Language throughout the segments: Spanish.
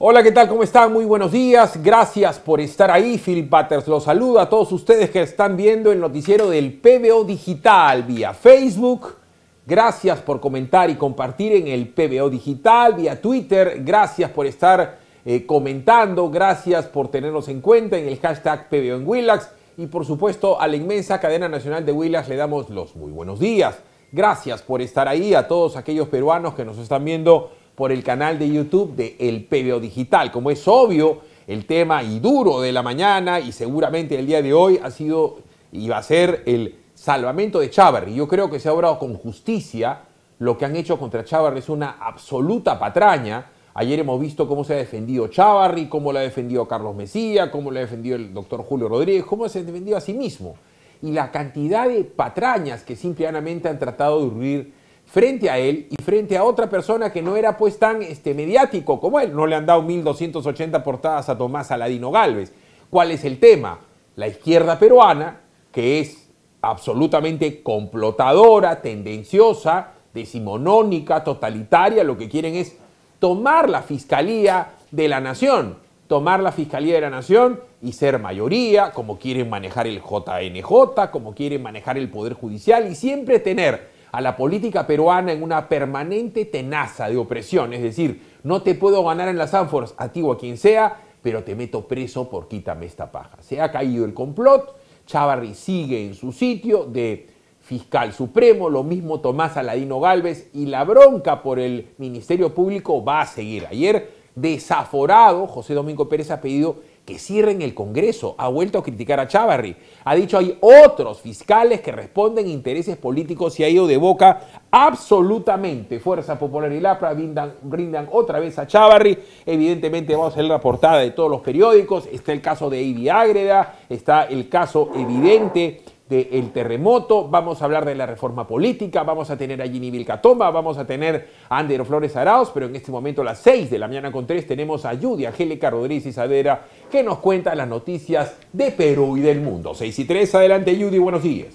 Hola, ¿qué tal? ¿Cómo están? Muy buenos días. Gracias por estar ahí. Philip Butters los saluda a todos ustedes que están viendo el noticiero del PBO Digital vía Facebook. Gracias por comentar y compartir en el PBO Digital vía Twitter. Gracias por estar comentando. Gracias por tenernos en cuenta en el hashtag PBO en Willax. Y por supuesto a la inmensa cadena nacional de Willax le damos los muy buenos días. Gracias por estar ahí a todos aquellos peruanos que nos están viendo por el canal de YouTube de El PBO Digital. Como es obvio, el tema y duro de la mañana y seguramente el día de hoy ha sido y va a ser el salvamento de Chávarri. Yo creo que se ha obrado con justicia. Lo que han hecho contra Chávarri es una absoluta patraña. Ayer hemos visto cómo se ha defendido Chávarri, cómo lo ha defendido Carlos Mesía, cómo lo ha defendido el doctor Julio Rodríguez, cómo se ha defendido a sí mismo. Y la cantidad de patrañas que simplemente han tratado de urdir frente a él y frente a otra persona que no era pues tan mediático como él. No le han dado 1280 portadas a Tomás Aladino Gálvez. ¿Cuál es el tema? La izquierda peruana, que es absolutamente complotadora, tendenciosa, decimonónica, totalitaria, lo que quieren es tomar la Fiscalía de la Nación. Tomar la Fiscalía de la Nación y ser mayoría, como quieren manejar el JNJ, como quieren manejar el Poder Judicial y siempre tener a la política peruana en una permanente tenaza de opresión. Es decir, no te puedo ganar en las ánforas, a ti o a quien sea, pero te meto preso por quítame esta paja. Se ha caído el complot, Chávarri sigue en su sitio de fiscal supremo, lo mismo Tomás Aladino Gálvez, y la bronca por el Ministerio Público va a seguir. Ayer, desaforado, José Domingo Pérez ha pedido que cierren el Congreso, ha vuelto a criticar a Chávarri, ha dicho hay otros fiscales que responden a intereses políticos y ha ido de boca absolutamente. Fuerza Popular y LAPRA brindan otra vez a Chávarri. Evidentemente vamos a ver la portada de todos los periódicos, está el caso de Ivy Ágreda, está el caso evidente del terremoto, vamos a hablar de la reforma política, vamos a tener a Ginny Vilcatoma, vamos a tener a Ander Flores Arauz, pero en este momento a las 6 de la mañana con 3 tenemos a Judy Angélica Rodríguez Isadera que nos cuenta las noticias de Perú y del mundo. 6 y 3, adelante Judy, buenos días.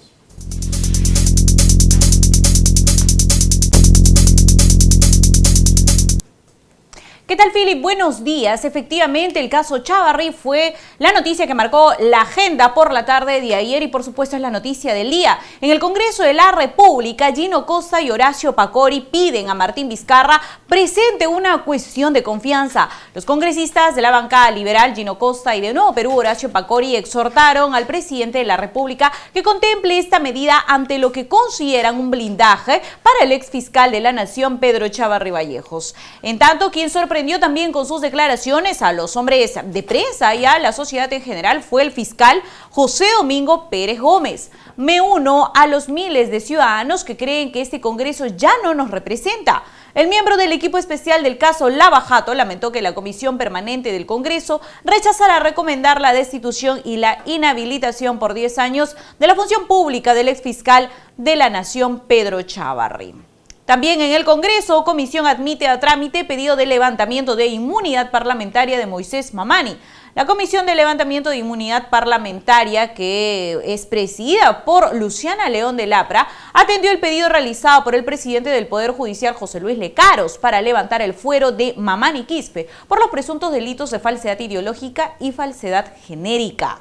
¿Qué tal, Philip? Buenos días. Efectivamente, el caso Chávarri fue la noticia que marcó la agenda por la tarde de ayer y, por supuesto, es la noticia del día. En el Congreso de la República, Gino Costa y Horacio Pacori piden a Martín Vizcarra presente una cuestión de confianza. Los congresistas de la bancada liberal, Gino Costa y de Nuevo Perú, Horacio Pacori, exhortaron al presidente de la República que contemple esta medida ante lo que consideran un blindaje para el exfiscal de la Nación, Pedro Chávarri Vallejos. En tanto, quien sorprendió también con sus declaraciones a los hombres de prensa y a la sociedad en general fue el fiscal José Domingo Pérez Gómez. Me uno a los miles de ciudadanos que creen que este Congreso ya no nos representa. El miembro del equipo especial del caso Lava Jato lamentó que la Comisión Permanente del Congreso rechazara recomendar la destitución y la inhabilitación por 10 años de la función pública del exfiscal de la Nación, Pedro Chávarri. También en el Congreso, Comisión admite a trámite pedido de levantamiento de inmunidad parlamentaria de Moisés Mamani. La Comisión de Levantamiento de Inmunidad Parlamentaria, que es presidida por Luciana León de Lapra, atendió el pedido realizado por el presidente del Poder Judicial, José Luis Lecaros, para levantar el fuero de Mamani Quispe por los presuntos delitos de falsedad ideológica y falsedad genérica.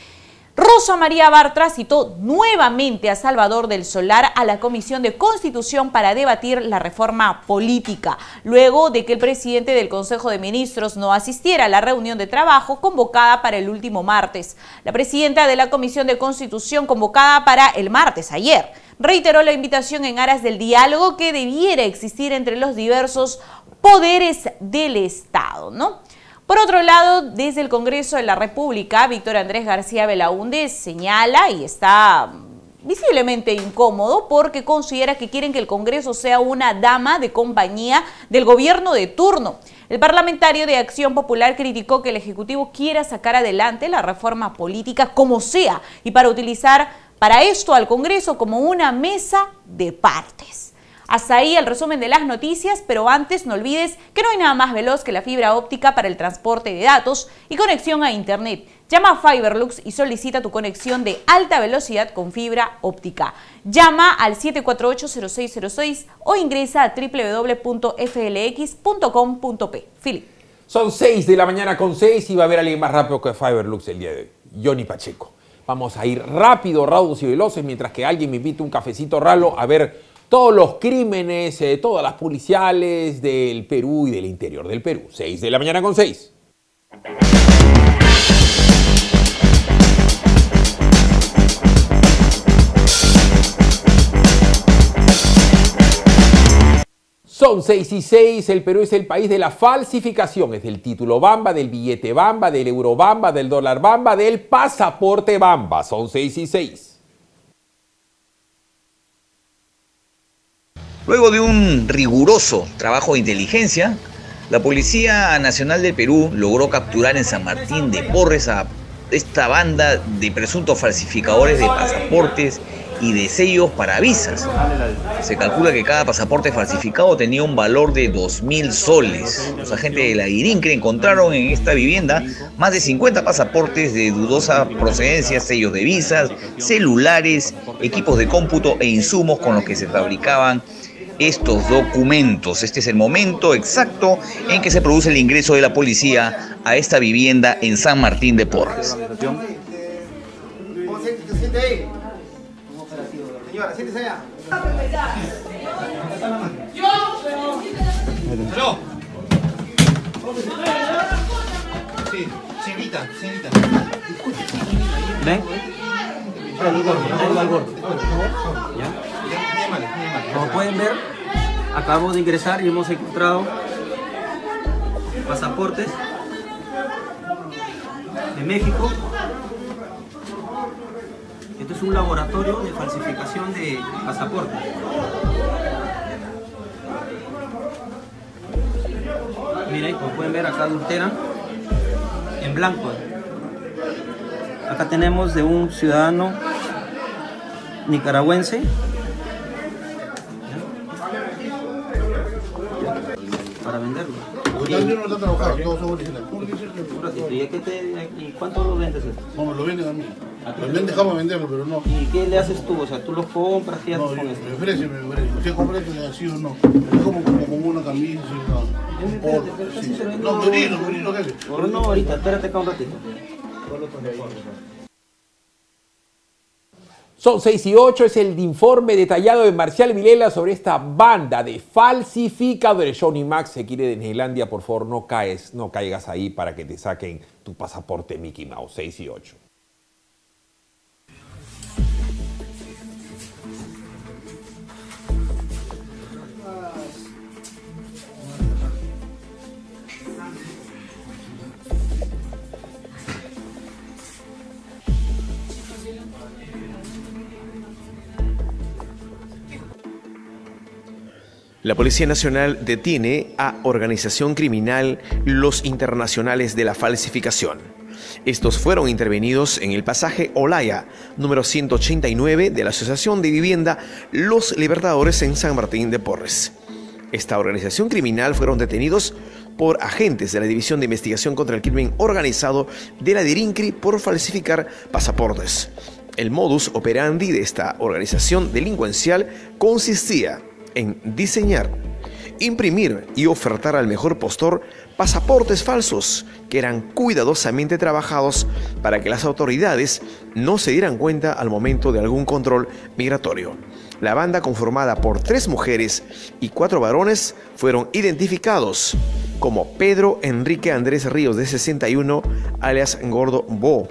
Rosa María Bartra citó nuevamente a Salvador del Solar a la Comisión de Constitución para debatir la reforma política, luego de que el presidente del Consejo de Ministros no asistiera a la reunión de trabajo convocada para el último martes. La presidenta de la Comisión de Constitución, convocada para el martes ayer, reiteró la invitación en aras del diálogo que debiera existir entre los diversos poderes del Estado, ¿no? Por otro lado, desde el Congreso de la República, Víctor Andrés García Belaúnde señala y está visiblemente incómodo porque considera que quieren que el Congreso sea una dama de compañía del gobierno de turno. El parlamentario de Acción Popular criticó que el Ejecutivo quiera sacar adelante la reforma política como sea y para utilizar para esto al Congreso como una mesa de partes. Hasta ahí el resumen de las noticias, pero antes no olvides que no hay nada más veloz que la fibra óptica para el transporte de datos y conexión a Internet. Llama a Fiberlux y solicita tu conexión de alta velocidad con fibra óptica. Llama al 748-0606 o ingresa a www.flx.com.p. Philip. Son 6 de la mañana con 6 y va a haber alguien más rápido que Fiberlux el día de hoy, Johnny Pacheco. Vamos a ir rápido, raudos y veloces, mientras que alguien me invite un cafecito ralo a ver todos los crímenes, todas las policiales del Perú y del interior del Perú. 6 de la mañana con 6. Son 6 y 6, el Perú es el país de la falsificación, es del título Bamba, del billete Bamba, del euro Bamba, del dólar Bamba, del pasaporte Bamba. Son 6 y 6. Luego de un riguroso trabajo de inteligencia, la Policía Nacional del Perú logró capturar en San Martín de Porres a esta banda de presuntos falsificadores de pasaportes y de sellos para visas. Se calcula que cada pasaporte falsificado tenía un valor de 2.000 soles. Los agentes de la DIRINCRE encontraron en esta vivienda más de 50 pasaportes de dudosa procedencia, sellos de visas, celulares, equipos de cómputo e insumos con los que se fabricaban estos documentos. Este es el momento exacto en que se produce el ingreso de la policía a esta vivienda en San Martín de Porres. Señora, siéntese allá. ¡Aló! Sí, señorita. ¿Ven? Al gordo. Como pueden ver, acabamos de ingresar y hemos encontrado pasaportes de México. Esto es un laboratorio de falsificación de pasaportes. Miren, como pueden ver, acá adulteran en blanco. Acá tenemos de un ciudadano nicaragüense. Para venderlo. Yo no está trabajando, todos son originales. ¿Y cuánto lo vendes esto? No, me lo venden a mí. Me han dejado venderlo, pero no. ¿Y qué le haces tú? O sea, tú los compras, ¿qué haces con esto? Me ofrece. Si compré que así o no. Es como una camisa, un polo. No, merino, jefe. No, ahorita, espérate acá un ratito. Son 6 y 8, es el informe detallado de Marcial Vilela sobre esta banda de falsificadores. Johnny Max se quiere de Neerlandia, por favor no caigas ahí para que te saquen tu pasaporte Mickey Mouse. 6 y 8. La Policía Nacional detiene a organización criminal Los Internacionales de la Falsificación. Estos fueron intervenidos en el pasaje Olaya, número 189 de la Asociación de Vivienda Los Libertadores en San Martín de Porres. Esta organización criminal fueron detenidos por agentes de la División de Investigación contra el Crimen Organizado de la DIRINCRE por falsificar pasaportes. El modus operandi de esta organización delincuencial consistía en diseñar, imprimir y ofertar al mejor postor pasaportes falsos que eran cuidadosamente trabajados para que las autoridades no se dieran cuenta al momento de algún control migratorio. La banda, conformada por 3 mujeres y 4 varones, fueron identificados como Pedro Enrique Andrés Ríos, de 61, alias Gordo Bo;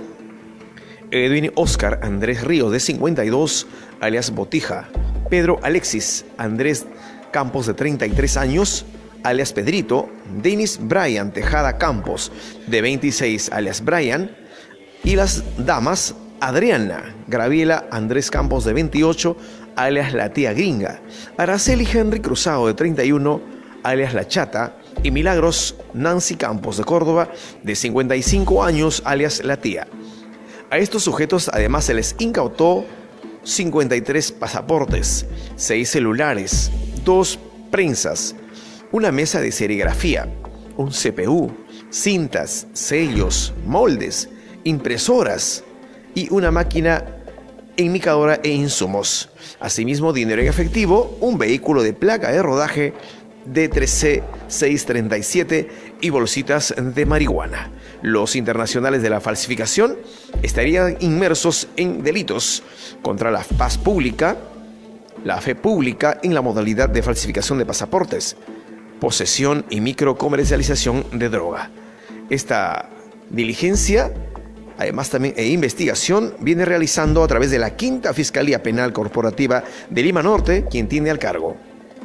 Edwin Oscar Andrés Ríos, de 52, alias Botija; Pedro Alexis Andrés Campos, de 33 años, alias Pedrito; Denis Brian Tejada Campos, de 26, alias Brian; y las damas Adriana Graviela Andrés Campos, de 28, alias La Tía Gringa; Araceli Henry Cruzado, de 31, alias La Chata; y Milagros Nancy Campos de Córdoba, de 55 años, alias La Tía. A estos sujetos además se les incautó 53 pasaportes, 6 celulares, 2 prensas, una mesa de serigrafía, un CPU, cintas, sellos, moldes, impresoras y una máquina enmicadora e insumos. Asimismo, dinero en efectivo, un vehículo de placa de rodaje D3C637 y bolsitas de marihuana. Los internacionales de la falsificación estarían inmersos en delitos contra la paz pública, la fe pública en la modalidad de falsificación de pasaportes, posesión y microcomercialización de droga. Esta diligencia, además también investigación, viene realizando a través de la 5ª Fiscalía Penal Corporativa de Lima Norte, quien tiene al cargo.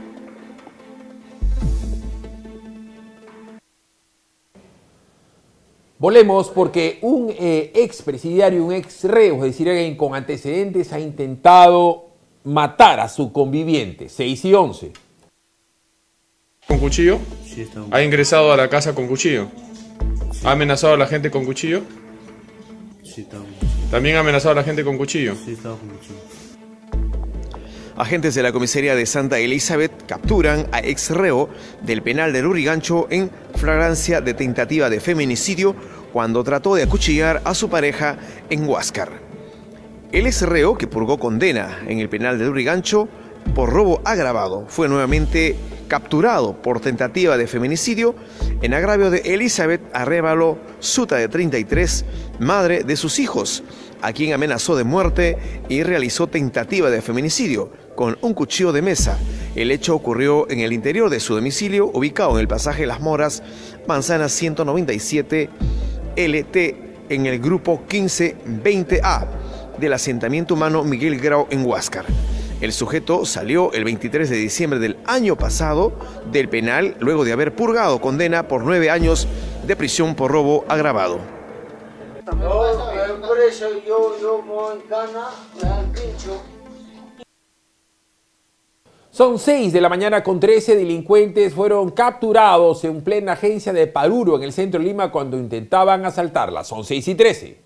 Volvemos porque un expresidiario, un ex reo, es decir, alguien con antecedentes, ha intentado matar a su conviviente. 6 y 11. ¿Con cuchillo? Sí, está ¿Ha ingresado a la casa con cuchillo? Sí. ¿Ha amenazado a la gente con cuchillo? Sí, está con ¿También ha amenazado a la gente con cuchillo? Sí, está con cuchillo. Agentes de la comisaría de Santa Elizabeth capturan a ex reo del penal de Lurigancho en flagrancia de tentativa de feminicidio cuando trató de acuchillar a su pareja en Huáscar. El ex reo, que purgó condena en el penal de Lurigancho por robo agravado, fue nuevamente capturado por tentativa de feminicidio en agravio de Elizabeth Arrévalo Suta, de 33, madre de sus hijos, a quien amenazó de muerte y realizó tentativa de feminicidio con un cuchillo de mesa. El hecho ocurrió en el interior de su domicilio, ubicado en el pasaje Las Moras, manzana 197 LT, en el grupo 1520A del asentamiento humano Miguel Grau en Huáscar. El sujeto salió el 23 de diciembre del año pasado del penal luego de haber purgado condena por 9 años de prisión por robo agravado. Son 6 de la mañana con 13 delincuentes fueron capturados en plena agencia de Paruro en el centro de Lima cuando intentaban asaltarla. Son 6 y 13.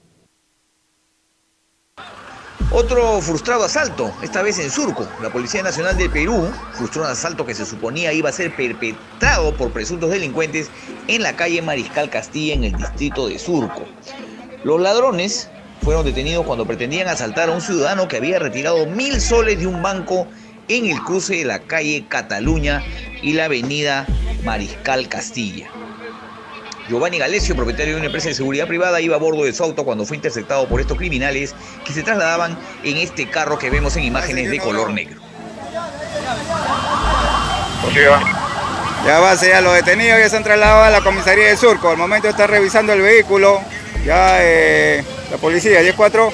Otro frustrado asalto, esta vez en Surco. La Policía Nacional del Perú frustró un asalto que se suponía iba a ser perpetrado por presuntos delincuentes en la calle Mariscal Castilla, en el distrito de Surco. Los ladrones fueron detenidos cuando pretendían asaltar a un ciudadano que había retirado 1000 soles de un banco en el cruce de la calle Cataluña y la avenida Mariscal Castilla. Giovanni Galesio, propietario de una empresa de seguridad privada, iba a bordo de su auto cuando fue interceptado por estos criminales que se trasladaban en este carro que vemos en imágenes de color negro. Ya base, ya los detenidos ya se han trasladado a la comisaría de Surco. Al momento está revisando el vehículo. Ya la policía, 10-4. 10-4,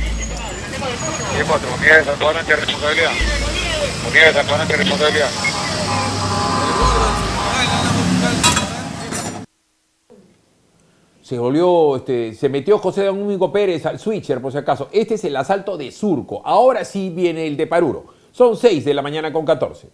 unidades de componente de responsabilidad. Unidades de componente de responsabilidad. Se volvió, se metió José Domingo Pérez al switcher, por si acaso. Este es el asalto de Surco. Ahora sí viene el de Paruro. Son 6 de la mañana con 14.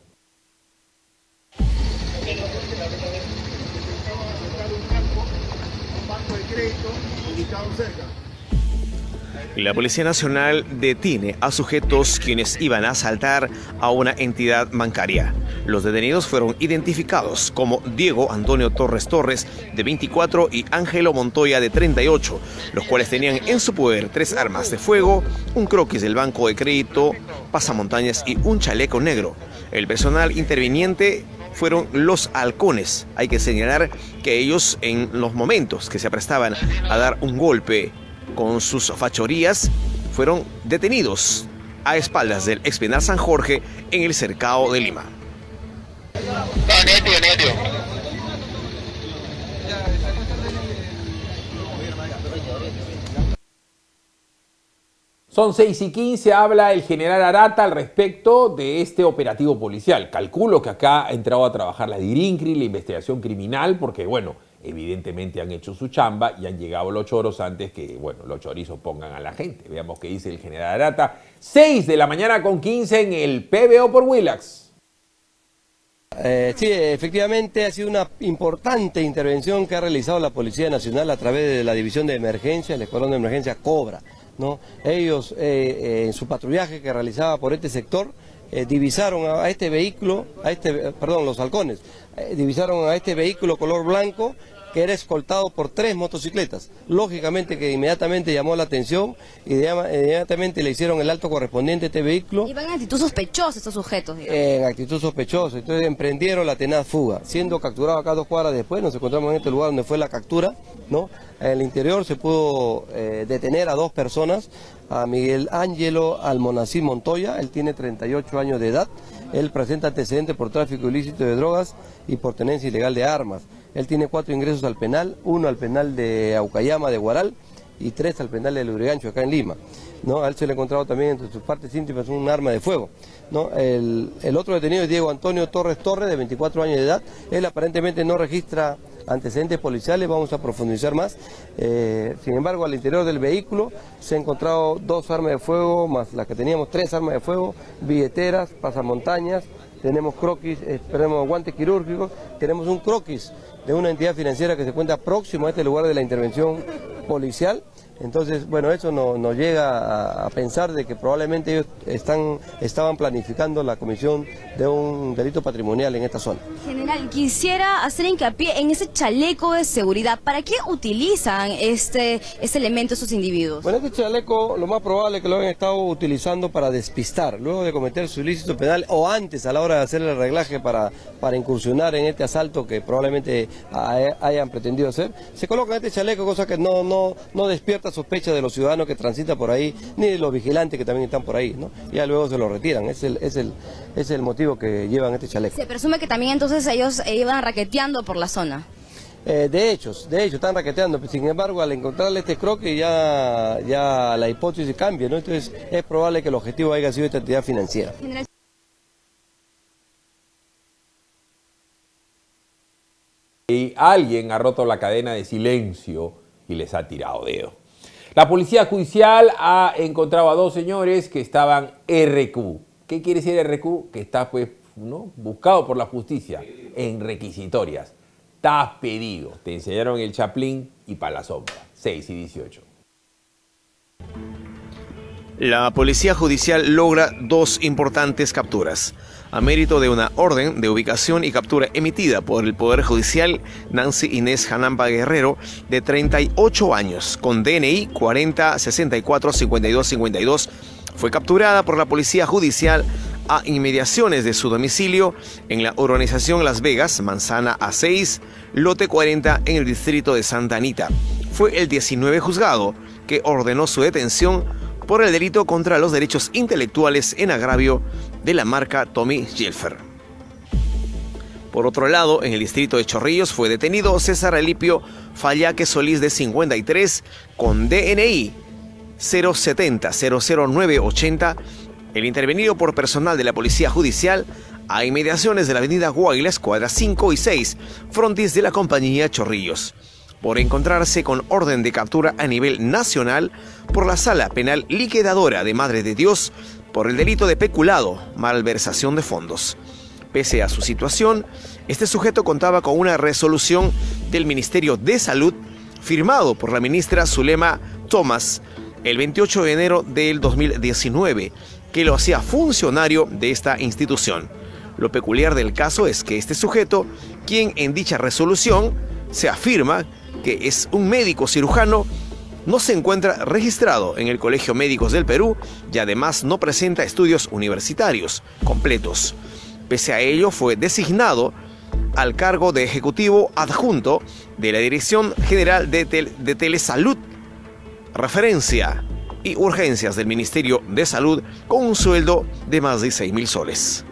La Policía Nacional detiene a sujetos quienes iban a asaltar a una entidad bancaria. Los detenidos fueron identificados como Diego Antonio Torres Torres, de 24, y Ángelo Montoya, de 38, los cuales tenían en su poder 3 armas de fuego, un croquis del banco de crédito, pasamontañas y un chaleco negro. El personal interviniente fueron los halcones. Hay que señalar que ellos, en los momentos que se aprestaban a dar un golpe con sus fachorías, fueron detenidos a espaldas del expenal San Jorge en el cercado de Lima. Son 6 y 15, habla el general Arata al respecto de este operativo policial. Calculo que acá ha entrado a trabajar la DIRINCRI, la investigación criminal, porque bueno, evidentemente han hecho su chamba y han llegado los choros antes que, bueno, los chorizos pongan a la gente. Veamos qué dice el general Arata. 6 de la mañana con 15 en el PBO por Willax. Sí, efectivamente ha sido una importante intervención que ha realizado la Policía Nacional a través de la División de Emergencia, el Escuadrón de Emergencia Cobra, ¿no? Ellos, en su patrullaje que realizaba por este sector, divisaron a este vehículo, los halcones, divisaron a este vehículo color blanco que era escoltado por 3 motocicletas. Lógicamente que inmediatamente llamó la atención y inmediatamente le hicieron el alto correspondiente a este vehículo. Iban en actitud sospechosa estos sujetos, digamos. En actitud sospechosa, entonces emprendieron la tenaz fuga, siendo capturado acá 2 cuadras después. Nos encontramos en este lugar donde fue la captura, ¿no? En el interior se pudo detener a 2 personas, a Miguel Ángelo Almonacid Montoya, él tiene 38 años de edad, él presenta antecedentes por tráfico ilícito de drogas y por tenencia ilegal de armas. Él tiene 4 ingresos al penal, 1 al penal de Aucayama de Guaral y 3 al penal de Lurigancho, acá en Lima. ¿No? A él se le ha encontrado también entre sus partes íntimas un arma de fuego, ¿no? El otro detenido es Diego Antonio Torres, de 24 años de edad. Él aparentemente no registra antecedentes policiales, vamos a profundizar más. Sin embargo, al interior del vehículo se han encontrado 2 armas de fuego, más las que teníamos 3 armas de fuego, billeteras, pasamontañas, tenemos croquis, tenemos guantes quirúrgicos, tenemos un croquis de una entidad financiera que se encuentra próximo a este lugar de la intervención policial. Entonces, bueno, eso nos llega a pensar de que probablemente ellos estaban planificando la comisión de un delito patrimonial en esta zona. General, quisiera hacer hincapié en ese chaleco de seguridad. ¿Para qué utilizan este elemento estos individuos? Bueno, este chaleco lo más probable es que lo hayan estado utilizando para despistar, luego de cometer su ilícito penal o antes a la hora de hacer el arreglaje para incursionar en este asalto que probablemente hayan pretendido hacer. Se coloca este chaleco, cosa que no despierta sospecha de los ciudadanos que transitan por ahí, ni de los vigilantes que también están por ahí, ¿no? Ya luego se lo retiran, es el motivo que llevan este chaleco. Se presume que también entonces ellos iban raqueteando por la zona. De hecho, están raqueteando, sin embargo, al encontrarle este croquis ya la hipótesis cambia, ¿no? Entonces es probable que el objetivo haya sido esta entidad financiera. Y alguien ha roto la cadena de silencio y les ha tirado dedo. La policía judicial ha encontrado a 2 señores que estaban RQ. ¿Qué quiere decir RQ? Que está pues, ¿no?, buscado por la justicia en requisitorias. Estás pedido. Te enseñaron el chaplín y para la sombra. 6 y 18. La policía judicial logra 2 importantes capturas. A mérito de una orden de ubicación y captura emitida por el Poder Judicial, Nancy Inés Janamba Guerrero, de 38 años, con DNI 40 64 52 52, fue capturada por la Policía Judicial a inmediaciones de su domicilio en la urbanización Las Vegas, Manzana A6, lote 40 en el distrito de Santa Anita. Fue el 19 juzgado que ordenó su detención por el delito contra los derechos intelectuales en agravio de la marca Tommy Hilfiger. Por otro lado, en el distrito de Chorrillos fue detenido César Alipio Fallaque Solís, de 53, con DNI 070 00980, el intervenido por personal de la Policía Judicial a inmediaciones de la avenida Guaylas, cuadras 5 y 6, frontis de la compañía Chorrillos, por encontrarse con orden de captura a nivel nacional por la Sala Penal Liquidadora de Madre de Dios por el delito de peculado, malversación de fondos. Pese a su situación, este sujeto contaba con una resolución del Ministerio de Salud firmado por la ministra Zulema Thomas el 28 de enero del 2019, que lo hacía funcionario de esta institución. Lo peculiar del caso es que este sujeto, quien en dicha resolución se afirma que es un médico cirujano, no se encuentra registrado en el Colegio Médicos del Perú y además no presenta estudios universitarios completos. Pese a ello, fue designado al cargo de ejecutivo adjunto de la Dirección General de Telesalud, Referencia y Urgencias del Ministerio de Salud, con un sueldo de más de 6.000 soles.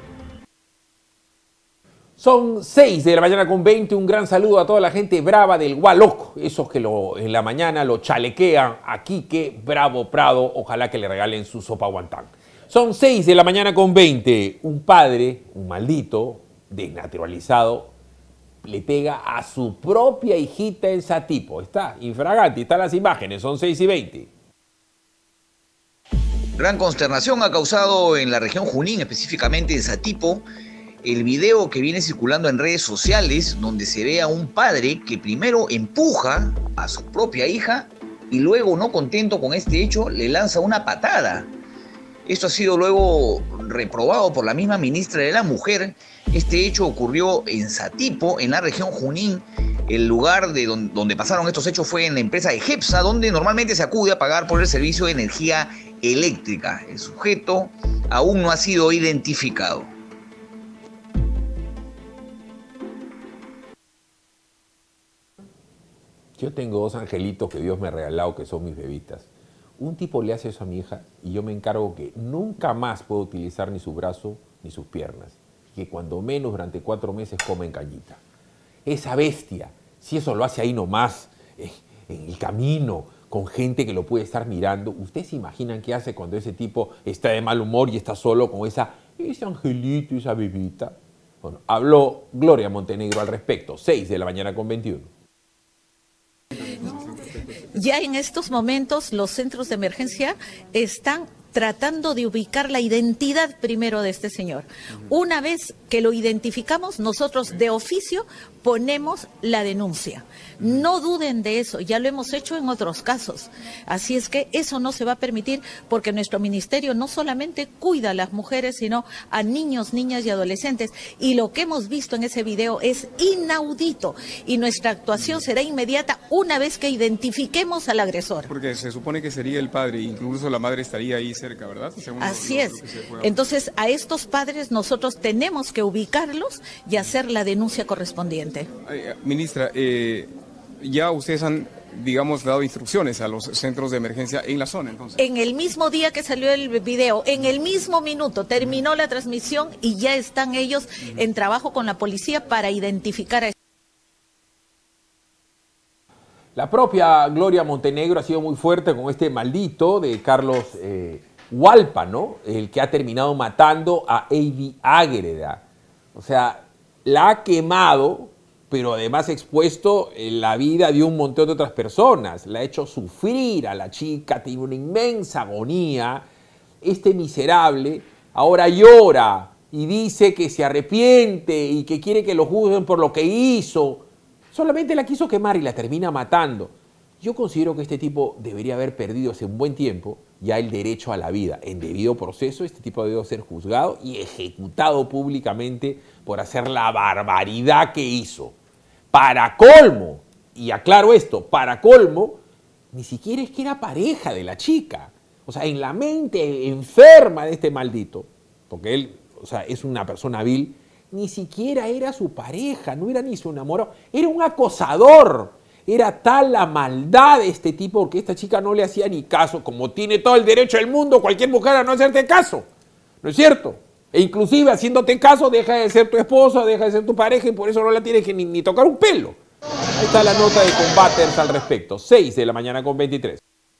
Son 6 de la mañana con 20. Un gran saludo a toda la gente brava del Gualoc. Esos que en la mañana lo chalequean. Aquí que Bravo Prado. Ojalá que le regalen su sopa guantán. Son 6 de la mañana con 20. Un padre, un maldito, desnaturalizado, le pega a su propia hijita en Satipo. Está infragante. Están las imágenes. Son 6 y 20. Gran consternación ha causado en la región Junín, específicamente en Satipo, el video que viene circulando en redes sociales, donde se ve a un padre que primero empuja a su propia hija y luego, no contento con este hecho, le lanza una patada. Esto ha sido luego reprobado por la misma ministra de la Mujer. Este hecho ocurrió en Satipo, en la región Junín, El lugar donde pasaron estos hechos fue en la empresa de Cepsa, donde normalmente se acude a pagar por el servicio de energía eléctrica. El sujeto aún no ha sido identificado. Yo tengo 2 angelitos que Dios me ha regalado, que son mis bebitas. Un tipo le hace eso a mi hija y yo me encargo que nunca más pueda utilizar ni su brazo ni sus piernas. Que cuando menos durante 4 meses come en cañita. Esa bestia, si eso lo hace ahí nomás, en el camino, con gente que lo puede estar mirando, ¿ustedes se imaginan qué hace cuando ese tipo está de mal humor y está solo con ese angelito y esa bebita? Bueno, habló Gloria Montenegro al respecto, 6 de la mañana con 21. Ya en estos momentos los centros de emergencia están tratando de ubicar la identidad primero de este señor. Una vez que lo identificamos, nosotros de oficio ponemos la denuncia. No duden de eso, ya lo hemos hecho en otros casos. Así es que eso no se va a permitir porque nuestro ministerio no solamente cuida a las mujeres, sino a niños, niñas y adolescentes. Y lo que hemos visto en ese video es inaudito y nuestra actuación será inmediata una vez que identifiquemos al agresor. Porque se supone que sería el padre, incluso la madre estaría ahí cerca, ¿verdad? Así es. Entonces, a estos padres nosotros tenemos que ubicarlos y hacer la denuncia correspondiente. Ministra, ya ustedes han, digamos, dado instrucciones a los centros de emergencia en la zona, entonces. En el mismo día que salió el video, en el mismo minuto, terminó la transmisión y ya están ellos en trabajo con la policía para identificar a La propia Gloria Montenegro ha sido muy fuerte con este maldito de Carlos Hualpa, ¿no? El que ha terminado matando a Eyvi Ágreda. O sea, la ha quemado, pero además ha expuesto la vida de un montón de otras personas. La ha hecho sufrir a la chica, tiene una inmensa agonía. Este miserable ahora llora y dice que se arrepiente y que quiere que lo juzguen por lo que hizo. Solamente la quiso quemar y la termina matando. Yo considero que este tipo debería haber perdido hace un buen tiempo ya el derecho a la vida. En debido proceso, este tipo debió ser juzgado y ejecutado públicamente por hacer la barbaridad que hizo. Para colmo, y aclaro esto, para colmo, ni siquiera es que era pareja de la chica. O sea, en la mente enferma de este maldito, porque él, o sea, es una persona vil, ni siquiera era su pareja, no era ni su enamorado, era un acosador. Era tal la maldad de este tipo porque esta chica no le hacía ni caso, como tiene todo el derecho del mundo cualquier mujer a no hacerte caso, ¿no es cierto? E inclusive haciéndote caso deja de ser tu esposa, deja de ser tu pareja y por eso no la tienes que ni tocar un pelo. Ahí está la nota de Combaters al respecto, 6 de la mañana con 23.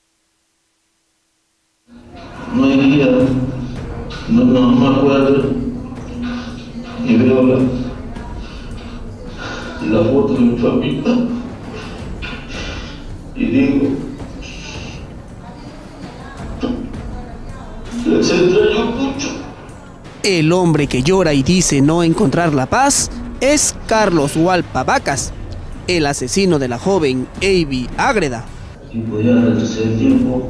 No hay día, no me acuerdo, y veo la foto de mi familia y digo, les extraño mucho. El hombre que llora y dice no encontrar la paz es Carlos Hualpa Vacas, el asesino de la joven Eyvi Ágreda. Si pudiera retroceder el tiempo,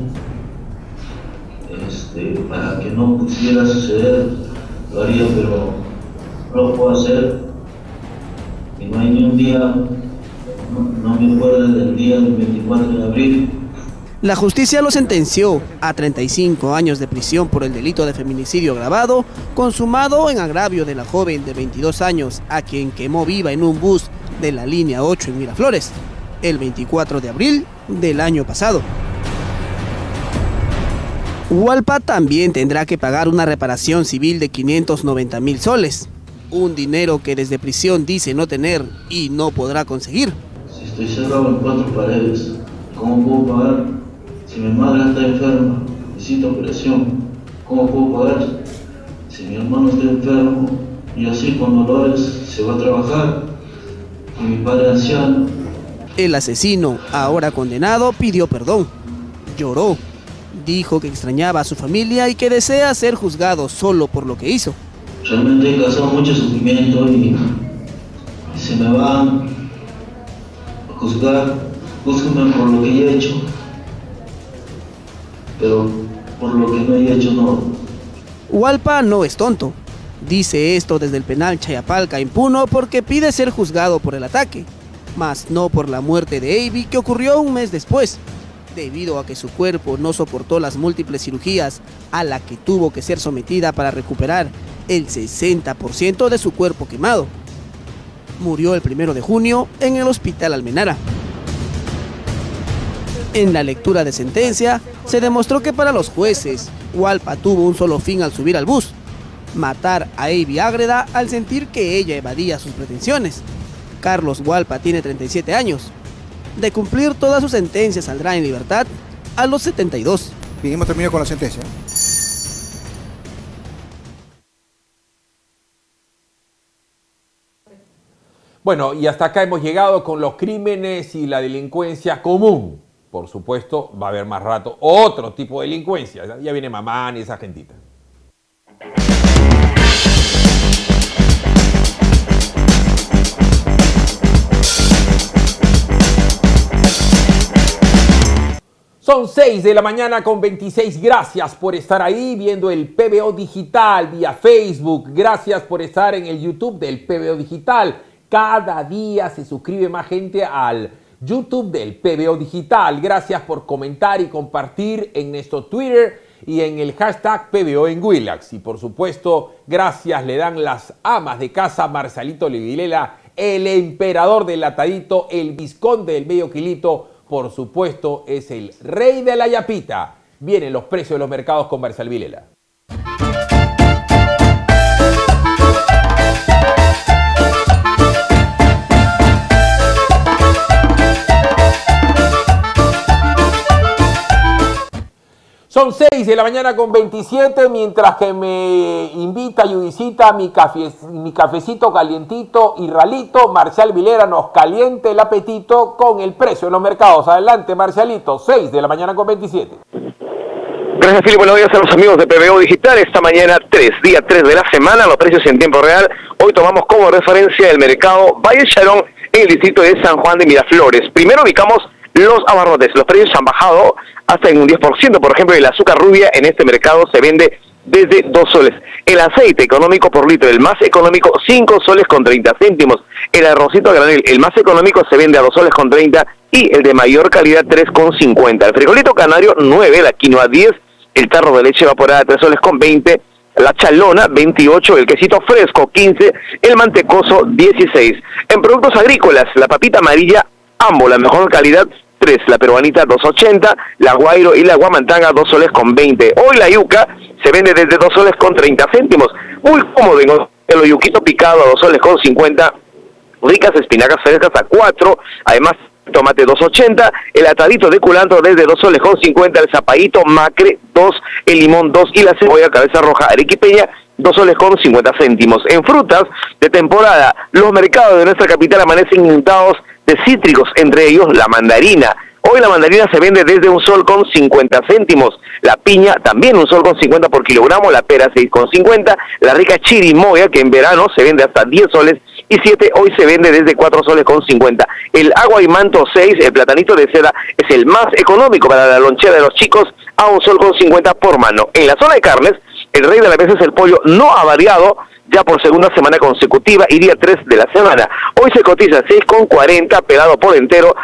para que no pudiera suceder, lo haría, pero no lo puedo hacer. Y no hay ni un día, no me acuerdo del día del 24 de abril. La justicia lo sentenció a 35 años de prisión por el delito de feminicidio agravado, consumado en agravio de la joven de 22 años, a quien quemó viva en un bus de la línea 8 en Miraflores, el 24 de abril del año pasado. Hualpa también tendrá que pagar una reparación civil de 590.000 soles, un dinero que desde prisión dice no tener y no podrá conseguir. Si estoy cerrado en 4 paredes, ¿cómo puedo pagar? Si mi madre está enferma, necesita operación, ¿cómo puedo pagar? Si mi hermano está enfermo y así con dolores se va a trabajar, y mi padre anciano. El asesino, ahora condenado, pidió perdón, lloró, dijo que extrañaba a su familia y que desea ser juzgado solo por lo que hizo. Realmente he causado mucho sufrimiento y se me van a juzgar, júzguenme por lo que he hecho, pero por lo que no he hecho no. Hualpa no es tonto, dice esto desde el penal Chayapalca en Puno porque pide ser juzgado por el ataque. mas no por la muerte de Avi, que ocurrió un mes después, debido a que su cuerpo no soportó las múltiples cirugías a la que tuvo que ser sometida para recuperar el 60% de su cuerpo quemado. Murió el 1 de junio en el Hospital Almenara. En la lectura de sentencia, se demostró que para los jueces, Hualpa tuvo un solo fin al subir al bus: matar a Avi Ágreda al sentir que ella evadía sus pretensiones. Carlos Hualpa tiene 37 años. De cumplir toda su sentencia saldrá en libertad a los 72. Bien, hemos terminado con la sentencia. Bueno, y hasta acá hemos llegado con los crímenes y la delincuencia común. Por supuesto, va a haber más rato otro tipo de delincuencia. Ya viene Mamán y esa gentita. Son 6 de la mañana con 26. Gracias por estar ahí viendo el PBO Digital vía Facebook. Gracias por estar en el YouTube del PBO Digital. Cada día se suscribe más gente al YouTube del PBO Digital. Gracias por comentar y compartir en nuestro Twitter y en el hashtag PBO en Willax. Y por supuesto, gracias le dan las amas de casa: Marcialito Levilela, el emperador del atadito, el vizconde del medio kilito. Por supuesto, es el rey de la yapita. Vienen los precios de los mercados con Marcial Vilela. Son 6 de la mañana con 27, mientras que me invita Judicita mi cafecito calientito y ralito. Marcial Vilera nos caliente el apetito con el precio de los mercados. Adelante, Marcialito, 6 de la mañana con 27. Gracias, Filipe. Buenos días a los amigos de PBO Digital. Esta mañana, día 3 de la semana, los precios en tiempo real. Hoy tomamos como referencia el mercado Valle Charón en el distrito de San Juan de Miraflores. Primero ubicamos los abarrotes. Los precios han bajado hasta en un 10%. Por ejemplo, el azúcar rubia en este mercado se vende desde 2 soles. El aceite económico por litro, el más económico, 5 soles con 30 céntimos. El arrocito a granel, el más económico, se vende a 2 soles con 30 y el de mayor calidad 3,50. El frijolito canario 9, la quinoa 10, el tarro de leche evaporada 3 soles con 20, la chalona 28, el quesito fresco 15, el mantecoso 16. En productos agrícolas, la papita amarilla, ambos la mejor calidad 3, la peruanita 2.80, la guairo y la guamantanga 2 soles con 20. Hoy la yuca se vende desde 2 soles con 30 céntimos. Muy cómodo, el yuquito picado a 2 soles con 50, ricas espinacas frescas a 4, además tomate 2.80, el atadito de culantro desde 2 soles con 50, el zapallito macre 2, el limón 2 y la cebolla cabeza roja arequipeña 2 soles con 50 céntimos. En frutas de temporada, los mercados de nuestra capital amanecen inundados de cítricos, entre ellos la mandarina. Hoy la mandarina se vende desde 1 sol con 50 céntimos, la piña también 1 sol con 50 por kilogramo, la pera 6 con 50, la rica chirimoya que en verano se vende hasta 10 soles y 7, hoy se vende desde 4 soles con 50. El agua y manto 6, el platanito de seda, es el más económico para la lonchera de los chicos, a 1 sol con 50 por mano. En la zona de carnes, el rey de la mesa es el pollo, no ha variado ya por segunda semana consecutiva y día 3 de la semana. Hoy se cotiza 6,40, pelado por entero,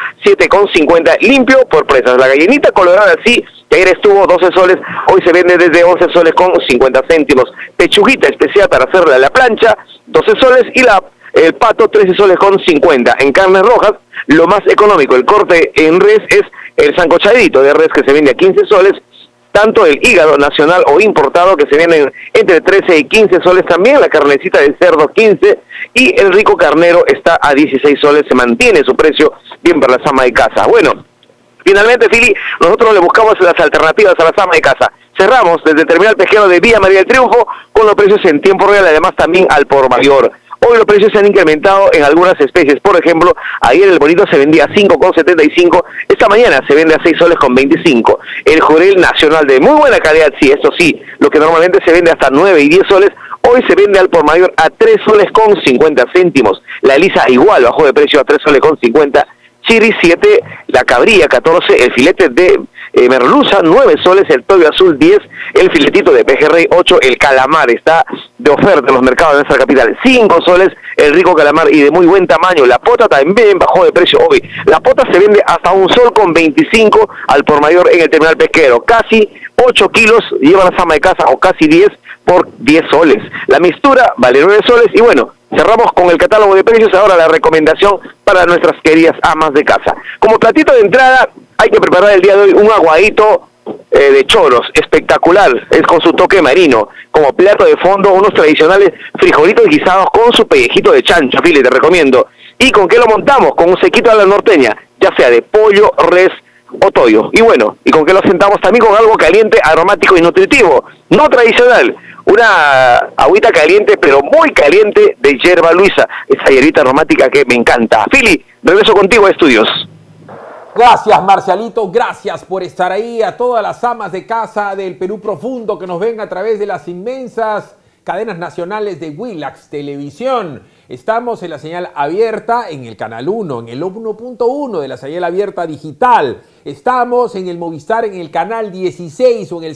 7,50, limpio por presas. La gallinita colorada sí, que ayer estuvo 12 soles, hoy se vende desde 11 soles con 50 céntimos. Pechuguita especial para hacerla a la plancha, 12 soles y el pato 13 soles con 50. En carnes rojas, lo más económico, el corte en res es el sancochadito de res que se vende a 15 soles, tanto el hígado nacional o importado que se venden entre 13 y 15 soles también, la carnecita de cerdo 15 y el rico carnero está a 16 soles, se mantiene su precio bien para la ama de casa. Bueno, finalmente, Fili, nosotros le buscamos las alternativas a la ama de casa. Cerramos desde el terminal pesquero de Villa María del Triunfo con los precios en tiempo real, además también al por mayor. Hoy los precios se han incrementado en algunas especies. Por ejemplo, ayer el bonito se vendía a 5,75, esta mañana se vende a 6 soles con 25. El jurel nacional de muy buena calidad, sí, esto sí, lo que normalmente se vende hasta 9 y 10 soles, hoy se vende al por mayor a 3 soles con 50 céntimos. La lisa igual bajó de precio a 3 soles con 50. chiri 7, la cabría 14, el filete de merluza 9 soles, el toyo azul 10, el filetito de pejerrey 8, el calamar está de oferta en los mercados de nuestra capital 5 soles, el rico calamar y de muy buen tamaño. La pota también bajó de precio hoy. La pota se vende hasta 1 sol con 25 al por mayor en el terminal pesquero, casi 8 kilos lleva la ama de casa, o casi 10 por 10 soles. La mixtura vale 9 soles y bueno, cerramos con el catálogo de precios. Ahora la recomendación para nuestras queridas amas de casa. Como platito de entrada hay que preparar el día de hoy un aguadito de choros, espectacular, es con su toque marino. Como plato de fondo, unos tradicionales frijolitos guisados con su pellejito de chancho, Fili, te recomiendo. ¿Y con qué lo montamos? Con un sequito a la norteña, ya sea de pollo, res o toyo. Y bueno, ¿y con qué lo sentamos? También con algo caliente, aromático y nutritivo, no tradicional. Una agüita caliente, pero muy caliente, de yerba luisa, esa hierbita aromática que me encanta. Fili, regreso contigo a estudios. Gracias, Marcialito, gracias por estar ahí. A todas las amas de casa del Perú profundo que nos ven a través de las inmensas cadenas nacionales de Willax Televisión. Estamos en la señal abierta en el canal 1, en el 1.1 de la señal abierta digital. Estamos en el Movistar en el canal 16 o en el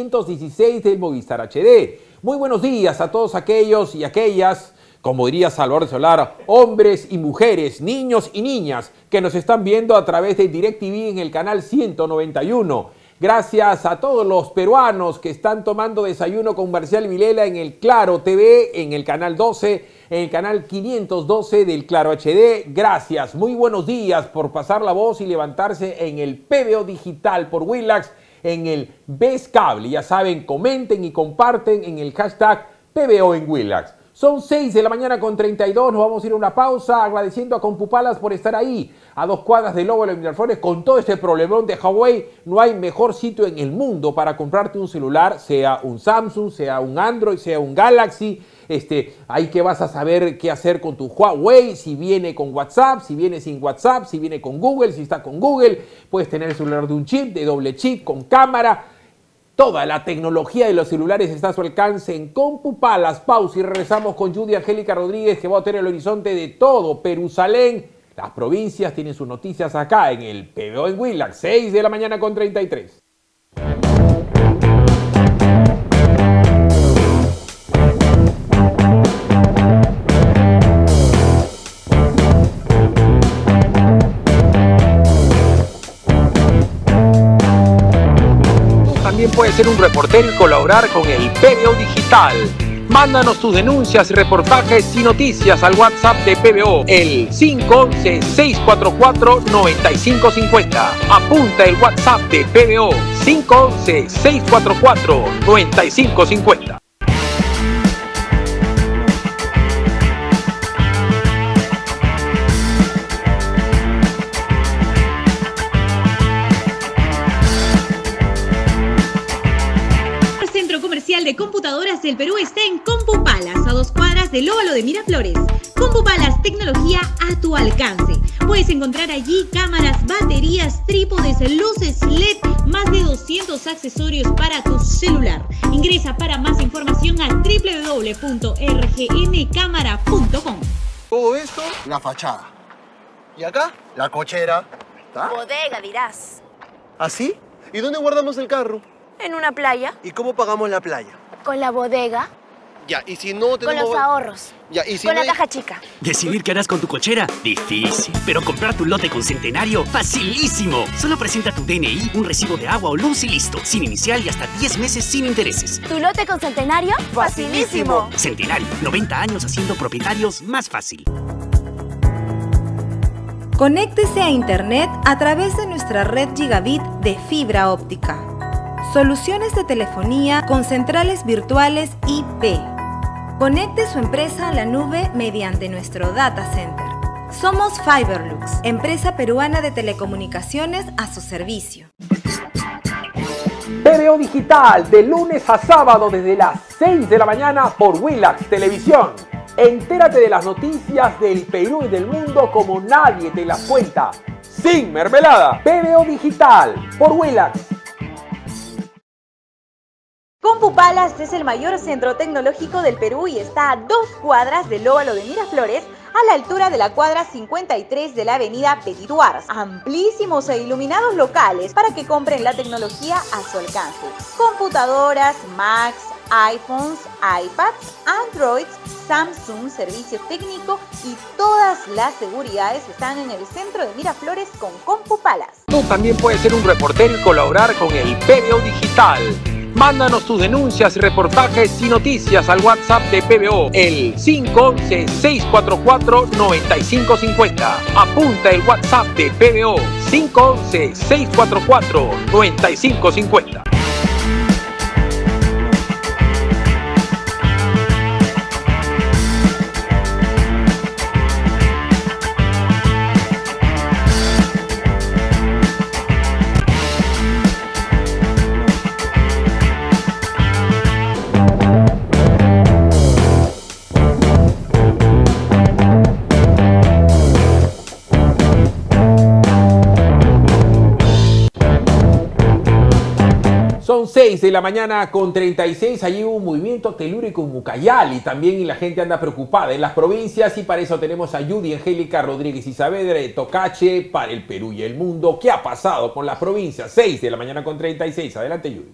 716 del Movistar HD. Muy buenos días a todos aquellos y aquellas, como diría Salvador Solar, hombres y mujeres, niños y niñas que nos están viendo a través de DirecTV en el canal 191. Gracias a todos los peruanos que están tomando desayuno con Marcial Vilela en el Claro TV, en el canal 12, en el canal 512 del Claro HD. Gracias, muy buenos días por pasar la voz y levantarse en el PBO Digital por Willax, en el BES Cable. Ya saben, comenten y comparten en el hashtag PBO en Willax. Son 6 de la mañana con 32, nos vamos a ir a una pausa agradeciendo a Compupalas por estar ahí, a 2 cuadras del Lobo de Miraflores. Con todo este problemón de Huawei, no hay mejor sitio en el mundo para comprarte un celular, sea un Samsung, sea un Android, sea un Galaxy. Ahí que vas a saber qué hacer con tu Huawei, si viene con WhatsApp, si viene sin WhatsApp, si viene con Google, si está con Google. Puedes tener el celular de un chip, de doble chip, con cámara. Toda la tecnología de los celulares está a su alcance en Compupalas. Pausa y regresamos con Judy Angélica Rodríguez, que va a tener el horizonte de todo Perusalén. Las provincias tienen sus noticias acá en el PBO en Willax, 6 de la mañana con 33. También puedes ser un reportero y colaborar con el PBO Digital. Mándanos tus denuncias, reportajes y noticias al WhatsApp de PBO, el 511-644-9550. Apunta el WhatsApp de PBO, 511-644-9550. De computadoras del Perú está en Compupalas, a 2 cuadras del Óvalo de Miraflores. Compupalas, tecnología a tu alcance. Puedes encontrar allí cámaras, baterías, trípodes, luces LED, más de 200 accesorios para tu celular. Ingresa para más información a www.rgncámara.com. Todo esto, la fachada. Y acá, la cochera. ¿Está? Bodega, dirás. ¿Así? ¿Y dónde guardamos el carro? En una playa. ¿Y cómo pagamos la playa? Con la bodega. Ya, y si no tenemos... Con los ahorros. Ya, y si con no la caja chica. ¿Decidir qué harás con tu cochera? Difícil. Pero comprar tu lote con Centenario, facilísimo. Solo presenta tu DNI, un recibo de agua o luz y listo. Sin inicial y hasta 10 meses sin intereses. ¿Tu lote con Centenario? Facilísimo. Centenario, 90 años haciendo propietarios más fácil. Conéctese a Internet a través de nuestra red Gigabit de fibra óptica. Soluciones de telefonía con centrales virtuales IP. Conecte su empresa a la nube mediante nuestro data center. Somos Fiberlux, empresa peruana de telecomunicaciones a su servicio. PBO Digital, de lunes a sábado desde las 6 de la mañana por Willax Televisión. Entérate de las noticias del Perú y del mundo como nadie te las cuenta. Sin mermelada. PBO Digital por Willax. Compupalas es el mayor centro tecnológico del Perú y está a 2 cuadras del Óvalo de Miraflores, a la altura de la cuadra 53 de la avenida Petit Duars. Amplísimos e iluminados locales para que compren la tecnología a su alcance. Computadoras, Macs, iPhones, iPads, Android, Samsung, servicio técnico y todas las seguridades están en el centro de Miraflores con CompuPalas. Tú también puedes ser un reportero y colaborar con el PBO Digital. Mándanos tus denuncias, reportajes y noticias al WhatsApp de PBO, el 511-644-9550. Apunta el WhatsApp de PBO, 511-644-9550. Son 6 de la mañana con 36, allí hubo un movimiento telúrico en Mucayali también y la gente anda preocupada en las provincias y para eso tenemos a Judy Angélica Rodríguez y Saavedra de Tocache para el Perú y el mundo. ¿Qué ha pasado con las provincias? 6 de la mañana con 36, adelante Judy.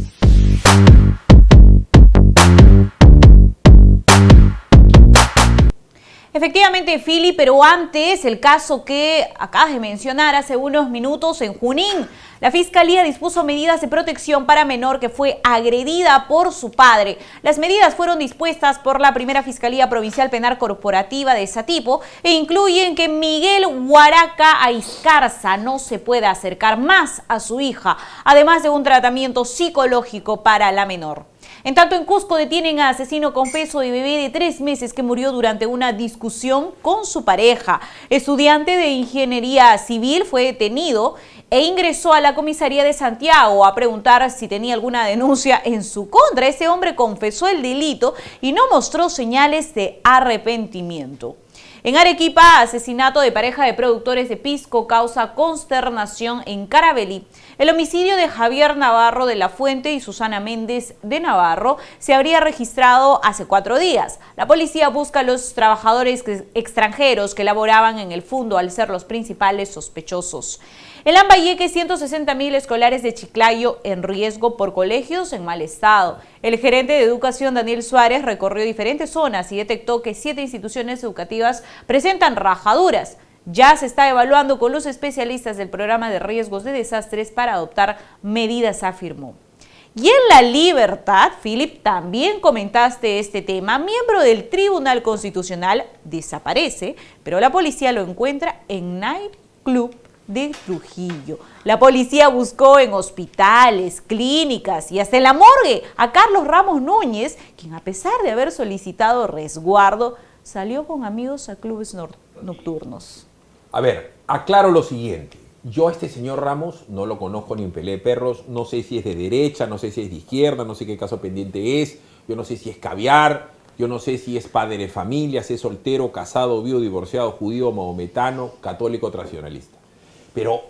Efectivamente, Fili, pero antes el caso que acabas de mencionar hace unos minutos en Junín. La Fiscalía dispuso medidas de protección para menor que fue agredida por su padre. Las medidas fueron dispuestas por la primera Fiscalía Provincial Penal Corporativa de ese tipo e incluyen que Miguel Huaraca Aizcarza no se pueda acercar más a su hija, además de un tratamiento psicológico para la menor. En tanto, en Cusco detienen a asesino confeso de bebé de 3 meses que murió durante una discusión con su pareja. Estudiante de ingeniería civil fue detenido e ingresó a la comisaría de Santiago a preguntar si tenía alguna denuncia en su contra. Ese hombre confesó el delito y no mostró señales de arrepentimiento. En Arequipa, asesinato de pareja de productores de pisco causa consternación en Carabelí. El homicidio de Javier Navarro de la Fuente y Susana Méndez de Navarro se habría registrado hace 4 días. La policía busca a los trabajadores extranjeros que laboraban en el fundo al ser los principales sospechosos. En Lambayeque, 160.000 escolares de Chiclayo en riesgo por colegios en mal estado. El gerente de educación, Daniel Suárez, recorrió diferentes zonas y detectó que 7 instituciones educativas presentan rajaduras. Ya se está evaluando con los especialistas del programa de riesgos de desastres para adoptar medidas, afirmó. Y en La Libertad, Philip, también comentaste este tema. Miembro del Tribunal Constitucional desaparece, pero la policía lo encuentra en Night Club de Trujillo. La policía buscó en hospitales, clínicas y hasta en la morgue a Carlos Ramos Núñez, quien a pesar de haber solicitado resguardo, salió con amigos a clubes nocturnos. A ver, aclaro lo siguiente. Yo a este señor Ramos no lo conozco ni en pelea de perros, no sé si es de derecha, no sé si es de izquierda, no sé qué caso pendiente es, yo no sé si es caviar, yo no sé si es padre de familia, si es soltero, casado, viudo, divorciado, judío, mahometano, católico, tradicionalista. Pero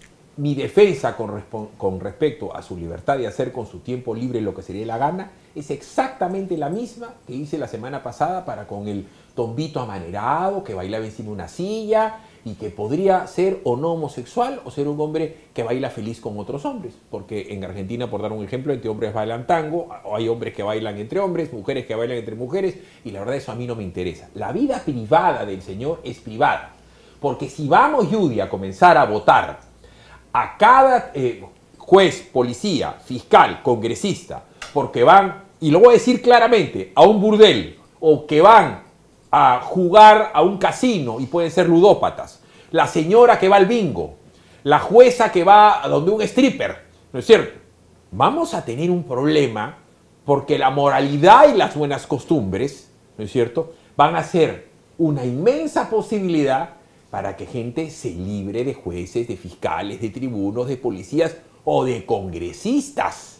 mi defensa con respecto a su libertad de hacer con su tiempo libre lo que se le dé la gana es exactamente la misma que hice la semana pasada para con el tombito amanerado que bailaba encima de una silla y que podría ser o no homosexual o ser un hombre que baila feliz con otros hombres. Porque en Argentina, por dar un ejemplo, entre hombres bailan tango, o hay hombres que bailan entre hombres, mujeres que bailan entre mujeres, y la verdad eso a mí no me interesa. La vida privada del señor es privada. Porque si vamos, Judy, a comenzar a votar a cada juez, policía, fiscal, congresista, porque van, y lo voy a decir claramente, a un burdel, o que van a jugar a un casino y pueden ser ludópatas, la señora que va al bingo, la jueza que va a donde un stripper, ¿no es cierto? Vamos a tener un problema porque la moralidad y las buenas costumbres, ¿no es cierto?, van a ser una inmensa posibilidad para que gente se libre de jueces, de fiscales, de tribunos, de policías o de congresistas.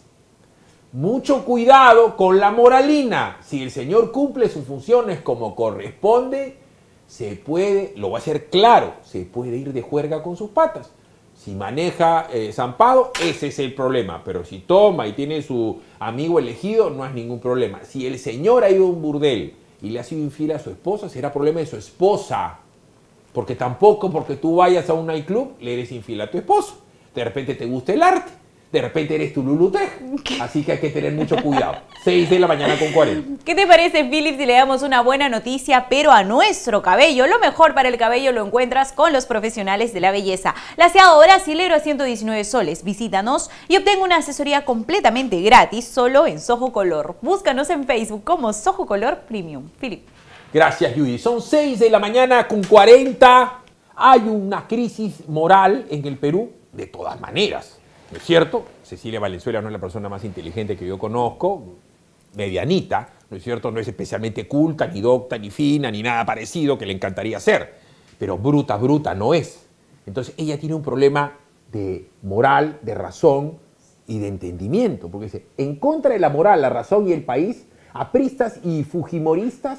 Mucho cuidado con la moralina. Si el señor cumple sus funciones como corresponde, se puede, lo voy a hacer claro, se puede ir de juerga con sus patas. Si maneja zampado, ese es el problema. Pero si toma y tiene su amigo elegido, no es ningún problema. Si el señor ha ido a un burdel y le ha sido infiel a su esposa, será problema de su esposa. Porque tampoco porque tú vayas a un nightclub le eres infiel a tu esposo. De repente te gusta el arte, de repente eres tu Lulutej. Así que hay que tener mucho cuidado. 6 de la mañana con 40. ¿Qué te parece, Philip, si le damos una buena noticia, pero a nuestro cabello? Lo mejor para el cabello lo encuentras con los profesionales de la belleza. Laseado brasilero a 119 soles. Visítanos y obtén una asesoría completamente gratis solo en Soho Color. Búscanos en Facebook como Soho Color Premium. Philip. Gracias, Judy. Son 6 de la mañana con 40. Hay una crisis moral en el Perú de todas maneras. ¿No es cierto? Cecilia Valenzuela no es la persona más inteligente que yo conozco, medianita, ¿no es cierto? No es especialmente culta, ni docta, ni fina, ni nada parecido que le encantaría ser. Pero bruta, bruta no es. Entonces ella tiene un problema de moral, de razón y de entendimiento. Porque dice, en contra de la moral, la razón y el país, apristas y fujimoristas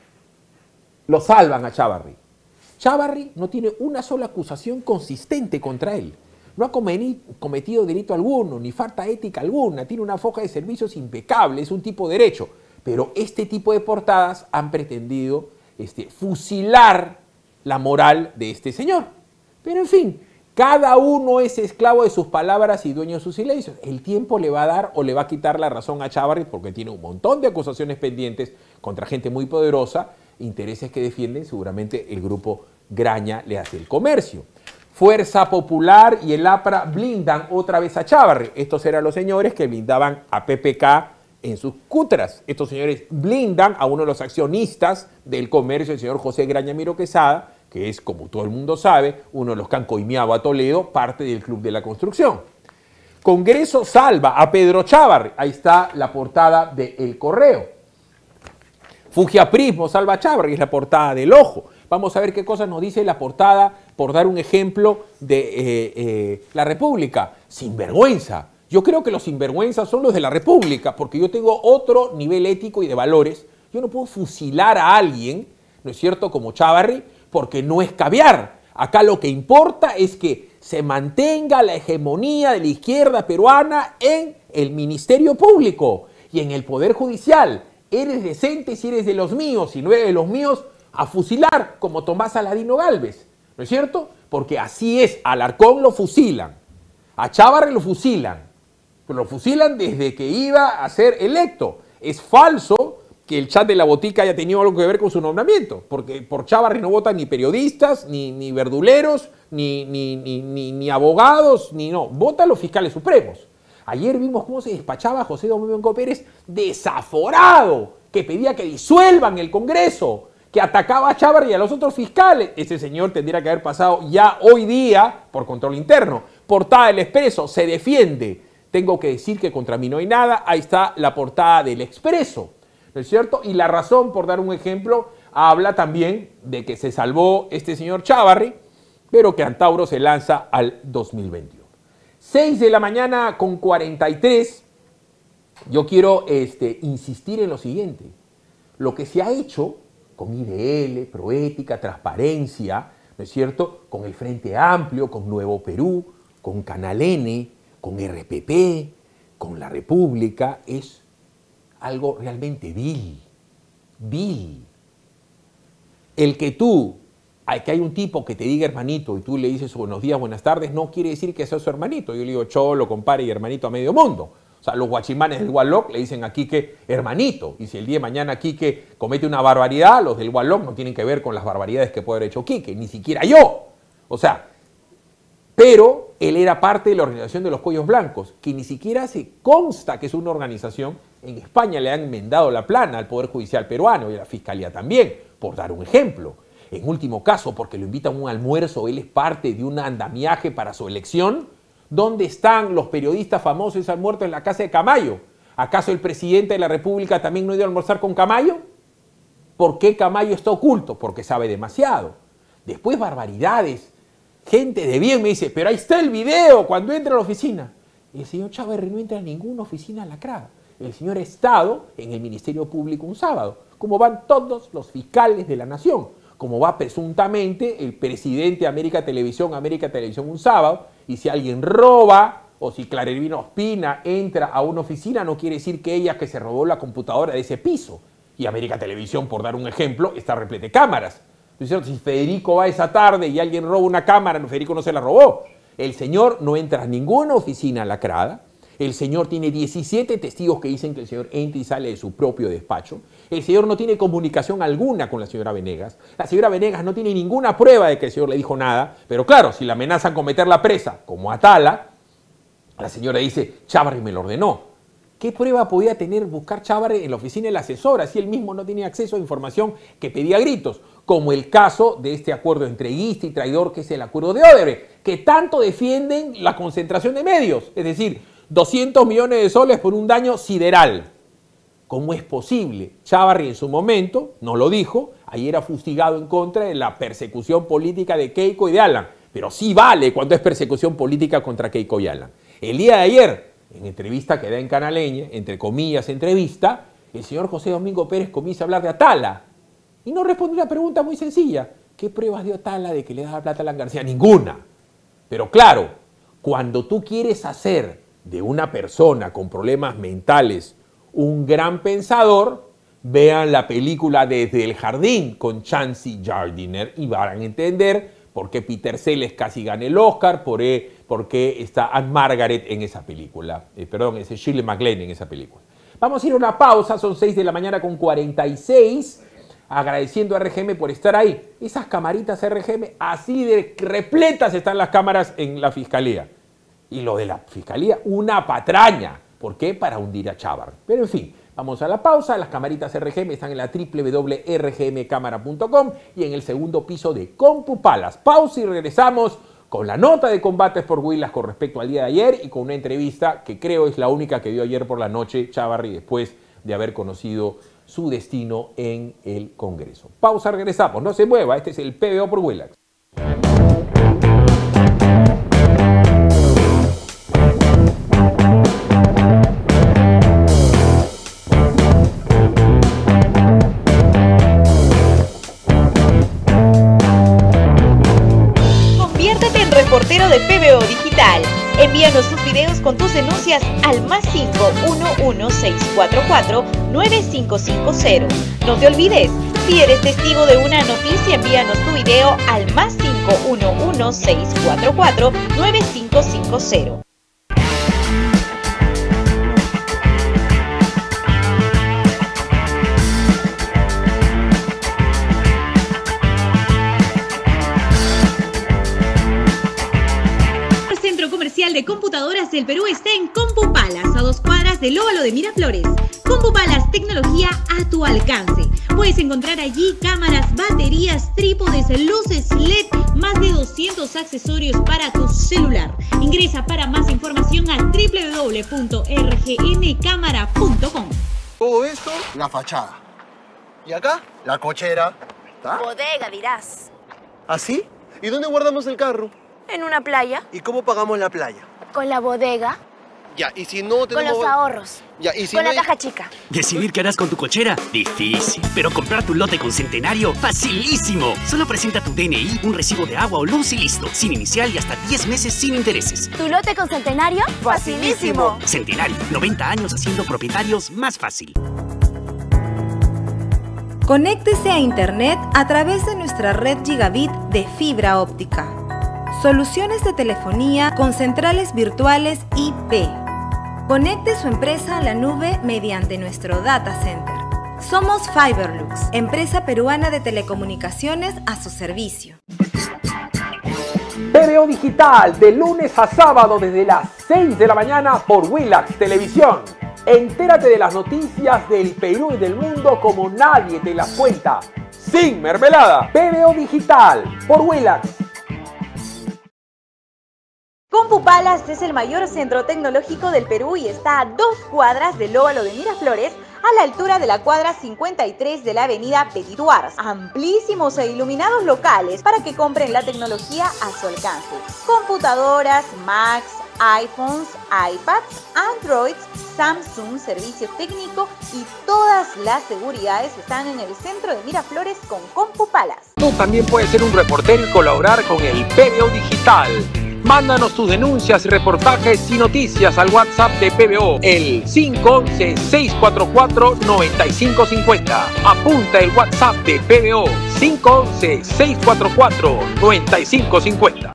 lo salvan a Chávarri. Chávarri no tiene una sola acusación consistente contra él. No ha cometido delito alguno, ni falta ética alguna, tiene una foja de servicios impecable, es un tipo derecho. Pero este tipo de portadas han pretendido fusilar la moral de este señor. Pero en fin, cada uno es esclavo de sus palabras y dueño de sus silencios. El tiempo le va a dar o le va a quitar la razón a Chávarri porque tiene un montón de acusaciones pendientes contra gente muy poderosa, intereses que defienden seguramente el grupo Graña le hace el comercio. Fuerza Popular y el APRA blindan otra vez a Chávarri. Estos eran los señores que blindaban a PPK en sus cutras. Estos señores blindan a uno de los accionistas del comercio, el señor José Graña Miró Quesada, que es, como todo el mundo sabe, uno de los que han coimeado a Toledo, parte del Club de la Construcción. Congreso salva a Pedro Chávarri. Ahí está la portada de El Correo. Fujiaprismo salva a Chávarri, es la portada del Ojo. Vamos a ver qué cosas nos dice la portada, por dar un ejemplo, de La República. Sinvergüenza. Yo creo que los sinvergüenzas son los de La República, porque yo tengo otro nivel ético y de valores. Yo no puedo fusilar a alguien, ¿no es cierto?, como Chávarri, porque no es caviar. Acá lo que importa es que se mantenga la hegemonía de la izquierda peruana en el Ministerio Público y en el Poder Judicial. Eres decente si eres de los míos, si no eres de los míos, a fusilar, como Tomás Aladino Gálvez, ¿no es cierto? Porque así es, a Alarcón lo fusilan, a Chávarri lo fusilan, pero lo fusilan desde que iba a ser electo. Es falso que el chat de la botica haya tenido algo que ver con su nombramiento, porque por Chávarri no votan ni periodistas, ni verduleros, ni abogados, votan los fiscales supremos. Ayer vimos cómo se despachaba José Domingo Pérez desaforado, que pedía que disuelvan el Congreso, que atacaba a Chávarri y a los otros fiscales. Ese señor tendría que haber pasado ya hoy día por control interno. Portada del Expreso, se defiende. Tengo que decir que contra mí no hay nada. Ahí está la portada del Expreso, ¿no es cierto? Y La Razón, por dar un ejemplo, habla también de que se salvó este señor Chávarri, pero que Antauro se lanza al 2021. 6 de la mañana con 43. Yo quiero insistir en lo siguiente. Lo que se ha hecho con IDL, Proética, Transparencia, ¿no es cierto?, con el Frente Amplio, con Nuevo Perú, con Canal N, con RPP, con La República, es algo realmente vil. Vil. El que hay un tipo que te diga hermanito y tú le dices buenos días, buenas tardes, no quiere decir que sea su hermanito. Yo le digo cholo, compadre y hermanito a medio mundo. O sea, los guachimanes del Gualoc le dicen a Quique hermanito. Y si el día de mañana Quique comete una barbaridad, los del Gualoc no tienen que ver con las barbaridades que puede haber hecho Quique, ni siquiera yo. O sea, pero él era parte de la organización de los Cuellos Blancos, que ni siquiera se consta que es una organización. En España le han enmendado la plana al Poder Judicial peruano y a la Fiscalía también, por dar un ejemplo. En último caso, porque lo invitan a un almuerzo, él es parte de un andamiaje para su elección. ¿Dónde están los periodistas famosos que han muerto en la casa de Camayo? ¿Acaso el presidente de la República también no ha ido a almorzar con Camayo? ¿Por qué Camayo está oculto? Porque sabe demasiado. Después barbaridades. Gente de bien me dice, pero ahí está el video cuando entra a la oficina. Y el señor Chávarri no entra a ninguna oficina lacrada. El señor ha estado en el Ministerio Público un sábado, como van todos los fiscales de la nación, como va presuntamente el presidente de América Televisión un sábado, y si alguien roba, o si Clarelvina Ospina entra a una oficina, no quiere decir que ella que se robó la computadora de ese piso. Y América Televisión, por dar un ejemplo, está repleta de cámaras. Entonces, si Federico va esa tarde y alguien roba una cámara, Federico no se la robó. El señor no entra a ninguna oficina lacrada. El señor tiene 17 testigos que dicen que el señor entra y sale de su propio despacho. El señor no tiene comunicación alguna con la señora Venegas. La señora Venegas no tiene ninguna prueba de que el señor le dijo nada. Pero claro, si la amenazan con meterla presa, como Atala, la señora dice, Chávarri me lo ordenó. ¿Qué prueba podía tener buscar Chávarri en la oficina de la asesora si él mismo no tenía acceso a información que pedía gritos? Como el caso de este acuerdo entreguista y traidor que es el acuerdo de Odebrecht, que tanto defienden la concentración de medios, es decir, 200 millones de soles por un daño sideral. ¿Cómo es posible? Chávarri en su momento, no lo dijo, ahí era fustigado en contra de la persecución política de Keiko y de Alan, pero sí vale cuando es persecución política contra Keiko y Alan. El día de ayer, en entrevista que da en Canaleña, entre comillas entrevista, el señor José Domingo Pérez comienza a hablar de Atala y no responde una pregunta muy sencilla. ¿Qué pruebas dio Atala de que le daba plata a Alan García? Ninguna. Pero claro, cuando tú quieres hacer de una persona con problemas mentales un gran pensador, vean la película Desde el Jardín con Chancy Jardiner y van a entender por qué Peter Sellers casi gana el Oscar, por qué está Anne Margaret en esa película, ese Shirley MacLaine en esa película. Vamos a ir a una pausa, son 6 de la mañana con 46, agradeciendo a RGM por estar ahí. Esas camaritas RGM, así de repletas están las cámaras en la Fiscalía. Y lo de la Fiscalía, una patraña. ¿Por qué? Para hundir a Chávarri. Pero en fin, vamos a la pausa. Las camaritas RGM están en la www.rgmcamara.com y en el segundo piso de CompuPalas. Pausa y regresamos con la nota de combates por Huilas con respecto al día de ayer y con una entrevista que creo es la única que dio ayer por la noche Chávarri después de haber conocido su destino en el Congreso. Pausa, regresamos. No se mueva. Este es el PBO por Willax. Reportero de PBO Digital. Envíanos tus videos con tus denuncias al +5 644 9550. No te olvides, si eres testigo de una noticia, envíanos tu video al +5 644 9550. De computadoras del Perú está en CompuPalas, a 2 cuadras del óvalo de Miraflores. CompuPalas, tecnología a tu alcance. Puedes encontrar allí cámaras, baterías, trípodes, luces LED, más de 200 accesorios para tu celular. Ingresa para más información a www.rgmcamara.com. Todo esto, la fachada. ¿Y acá? La cochera. ¿Está? Bodega, dirás. ¿Así? ¿Y dónde guardamos el carro? En una playa. ¿Y cómo pagamos la playa? Con la bodega. Ya, y si no tenemos... Con los ahorros. Ya, y si con no la caja chica. ¿Decidir qué harás con tu cochera? Difícil. Pero comprar tu lote con Centenario, facilísimo. Solo presenta tu DNI, un recibo de agua o luz y listo. Sin inicial y hasta 10 meses sin intereses. ¿Tu lote con Centenario? Facilísimo. Centenario, 90 años haciendo propietarios más fácil. Conéctese a Internet a través de nuestra red Gigabit de fibra óptica. Soluciones de telefonía con centrales virtuales IP. Conecte su empresa a la nube mediante nuestro data center. Somos Fiberlux, empresa peruana de telecomunicaciones a su servicio. PBO Digital, de lunes a sábado desde las 6 de la mañana por Willax Televisión. Entérate de las noticias del Perú y del mundo como nadie te las cuenta. Sin mermelada. PBO Digital por Willax. CompuPalas es el mayor centro tecnológico del Perú y está a 2 cuadras del óvalo de Miraflores, a la altura de la cuadra 53 de la avenida Petit Duars. Amplísimos e iluminados locales para que compren la tecnología a su alcance. Computadoras, Macs, iPhones, iPads, Androids, Samsung, servicio técnico y todas las seguridades están en el centro de Miraflores con CompuPalas. Tú también puedes ser un reportero y colaborar con el PBO Digital. Mándanos tus denuncias, reportajes y noticias al WhatsApp de PBO, el 511-644-9550. Apunta el WhatsApp de PBO, 511-644-9550.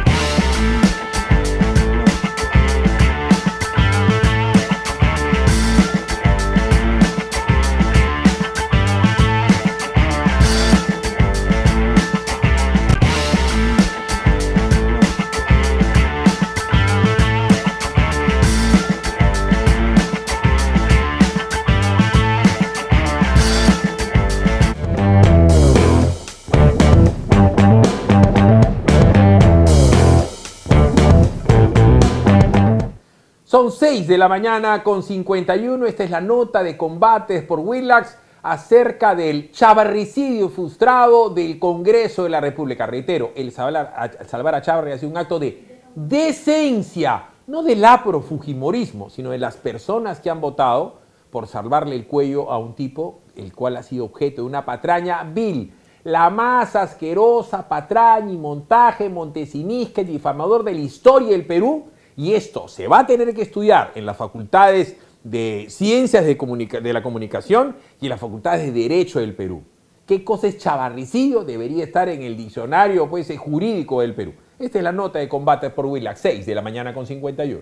Son 6 de la mañana con 51. Esta es la nota de Combates por Willax acerca del chavarricidio frustrado del Congreso de la República. Reitero, el salvar a Chávarri ha sido un acto de decencia, no del afrofujimorismo, sino de las personas que han votado por salvarle el cuello a un tipo el cual ha sido objeto de una patraña vil. La más asquerosa patraña y montaje montesinisca y difamador de la historia del Perú. Y esto se va a tener que estudiar en las facultades de Ciencias de la Comunicación y en las facultades de Derecho del Perú. ¿Qué cosa es chavarricidio? Debería estar en el diccionario jurídico del Perú. Esta es la nota de Combate por Willax, 6 de la mañana con 51.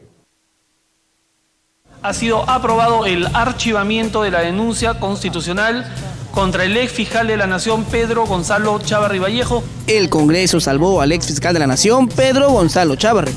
Ha sido aprobado el archivamiento de la denuncia constitucional contra el ex fiscal de la Nación, Pedro Gonzalo Chávarri Vallejo. El Congreso salvó al ex fiscal de la Nación, Pedro Gonzalo Chávarri.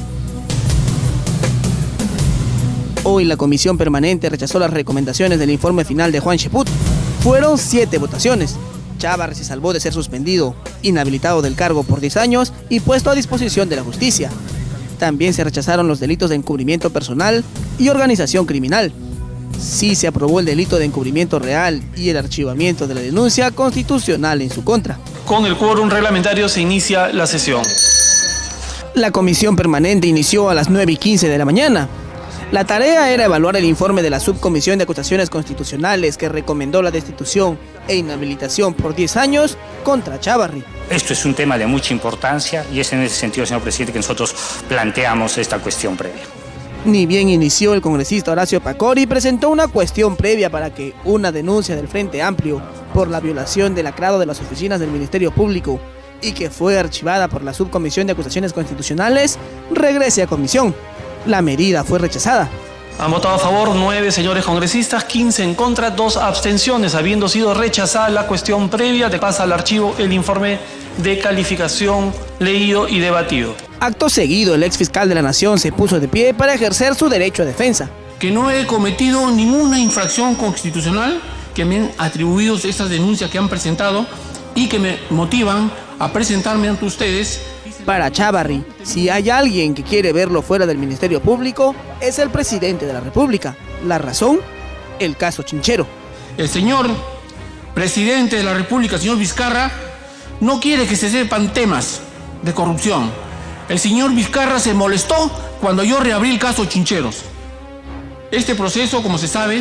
Hoy la Comisión Permanente rechazó las recomendaciones del informe final de Juan Cheput. Fueron 7 votaciones. Chávarri se salvó de ser suspendido, inhabilitado del cargo por 10 años y puesto a disposición de la justicia. También se rechazaron los delitos de encubrimiento personal y organización criminal. Sí se aprobó el delito de encubrimiento real y el archivamiento de la denuncia constitucional en su contra. Con el quórum reglamentario se inicia la sesión. La Comisión Permanente inició a las 9:15 de la mañana. La tarea era evaluar el informe de la Subcomisión de Acusaciones Constitucionales que recomendó la destitución e inhabilitación por 10 años contra Chávarri. Esto es un tema de mucha importancia y es en ese sentido, señor presidente, que nosotros planteamos esta cuestión previa. Ni bien inició, el congresista Horacio Pacori presentó una cuestión previa para que una denuncia del Frente Amplio por la violación del lacrado de las oficinas del Ministerio Público y que fue archivada por la Subcomisión de Acusaciones Constitucionales regrese a comisión. La medida fue rechazada. Han votado a favor 9 señores congresistas, 15 en contra, 2 abstenciones. Habiendo sido rechazada la cuestión previa, te pasa al archivo el informe de calificación leído y debatido. Acto seguido, el ex fiscal de la Nación se puso de pie para ejercer su derecho a defensa. Que no he cometido ninguna infracción constitucional, que me han atribuido estas denuncias que han presentado y que me motivan a presentarme ante ustedes. Para Chávarri, si hay alguien que quiere verlo fuera del Ministerio Público, es el presidente de la República. La razón, el caso Chinchero. El señor presidente de la República, señor Vizcarra, no quiere que se sepan temas de corrupción. El señor Vizcarra se molestó cuando yo reabrí el caso Chincheros. Este proceso, como se sabe,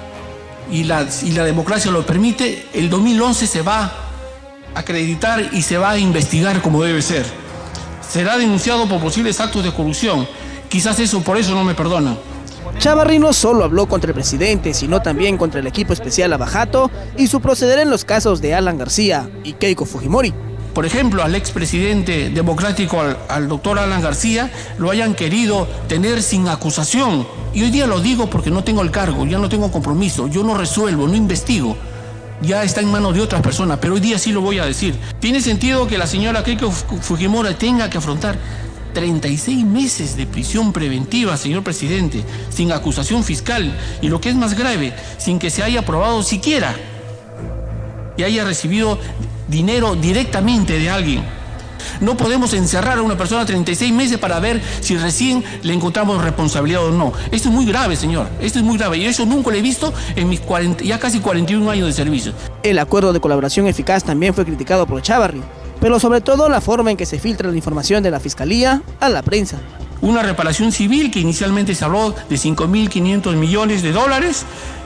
y la democracia lo permite, el 2011 se va a acreditar y se va a investigar como debe ser. Será denunciado por posibles actos de corrupción. Quizás por eso no me perdona. Chávarri no solo habló contra el presidente, sino también contra el equipo especial Lavajato y su proceder en los casos de Alan García y Keiko Fujimori. Por ejemplo, al expresidente democrático, al doctor Alan García, lo hayan querido tener sin acusación. Y hoy día lo digo porque no tengo el cargo, ya no tengo compromiso, yo no resuelvo, no investigo. Ya está en manos de otras personas, pero hoy día sí lo voy a decir. ¿Tiene sentido que la señora Keiko Fujimori tenga que afrontar 36 meses de prisión preventiva, señor presidente, sin acusación fiscal y lo que es más grave, sin que se haya probado siquiera y haya recibido dinero directamente de alguien? No podemos encerrar a una persona 36 meses para ver si recién le encontramos responsabilidad o no. Esto es muy grave, señor. Esto es muy grave. Y eso nunca lo he visto en mis ya casi 41 años de servicio. El acuerdo de colaboración eficaz también fue criticado por Chávarri, pero sobre todo la forma en que se filtra la información de la Fiscalía a la prensa. Una reparación civil que inicialmente se habló de 5.500 millones de dólares,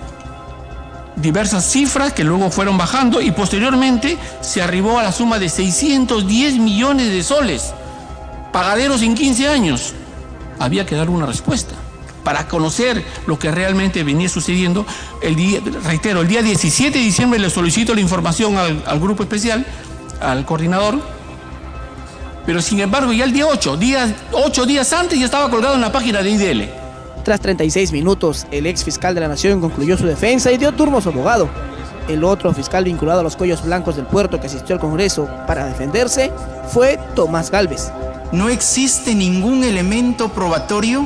diversas cifras que luego fueron bajando y posteriormente se arribó a la suma de 610 millones de soles, pagaderos en 15 años. había que dar una respuesta. Para conocer lo que realmente venía sucediendo, el día 17 de diciembre le solicito la información al grupo especial, al coordinador, pero sin embargo ya el día 8 días antes ya estaba colgado en la página de IDL. Tras 36 minutos, el ex fiscal de la Nación concluyó su defensa y dio turno a su abogado. El otro fiscal vinculado a los cuellos blancos del puerto que asistió al Congreso para defenderse fue Tomás Gálvez. No existe ningún elemento probatorio,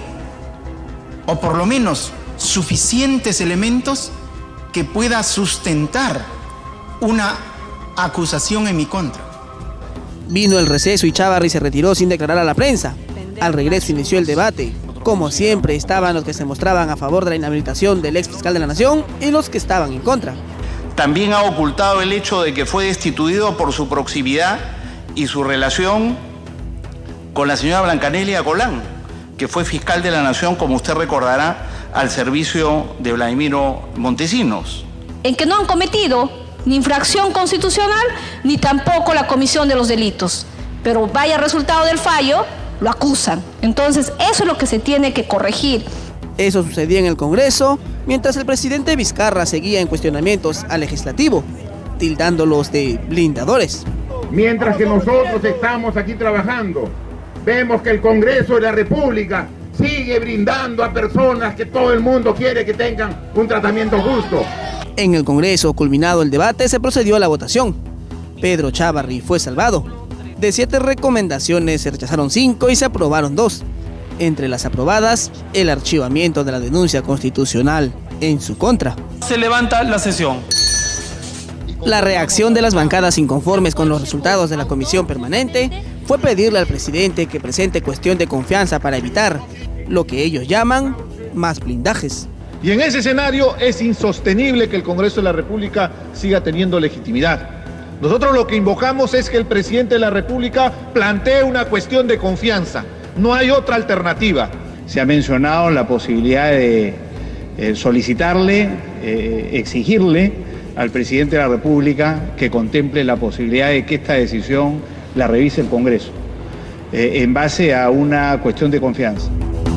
o por lo menos suficientes elementos que pueda sustentar una acusación en mi contra. Vino el receso y Chávarri se retiró sin declarar a la prensa. Al regreso inició el debate. Como siempre, estaban los que se mostraban a favor de la inhabilitación del ex fiscal de la Nación y los que estaban en contra. También ha ocultado el hecho de que fue destituido por su proximidad y su relación con la señora Blancanelia Colán, que fue fiscal de la Nación, como usted recordará, al servicio de Vladimiro Montesinos. En que no han cometido ni infracción constitucional, ni tampoco la comisión de los delitos. Pero vaya resultado del fallo, lo acusan. Entonces, eso es lo que se tiene que corregir. Eso sucedía en el Congreso, mientras el presidente Vizcarra seguía en cuestionamientos al legislativo, tildándolos de blindadores. Mientras que nosotros estamos aquí trabajando, vemos que el Congreso de la República sigue brindando a personas que todo el mundo quiere que tengan un tratamiento justo. En el Congreso, culminado el debate, se procedió a la votación. Pedro Chávarri fue salvado. De 7 recomendaciones se rechazaron 5 y se aprobaron 2. Entre las aprobadas, el archivamiento de la denuncia constitucional en su contra. Se levanta la sesión. La reacción de las bancadas inconformes con los resultados de la comisión permanente fue pedirle al presidente que presente cuestión de confianza para evitar lo que ellos llaman más blindajes. Y en ese escenario es insostenible que el Congreso de la República siga teniendo legitimidad. Nosotros lo que invocamos es que el presidente de la República plantee una cuestión de confianza. No hay otra alternativa. Se ha mencionado la posibilidad de solicitarle, exigirle al presidente de la República que contemple la posibilidad de que esta decisión la revise el Congreso, en base a una cuestión de confianza.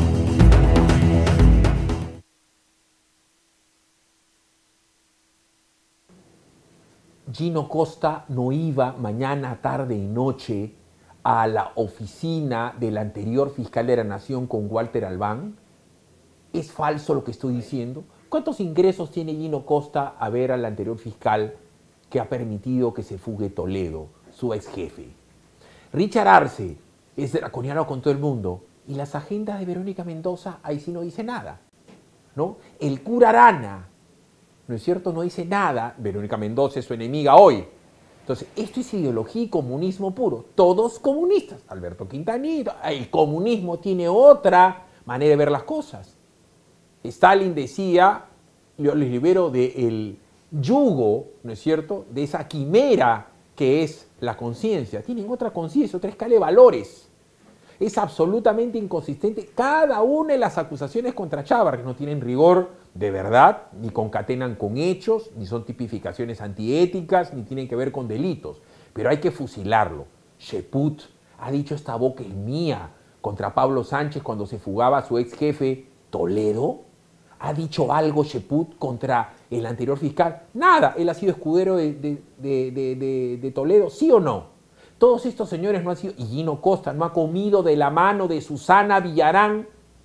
Gino Costa no iba mañana, tarde y noche a la oficina del anterior fiscal de la Nación con Walter Albán. ¿Es falso lo que estoy diciendo? ¿Cuántos ingresos tiene Gino Costa a ver al anterior fiscal que ha permitido que se fugue Toledo, su ex jefe? Richard Arce es draconiano con todo el mundo y las agendas de Verónica Mendoza ahí sí no dice nada, ¿no? El cura Arana, ¿no es cierto? No dice nada. Verónica Mendoza es su enemiga hoy. Entonces, esto es ideología y comunismo puro. Todos comunistas. Alberto Quintanilla. El comunismo tiene otra manera de ver las cosas. Stalin decía, les libero del yugo, ¿no es cierto?, de esa quimera que es la conciencia. Tienen otra conciencia, otra escala de valores. Es absolutamente inconsistente cada una de las acusaciones contra Chávarri. No tienen rigor de verdad, ni concatenan con hechos, ni son tipificaciones antiéticas, ni tienen que ver con delitos. Pero hay que fusilarlo. Cheput ha dicho esta boca es mía contra Pablo Sánchez cuando se fugaba su ex jefe Toledo. ¿Ha dicho algo Cheput contra el anterior fiscal? Nada, él ha sido escudero de Toledo, ¿sí o no? Todos estos señores no han sido, y Gino Costa no ha comido de la mano de Susana Villarán,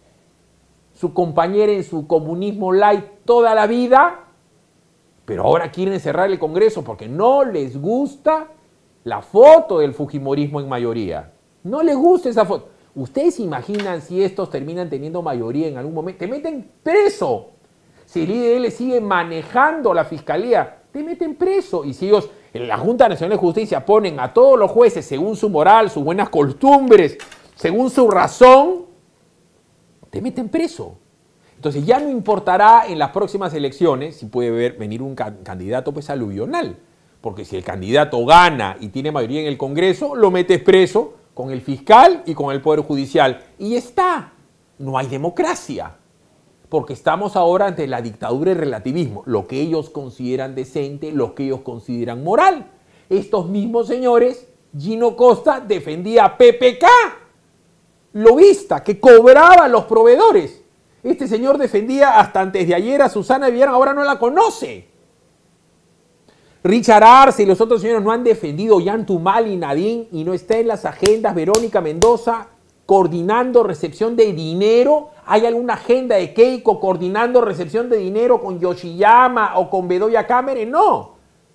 su compañera en su comunismo light toda la vida, pero ahora quieren cerrar el Congreso porque no les gusta la foto del fujimorismo en mayoría. No les gusta esa foto. ¿Ustedes se imaginan si estos terminan teniendo mayoría en algún momento? Te meten preso. Si el IDL sigue manejando la fiscalía, te meten preso. Y si ellos, en la Junta Nacional de Justicia, ponen a todos los jueces según su moral, sus buenas costumbres, según su razón, te meten preso. Entonces ya no importará en las próximas elecciones si puede venir un candidato pues aluvional. Porque si el candidato gana y tiene mayoría en el Congreso, lo metes preso con el fiscal y con el Poder Judicial. Y está. No hay democracia. Porque estamos ahora ante la dictadura y relativismo. Lo que ellos consideran decente, lo que ellos consideran moral. Estos mismos señores, Gino Costa defendía a PPK. lobista que cobraba a los proveedores. Este señor defendía hasta antes de ayer a Susana Villarán, ahora no la conoce. Richard Arce y los otros señores no han defendido Ollantumal y Nadine y no está en las agendas Verónica Mendoza coordinando recepción de dinero. ¿Hay alguna agenda de Keiko coordinando recepción de dinero con Yoshiyama o con Bedoya Cámara? No.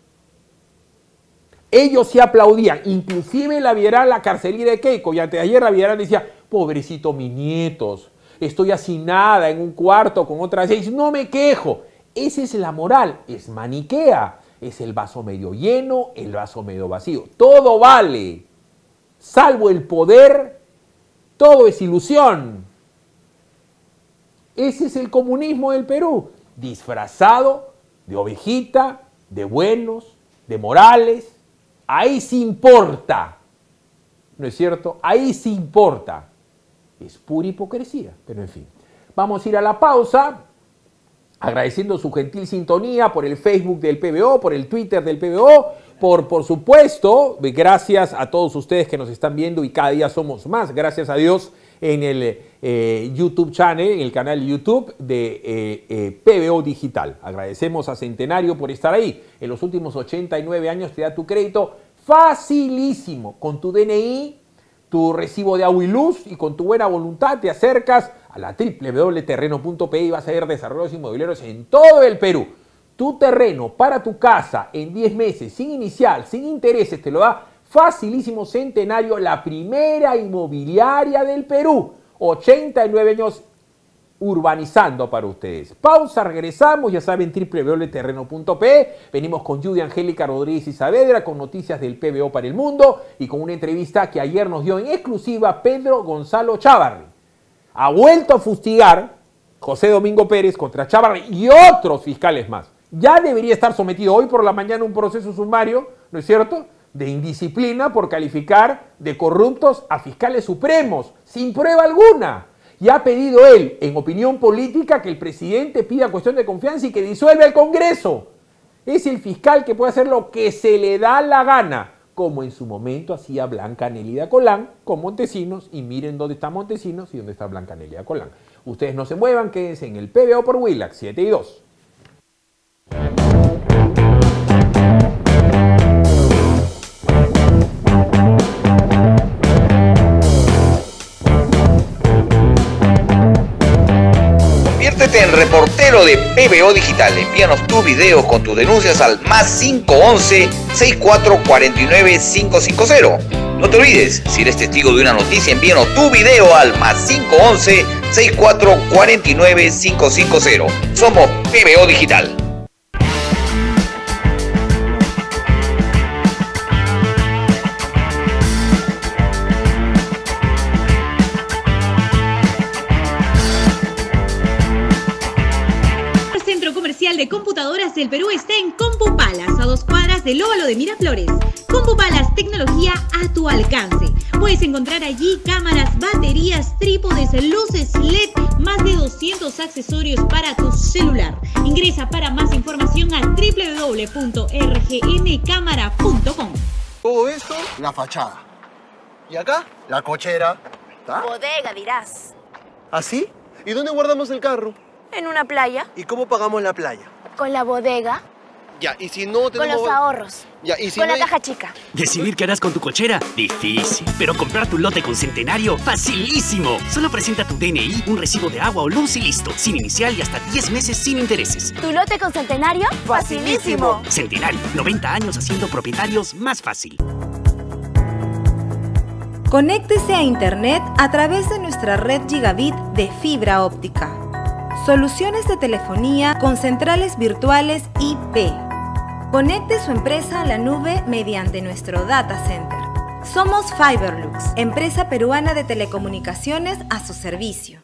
Ellos se aplaudían, inclusive la Villarán, la carcelera de Keiko, y antes de ayer la Villarán decía, pobrecito mis nietos, estoy hacinada en un cuarto con otras 6, no me quejo. Esa es la moral, es maniquea. Es el vaso medio lleno, el vaso medio vacío. Todo vale, salvo el poder, todo es ilusión. Ese es el comunismo del Perú, disfrazado de ovejita, de buenos, de morales. Ahí sí importa, ¿no es cierto? Ahí sí importa. Es pura hipocresía, pero en fin. Vamos a ir a la pausa. Agradeciendo su gentil sintonía por el Facebook del PBO, por el Twitter del PBO, por supuesto, gracias a todos ustedes que nos están viendo y cada día somos más, gracias a Dios, en el YouTube channel, en el canal YouTube de PBO Digital. Agradecemos a Centenario por estar ahí. En los últimos 89 años te da tu crédito facilísimo. Con tu DNI, tu recibo de agua y luz y con tu buena voluntad te acercas a la www.terreno.pe y vas a ver desarrollos inmobiliarios en todo el Perú. Tu terreno para tu casa en 10 meses, sin inicial, sin intereses, te lo da facilísimo Centenario, la primera inmobiliaria del Perú. 89 años urbanizando para ustedes. Pausa, regresamos, ya saben, www.terreno.pe. Venimos con Judy Angélica Rodríguez y Saavedra con noticias del PBO para el mundo y con una entrevista que ayer nos dio en exclusiva Pedro Gonzalo Chávarri. Ha vuelto a fustigar José Domingo Pérez contra Chávarri y otros fiscales más. Ya debería estar sometido hoy por la mañana a un proceso sumario, ¿no es cierto?, de indisciplina por calificar de corruptos a fiscales supremos, sin prueba alguna. Y ha pedido él, en opinión política, que el presidente pida cuestión de confianza y que disuelva el Congreso. Es el fiscal que puede hacer lo que se le da la gana, como en su momento hacía Blanca Nélida Colán con Montesinos, y miren dónde está Montesinos y dónde está Blanca Nélida Colán. Ustedes no se muevan, quédense en el PBO por Willax, 7 y 2. Conviértete en reportero de PBO Digital. Envíanos tus videos con tus denuncias al +511 6449 550. No te olvides, si eres testigo de una noticia, envíanos tu video al +511 6449 550. Somos PBO Digital. De computadoras del Perú está en CompuPalas, a 2 cuadras del óvalo de Miraflores. CompuPalas, tecnología a tu alcance. Puedes encontrar allí cámaras, baterías, trípodes, luces LED, más de 200 accesorios para tu celular. Ingresa para más información a www.rgncamara.com. Todo esto, la fachada. ¿Y acá? La cochera. ¿Está? Bodega, dirás. ¿Así? ¿Y dónde guardamos el carro? En una playa. ¿Y cómo pagamos la playa? Con la bodega. Ya, y si no tenemos... Con los ahorros. Ya, y si con no la caja chica. ¿Decidir qué harás con tu cochera? Difícil. Pero comprar tu lote con Centenario, facilísimo. Solo presenta tu DNI, un recibo de agua o luz y listo. Sin inicial y hasta 10 meses sin intereses. ¿Tu lote con Centenario? Facilísimo. Centenario, 90 años haciendo propietarios más fácil. Conéctese a Internet a través de nuestra red Gigabit de fibra óptica. Soluciones de telefonía con centrales virtuales IP. Conecte su empresa a la nube mediante nuestro data center. Somos Fiberlux, empresa peruana de telecomunicaciones a su servicio.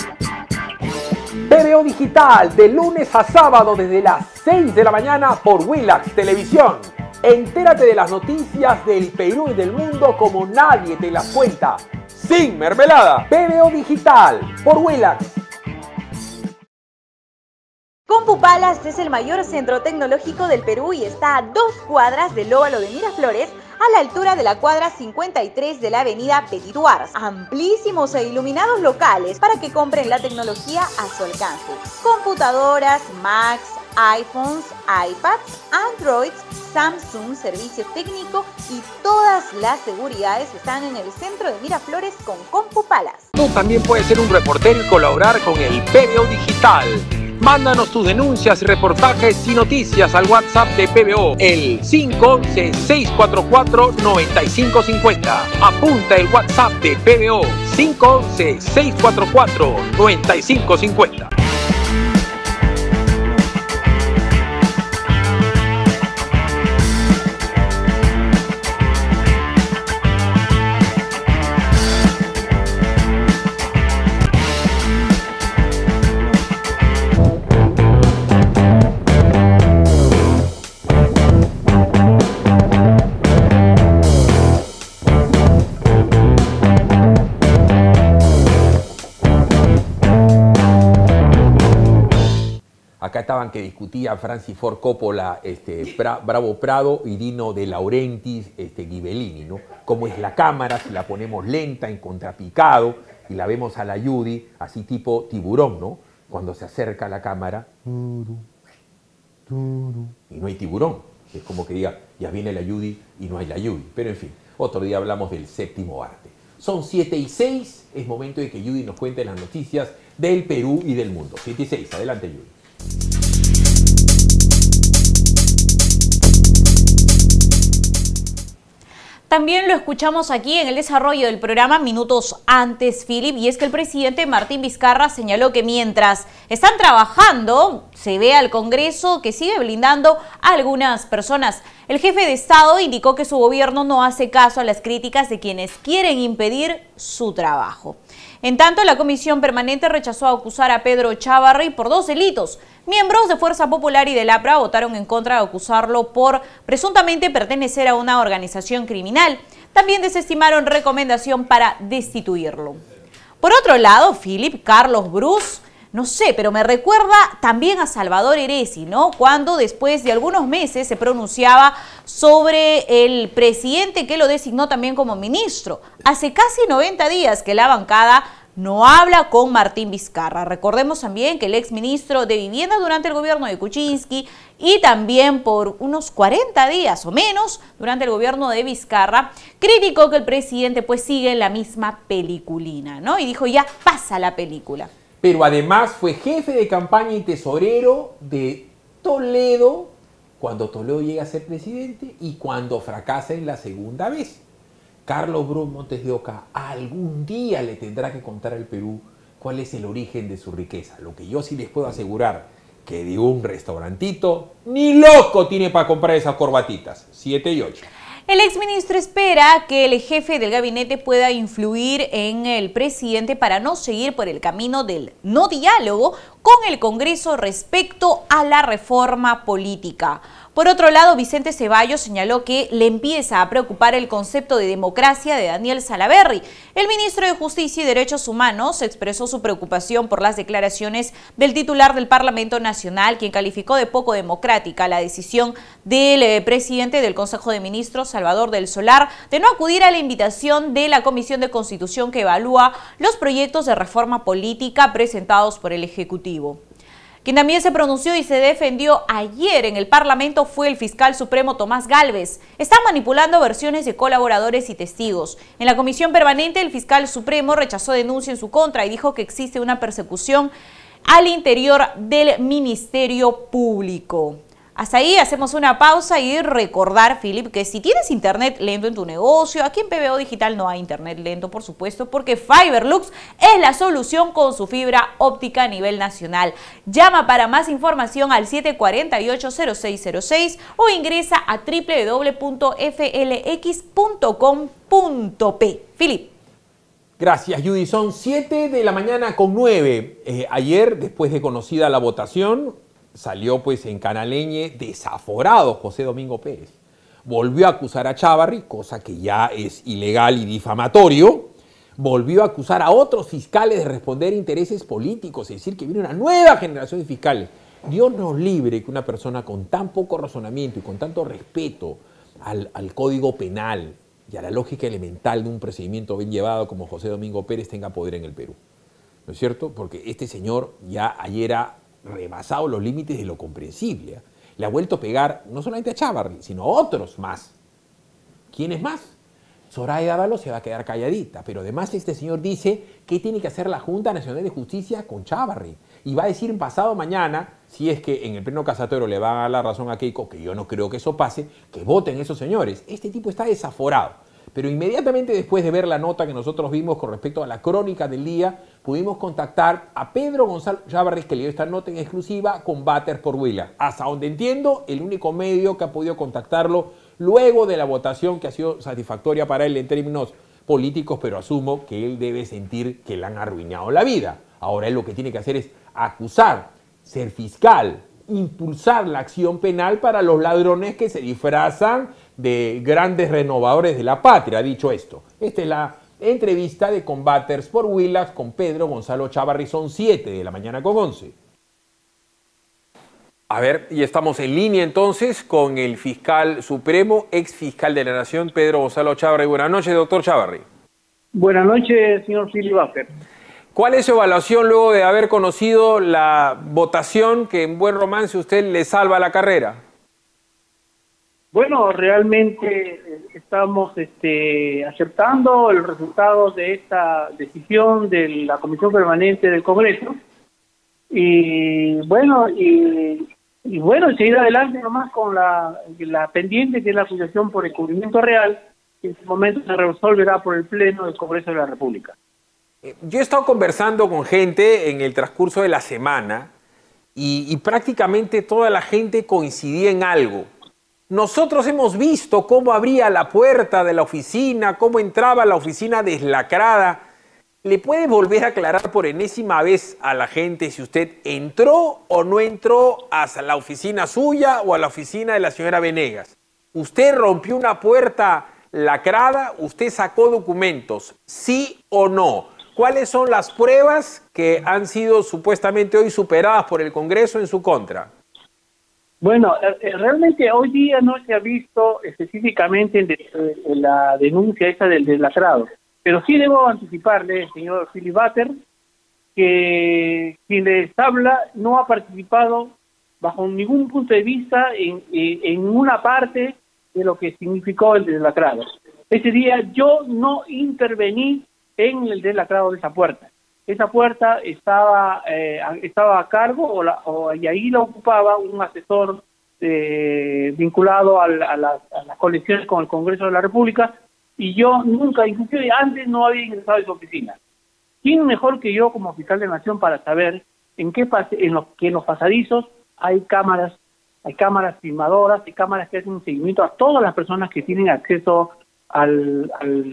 PBO Digital, de lunes a sábado desde las 6 de la mañana por Willax Televisión. Entérate de las noticias del Perú y del mundo como nadie te las cuenta. Sin mermelada. PBO Digital por Willax. CompuPalas es el mayor centro tecnológico del Perú y está a 2 cuadras del óvalo de Miraflores, a la altura de la cuadra 53 de la avenida Petit Duars. Amplísimos e iluminados locales para que compren la tecnología a su alcance. Computadoras, Macs, iPhones, iPads, Androids, Samsung, servicio técnico y todas las seguridades están en el centro de Miraflores con CompuPalas. Tú también puedes ser un reportero y colaborar con el PBO Digital. Mándanos tus denuncias, reportajes y noticias al WhatsApp de PBO, el 511-644-9550. Apunta el WhatsApp de PBO, 511-644-9550. Acá estaban que discutía Francis Ford Coppola, Bravo Prado y Dino De Laurentiis, Ghibellini, ¿no? Cómo es la cámara, si la ponemos lenta, en contrapicado, y la vemos a la Judy, así tipo tiburón, ¿no? Cuando se acerca a la cámara, y no hay tiburón. Es como que diga, ya viene la Judy y no hay la Judy. Pero en fin, otro día hablamos del séptimo arte. Son 7:06, es momento de que Judy nos cuente las noticias del Perú y del mundo. 7:06, adelante Judy. También lo escuchamos aquí en el desarrollo del programa minutos antes, Philip, y es que el presidente Martín Vizcarra señaló que mientras están trabajando, se ve al Congreso que sigue blindando a algunas personas. El jefe de Estado indicó que su gobierno no hace caso a las críticas de quienes quieren impedir su trabajo. En tanto, la Comisión Permanente rechazó acusar a Pedro Chávarri por 2 delitos. Miembros de Fuerza Popular y del APRA votaron en contra de acusarlo por presuntamente pertenecer a una organización criminal. También desestimaron recomendación para destituirlo. Por otro lado, Philip, Carlos Bruce, no sé, pero me recuerda también a Salvador Heresi, ¿no? Cuando después de algunos meses se pronunciaba sobre el presidente que lo designó también como ministro. Hace casi 90 días que la bancada no habla con Martín Vizcarra. Recordemos también que el exministro de Vivienda durante el gobierno de Kuczynski y también por unos 40 días o menos durante el gobierno de Vizcarra criticó que el presidente pues sigue en la misma peliculina, ¿no? Y dijo ya pasa la película. Pero además fue jefe de campaña y tesorero de Toledo cuando Toledo llega a ser presidente y cuando fracasa en la segunda vez. Carlos Bruce Montes de Oca algún día le tendrá que contar al Perú cuál es el origen de su riqueza. Lo que yo sí les puedo asegurar, que de un restaurantito, ni loco tiene para comprar esas corbatitas. 7 y 8. El exministro espera que el jefe del gabinete pueda influir en el presidente para no seguir por el camino del no diálogo con el Congreso respecto a la reforma política. Por otro lado, Vicente Ceballos señaló que le empieza a preocupar el concepto de democracia de Daniel Salaverry. El ministro de Justicia y Derechos Humanos expresó su preocupación por las declaraciones del titular del Parlamento Nacional, quien calificó de poco democrática la decisión del presidente del Consejo de Ministros, Salvador del Solar, de no acudir a la invitación de la Comisión de Constitución que evalúa los proyectos de reforma política presentados por el Ejecutivo. Quien también se pronunció y se defendió ayer en el Parlamento fue el fiscal supremo Tomás Gálvez. Están manipulando versiones de colaboradores y testigos. En la comisión permanente, el fiscal supremo rechazó denuncia en su contra y dijo que existe una persecución al interior del Ministerio Público. Hasta ahí hacemos una pausa y recordar, Philip, que si tienes internet lento en tu negocio, aquí en PBO Digital no hay internet lento, por supuesto, porque Fiberlux es la solución con su fibra óptica a nivel nacional. Llama para más información al 748-0606 o ingresa a www.flx.com.p. Philip. Gracias, Judy. Son 7 de la mañana con 9. Ayer, después de conocida la votación, salió pues en Canaleñe desaforado José Domingo Pérez. Volvió a acusar a Chávarri, cosa que ya es ilegal y difamatorio. Volvió a acusar a otros fiscales de responder intereses políticos, es decir, que viene una nueva generación de fiscales. Dios nos libre que una persona con tan poco razonamiento y con tanto respeto al Código Penal y a la lógica elemental de un procedimiento bien llevado como José Domingo Pérez tenga poder en el Perú. ¿No es cierto? Porque este señor ya ayer ha rebasado los límites de lo comprensible. Le ha vuelto a pegar no solamente a Chávarri, sino a otros más. ¿Quiénes más? Soraya Dávalos se va a quedar calladita, pero además este señor dice que tiene que hacer la Junta Nacional de Justicia con Chávarri. Y va a decir pasado mañana, si es que en el pleno casatorio le va a dar la razón a Keiko, que yo no creo que eso pase, que voten esos señores. Este tipo está desaforado. Pero inmediatamente después de ver la nota que nosotros vimos con respecto a la crónica del día, pudimos contactar a Pedro Gonzalo Chávarri, que leyó esta nota en exclusiva con Batters por Willax. Hasta donde entiendo, el único medio que ha podido contactarlo luego de la votación que ha sido satisfactoria para él en términos políticos, pero asumo que él debe sentir que le han arruinado la vida. Ahora él lo que tiene que hacer es acusar, ser fiscal, impulsar la acción penal para los ladrones que se disfrazan de grandes renovadores de la patria. Dicho esto, esta es la entrevista de Batters por Willax con Pedro Gonzalo Chávarri. Son 7 de la mañana con 11. A ver, y estamos en línea entonces con el fiscal supremo, ex fiscal de la Nación, Pedro Gonzalo Chávarri. Buenas noches, doctor Chávarri. Buenas noches, señor Philip Baker. ¿Cuál es su evaluación luego de haber conocido la votación que en buen romance usted le salva la carrera? Bueno, realmente estamos aceptando el resultado de esta decisión de la Comisión Permanente del Congreso y bueno, seguir adelante nomás con la pendiente, que es la acusación por encubrimiento real, que en su momento se resolverá por el Pleno del Congreso de la República. Yo he estado conversando con gente en el transcurso de la semana y prácticamente toda la gente coincidía en algo. Nosotros hemos visto cómo abría la puerta de la oficina, cómo entraba a la oficina deslacrada. ¿Le puede volver a aclarar por enésima vez a la gente si usted entró o no entró a la oficina suya o a la oficina de la señora Venegas? ¿Usted rompió una puerta lacrada? ¿Usted sacó documentos? ¿Sí o no? ¿Cuáles son las pruebas que han sido supuestamente hoy superadas por el Congreso en su contra? Bueno, realmente hoy día no se ha visto específicamente en la denuncia esa del deslacrado, pero sí debo anticiparle, señor Philip Baker, que quien les habla no ha participado bajo ningún punto de vista en una parte de lo que significó el deslacrado. Ese día yo no intervení en el deslacrado de esa puerta. Esa puerta estaba a cargo y ahí la ocupaba un asesor vinculado a las colecciones con el Congreso de la República, y yo nunca, inclusive antes, no había ingresado a esa oficina. ¿Quién mejor que yo como fiscal de Nación para saber en los pasadizos hay cámaras filmadoras, hay cámaras que hacen un seguimiento a todas las personas que tienen acceso al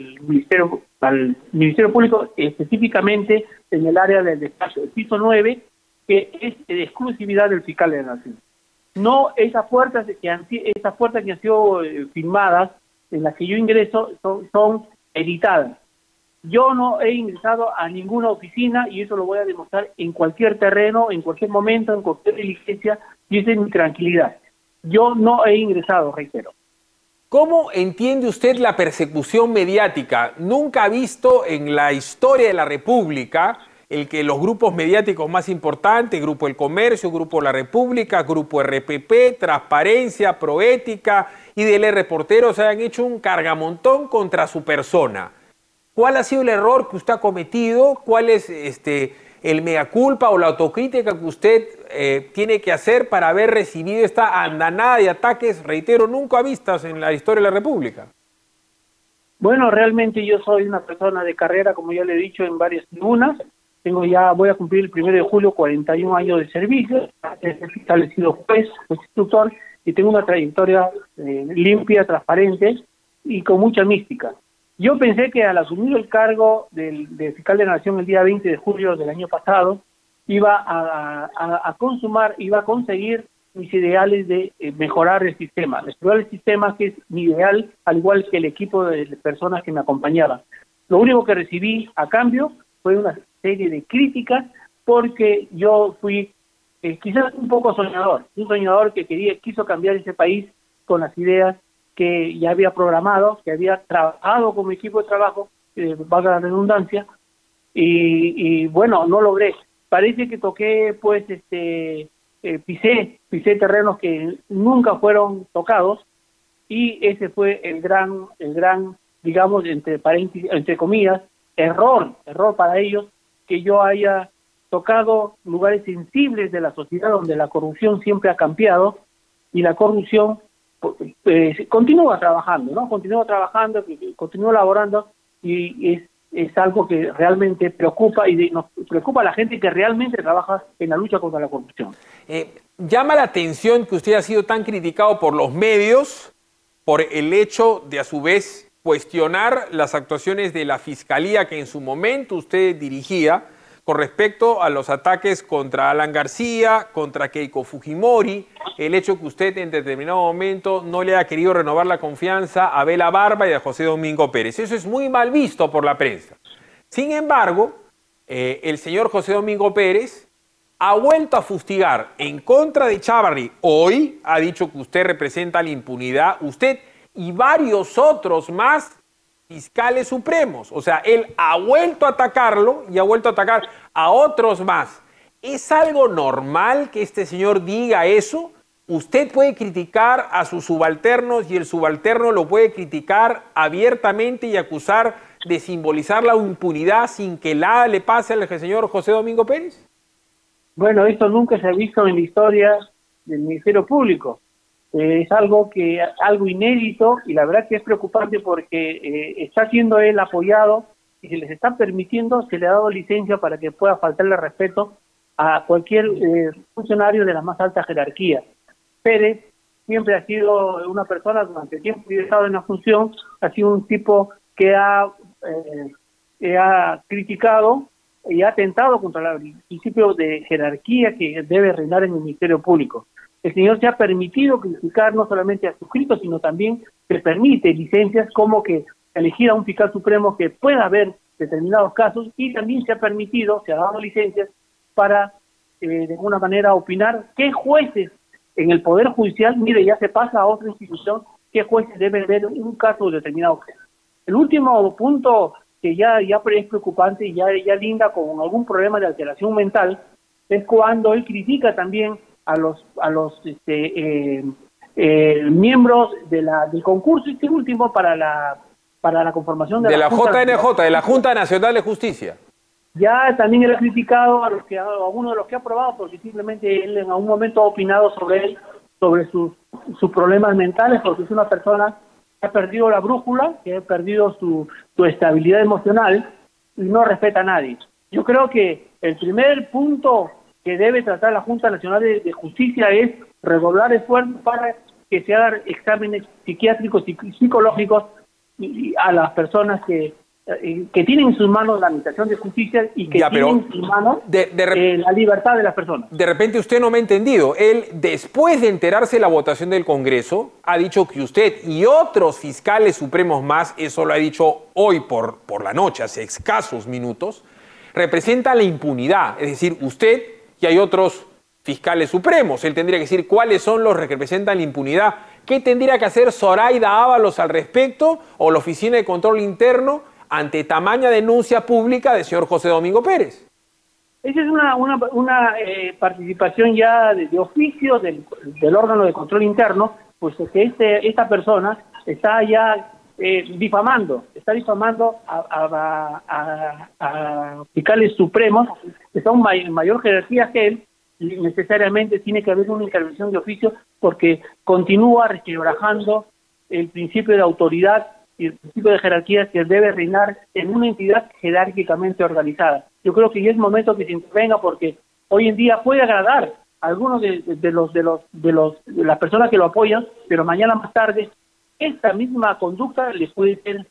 Ministerio Público, específicamente en el área del despacho, el piso 9, que es de exclusividad del fiscal de la Nación. No esas puertas que han sido firmadas, en las que yo ingreso, son editadas. Yo no he ingresado a ninguna oficina y eso lo voy a demostrar en cualquier terreno, en cualquier momento, en cualquier diligencia, y esa es mi tranquilidad. Yo no he ingresado, reitero. ¿Cómo entiende usted la persecución mediática? Nunca ha visto en la historia de la República el que los grupos mediáticos más importantes, Grupo El Comercio, Grupo La República, Grupo RPP, Transparencia, Proética y DL Reporteros hayan hecho un cargamontón contra su persona. ¿Cuál ha sido el error que usted ha cometido? ¿Cuál es el mea culpa o la autocrítica que usted tiene que hacer para haber recibido esta andanada de ataques, reitero, nunca vistas en la historia de la República? Bueno, realmente yo soy una persona de carrera, como ya le he dicho en varias tribunas. Voy a cumplir el 1 de julio 41 años de servicio. He establecido juez, instructor, y tengo una trayectoria limpia, transparente y con mucha mística. Yo pensé que al asumir el cargo de fiscal de la Nación el día 20 de julio del año pasado, iba a conseguir mis ideales de mejorar el sistema, mejorar el sistema, que es mi ideal, al igual que el equipo de personas que me acompañaban. Lo único que recibí a cambio fue una serie de críticas, porque yo fui quizás un poco soñador, un soñador que quiso cambiar ese país con las ideas que ya había programado, que había trabajado con mi equipo de trabajo, valga la redundancia, y bueno, no logré. Parece que toqué, pues, pisé terrenos que nunca fueron tocados, y ese fue el gran, digamos, entre comillas, error para ellos, que yo haya tocado lugares sensibles de la sociedad donde la corrupción siempre ha campeado, y la corrupción continúa trabajando, ¿no? Continúa trabajando, continúa laborando, y es algo que realmente preocupa, y nos preocupa a la gente que realmente trabaja en la lucha contra la corrupción. Llama la atención que usted ha sido tan criticado por los medios por el hecho de, a su vez, cuestionar las actuaciones de la Fiscalía que en su momento usted dirigía con respecto a los ataques contra Alan García, contra Keiko Fujimori, el hecho que usted en determinado momento no le ha querido renovar la confianza a Bela Barba y a José Domingo Pérez. Eso es muy mal visto por la prensa. Sin embargo, el señor José Domingo Pérez ha vuelto a fustigar en contra de Chávarri. Hoy ha dicho que usted representa la impunidad, usted y varios otros más fiscales supremos. O sea, él ha vuelto a atacarlo y ha vuelto a atacar a otros más. ¿Es algo normal que este señor diga eso? ¿Usted puede criticar a sus subalternos y el subalterno lo puede criticar abiertamente y acusar de simbolizar la impunidad sin que nada le pase al señor José Domingo Pérez? Bueno, esto nunca se ha visto en la historia del Ministerio Público. Es algo inédito, y la verdad que es preocupante porque está siendo él apoyado y se les está permitiendo, se le ha dado licencia para que pueda faltarle respeto a cualquier funcionario de la más alta jerarquía. Pérez siempre ha sido una persona, durante tiempo que ha estado en la función, ha sido un tipo que ha criticado y ha atentado contra el principio de jerarquía que debe reinar en el Ministerio Público. El señor se ha permitido criticar no solamente a suscritos, sino también se permite licencias como que elegir a un fiscal supremo que pueda haber determinados casos, y también se ha dado licencias para, de alguna manera, opinar qué jueces en el Poder Judicial, mire, ya se pasa a otra institución, qué jueces deben ver en un caso determinado. El último punto que ya es preocupante y ya linda con algún problema de alteración mental es cuando él critica también a los miembros del concurso último para la conformación de la JNJ, de la Junta Nacional de Justicia. Ya también él ha criticado a algunos de los que ha aprobado, porque simplemente él en algún momento ha opinado sobre sus problemas mentales, porque es una persona que ha perdido la brújula, que ha perdido su estabilidad emocional y no respeta a nadie. Yo creo que el primer punto que debe tratar la Junta Nacional de Justicia es redoblar esfuerzos para que se hagan exámenes psiquiátricos y psicológicos a las personas que tienen en sus manos la administración de justicia y que tienen en sus manos la libertad de las personas. De repente usted no me ha entendido. Él, después de enterarse de la votación del Congreso, ha dicho que usted y otros fiscales supremos más, eso lo ha dicho hoy por la noche, hace escasos minutos, representa la impunidad. Es decir, usted y hay otros fiscales supremos. Él tendría que decir cuáles son los que representan la impunidad. ¿Qué tendría que hacer Zoraida Ábalos al respecto o la Oficina de Control Interno ante tamaña denuncia pública del señor José Domingo Pérez? Esa es una participación ya de oficio del órgano de control interno, pues que esta persona está ya difamando a fiscales supremos que son mayor jerarquía que él, y necesariamente tiene que haber una intervención de oficio porque continúa resquebrajando el principio de autoridad y el principio de jerarquía que debe reinar en una entidad jerárquicamente organizada. Yo creo que ya es momento que se intervenga, porque hoy en día puede agradar a algunos de las personas que lo apoyan, pero mañana más tarde esta misma conducta les puede ser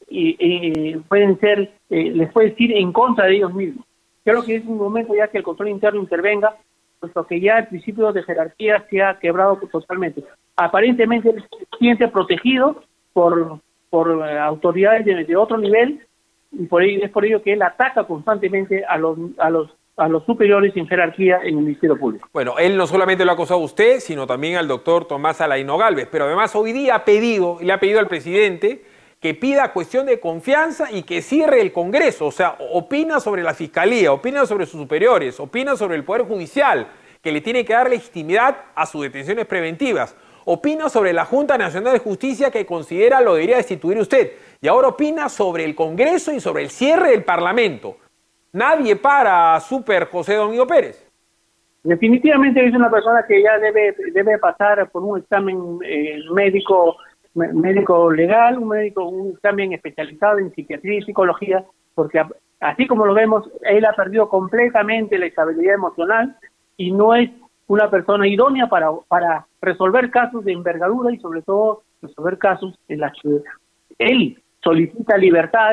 les puede ir en contra de ellos mismos. Creo que es un momento ya que el control interno intervenga, puesto que ya el principio de jerarquía se ha quebrado totalmente. Aparentemente él se siente protegido por autoridades de otro nivel, y es por ello que él ataca constantemente a los a los superiores en jerarquía en el Ministerio Público. Bueno, él no solamente lo ha acusado a usted, sino también al doctor Tomás Alaino Gálvez, pero además hoy día le ha pedido al presidente que pida cuestión de confianza y que cierre el Congreso. O sea, opina sobre la Fiscalía, opina sobre sus superiores, opina sobre el Poder Judicial, que le tiene que dar legitimidad a sus detenciones preventivas. Opina sobre la Junta Nacional de Justicia, que considera lo debería destituir usted. Y ahora opina sobre el Congreso y sobre el cierre del Parlamento. Nadie para a Super José Domingo Pérez. Definitivamente es una persona que ya debe pasar por un examen médico legal, un examen especializado en psiquiatría y psicología, porque así como lo vemos, él ha perdido completamente la estabilidad emocional y no es una persona idónea para resolver casos de envergadura y sobre todo resolver casos en los que él solicita libertad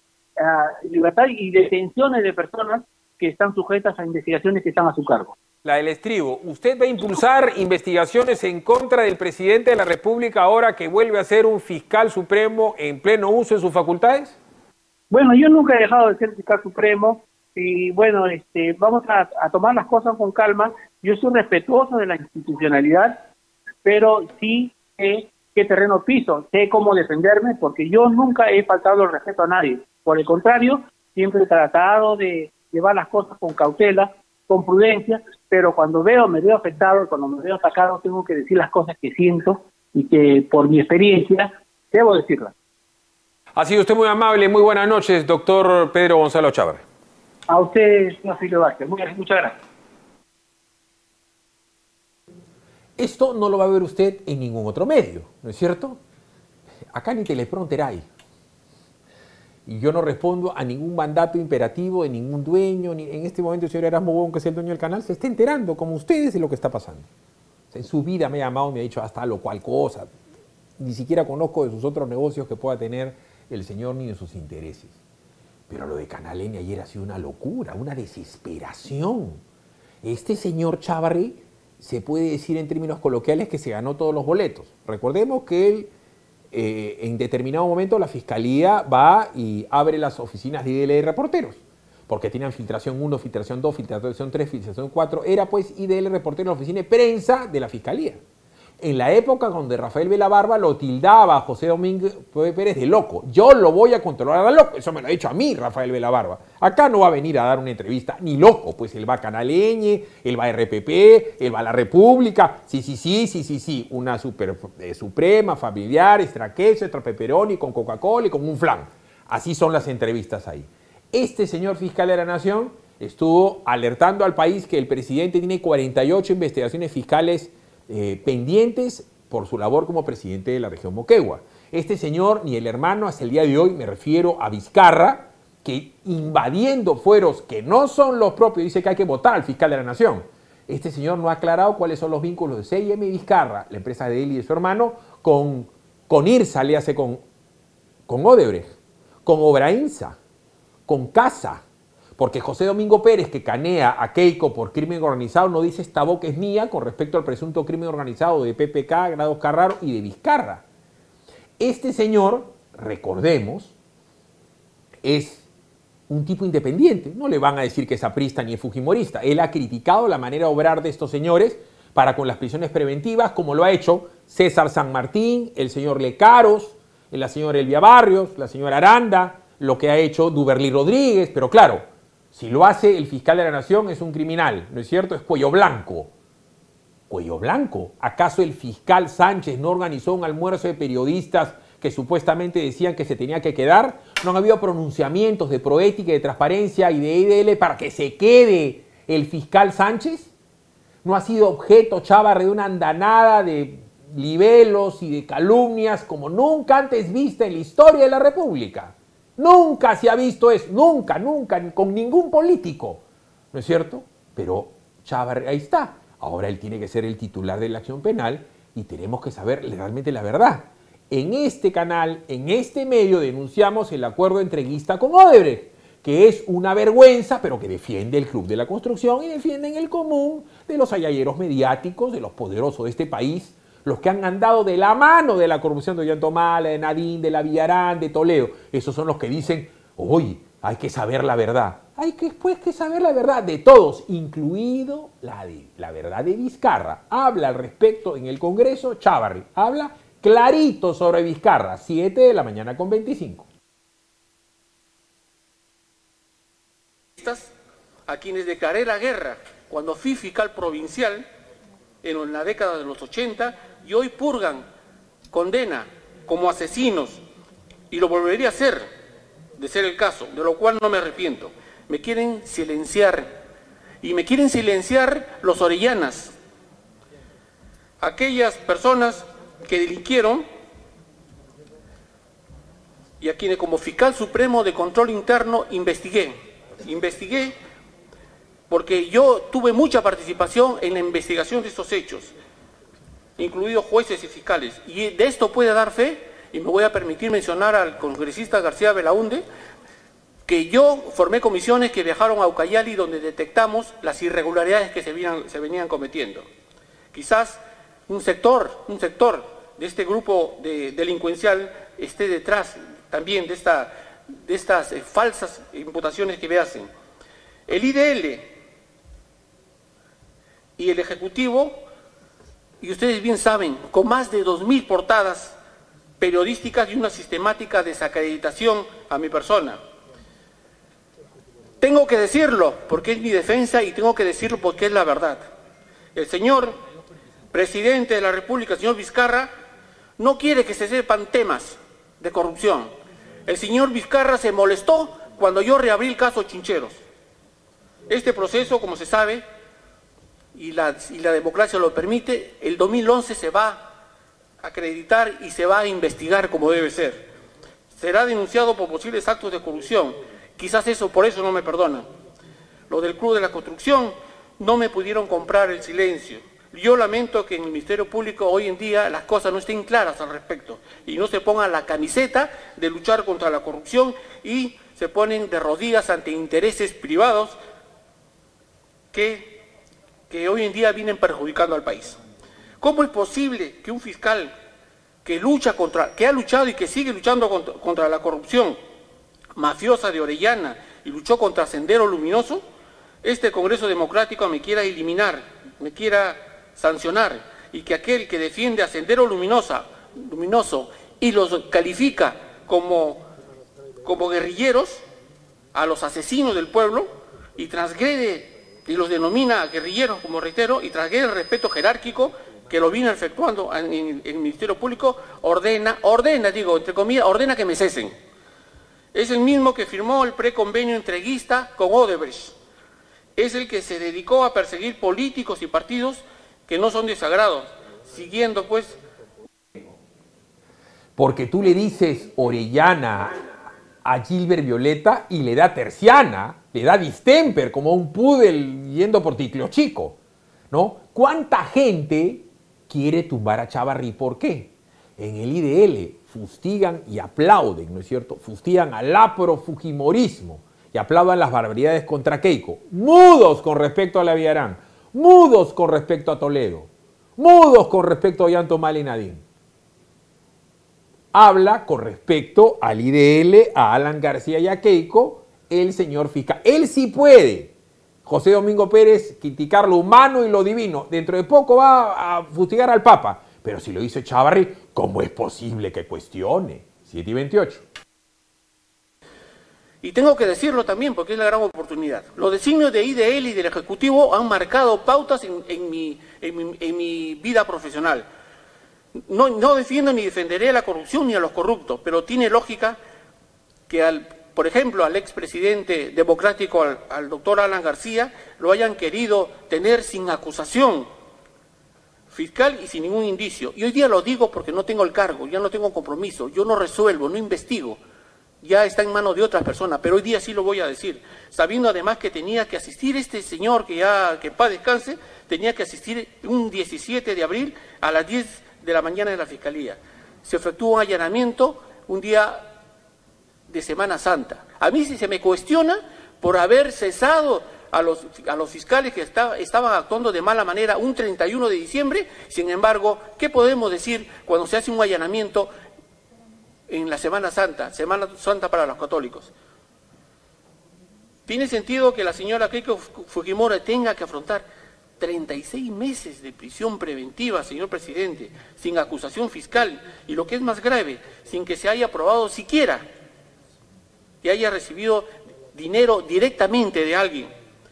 y detenciones de personas que están sujetas a investigaciones que están a su cargo. La del estribo, ¿usted va a impulsar investigaciones en contra del presidente de la República ahora que vuelve a ser un fiscal supremo en pleno uso de sus facultades? Bueno, yo nunca he dejado de ser fiscal supremo y bueno, vamos a tomar las cosas con calma. Yo soy respetuoso de la institucionalidad, pero sí sé qué terreno piso, sé cómo defenderme, porque yo nunca he faltado el respeto a nadie. Por el contrario, siempre he tratado de llevar las cosas con cautela, con prudencia, pero cuando me veo afectado, cuando me veo atacado, tengo que decir las cosas que siento y que por mi experiencia debo decirlas. Ha sido usted muy amable. Muy buenas noches, doctor Pedro Gonzalo Chávarri. A usted, señor Filio Vázquez. Muchas gracias. Esto no lo va a ver usted en ningún otro medio, ¿no es cierto? Acá ni teleprompter hay. Y yo no respondo a ningún mandato imperativo de ningún dueño. Ni en este momento el señor Erasmo Bon, que es el dueño del canal, se está enterando, como ustedes, de lo que está pasando. O sea, en su vida me ha llamado y me ha dicho hasta lo cual cosa. Ni siquiera conozco de sus otros negocios que pueda tener el señor ni de sus intereses. Pero lo de Canal N ayer ha sido una locura, una desesperación. Este señor Chávarri se puede decir en términos coloquiales que se ganó todos los boletos. Recordemos que él, en determinado momento, la Fiscalía va y abre las oficinas de IDL de reporteros, porque tenían filtración 1, filtración 2, filtración 3, filtración 4. Era pues IDL reportero en la oficina de prensa de la Fiscalía. En la época donde Rafael Velabarba lo tildaba a José Domingo Pérez de loco. Yo lo voy a controlar a loco. Eso me lo ha dicho a mí Rafael Velabarba. Acá no va a venir a dar una entrevista ni loco. Pues él va a Canal N, él va a RPP, él va a La República. Sí. Una suprema, familiar, extra queso, extra pepperoni, con Coca-Cola y con un flan. Así son las entrevistas ahí. Este señor fiscal de la Nación estuvo alertando al país que el presidente tiene 48 investigaciones fiscales pendientes por su labor como presidente de la región Moquegua. Este señor, ni el hermano hasta el día de hoy, me refiero a Vizcarra, que invadiendo fueros que no son los propios, dice que hay que votar al fiscal de la Nación. Este señor no ha aclarado cuáles son los vínculos de CIM y Vizcarra, la empresa de él y de su hermano, con IRSA, le hace con Odebrecht, con Obrainsa, con Casa. Porque José Domingo Pérez, que canea a Keiko por crimen organizado, no dice esta boca es mía con respecto al presunto crimen organizado de PPK, Grados Carraro y de Vizcarra. Este señor, recordemos, es un tipo independiente. No le van a decir que es aprista ni es fujimorista. Él ha criticado la manera de obrar de estos señores para con las prisiones preventivas, como lo ha hecho César San Martín, el señor Lecaros, la señora Elvia Barrios, la señora Aranda, lo que ha hecho Duberly Rodríguez, pero claro, si lo hace el fiscal de la Nación es un criminal, ¿no es cierto? Es cuello blanco. ¿Cuello blanco? ¿Acaso el fiscal Sánchez no organizó un almuerzo de periodistas que supuestamente decían que se tenía que quedar? ¿No han habido pronunciamientos de proética, de transparencia y de IDL para que se quede el fiscal Sánchez? ¿No ha sido objeto, Chávarri, de una andanada de libelos y de calumnias como nunca antes vista en la historia de la República? Nunca se ha visto eso, nunca, con ningún político, ¿no es cierto? Pero Chávarri ahí está. Ahora él tiene que ser el titular de la acción penal y tenemos que saber realmente la verdad. En este canal, en este medio, denunciamos el acuerdo entreguista con Odebrecht, que es una vergüenza, pero que defiende el Club de la Construcción y defienden el común de los ayayeros mediáticos, de los poderosos de este país, los que han andado de la mano de la corrupción de Ollantomala, de Nadine, de la Villarán, de Toledo. Esos son los que dicen, oye, hay que saber la verdad. Hay que después que saber la verdad de todos, incluido la verdad de Vizcarra. Habla al respecto en el Congreso, Chávarri habla clarito sobre Vizcarra, 7:25 a.m. A quienes declaré la guerra cuando fui fiscal provincial en la década de los 80 y hoy purgan condena como asesinos y lo volvería a hacer de ser el caso, de lo cual no me arrepiento. Me quieren silenciar y me quieren silenciar los orellanas, aquellas personas que delinquieron y a quienes como fiscal supremo de control interno investigué porque yo tuve mucha participación en la investigación de estos hechos, incluidos jueces y fiscales, y de esto puede dar fe, y me voy a permitir mencionar al congresista García Belaunde, que yo formé comisiones que viajaron a Ucayali donde detectamos las irregularidades que se venían cometiendo. Quizás un sector de este grupo delincuencial esté detrás también de estas falsas imputaciones que me hacen. El IDL y el Ejecutivo, y ustedes bien saben, con más de 2.000 portadas periodísticas y una sistemática desacreditación a mi persona. Tengo que decirlo porque es mi defensa y tengo que decirlo porque es la verdad. El señor presidente de la República, el señor Vizcarra, no quiere que se sepan temas de corrupción. El señor Vizcarra se molestó cuando yo reabrí el caso Chincheros. Este proceso, como se sabe, y la democracia lo permite, el 2011 se va a acreditar y se va a investigar como debe ser. Será denunciado por posibles actos de corrupción. Quizás por eso no me perdonan. Lo del Club de la Construcción, no me pudieron comprar el silencio. Yo lamento que en el Ministerio Público hoy en día las cosas no estén claras al respecto y no se pongan la camiseta de luchar contra la corrupción y se ponen de rodillas ante intereses privados que hoy en día vienen perjudicando al país. ¿Cómo es posible que un fiscal que ha luchado y que sigue luchando contra la corrupción mafiosa de Orellana y luchó contra Sendero Luminoso, este Congreso Democrático me quiera eliminar, me quiera sancionar, y que aquel que defiende a Sendero Luminoso y los califica como guerrilleros, a los asesinos del pueblo, y transgrede y los denomina guerrilleros, como reitero, y transgrede el respeto jerárquico que lo viene efectuando en el Ministerio Público, ordena que me cesen. Es el mismo que firmó el preconvenio entreguista con Odebrecht. Es el que se dedicó a perseguir políticos y partidos que no son de su agrado, siguiendo pues... Porque tú le dices Orellana a Gilbert Violeta y le da terciana, le da distemper, como un pudel yendo por Ticlio Chico, ¿no? ¿Cuánta gente quiere tumbar a Chávarri? ¿Por qué? En el IDL fustigan y aplauden, ¿no es cierto? Fustigan al afrofujimorismo y aplaudan las barbaridades contra Keiko, mudos con respecto a la Villarán, mudos con respecto a Toledo, mudos con respecto a Yanto Mal y Nadine. Habla con respecto al IDL, a Alan García y a Keiko, el señor fiscal. Él sí puede, José Domingo Pérez, criticar lo humano y lo divino. Dentro de poco va a fustigar al Papa. Pero si lo hizo Chávarri, ¿cómo es posible que cuestione? 7:28. Y tengo que decirlo también porque es la gran oportunidad. Los designios de IDL y del Ejecutivo han marcado pautas en mi vida profesional. No defiendo ni defenderé a la corrupción ni a los corruptos, pero tiene lógica que, por ejemplo, al expresidente democrático, al doctor Alan García, lo hayan querido tener sin acusación fiscal y sin ningún indicio. Y hoy día lo digo porque no tengo el cargo, ya no tengo compromiso, yo no resuelvo, no investigo, ya está en manos de otras personas, pero hoy día sí lo voy a decir, sabiendo además que tenía que asistir este señor, que en paz descanse, tenía que asistir un 17 de abril a las 10 de la mañana en la Fiscalía. Se efectuó un allanamiento un día de Semana Santa. A mí sí se me cuestiona por haber cesado a los fiscales que estaban actuando de mala manera un 31 de diciembre. Sin embargo, ¿qué podemos decir cuando se hace un allanamiento en la Semana Santa para los católicos? ¿Tiene sentido que la señora Keiko Fujimori tenga que afrontar 36 meses de prisión preventiva, señor presidente, sin acusación fiscal y lo que es más grave, sin que se haya probado siquiera que haya recibido dinero directamente de alguien?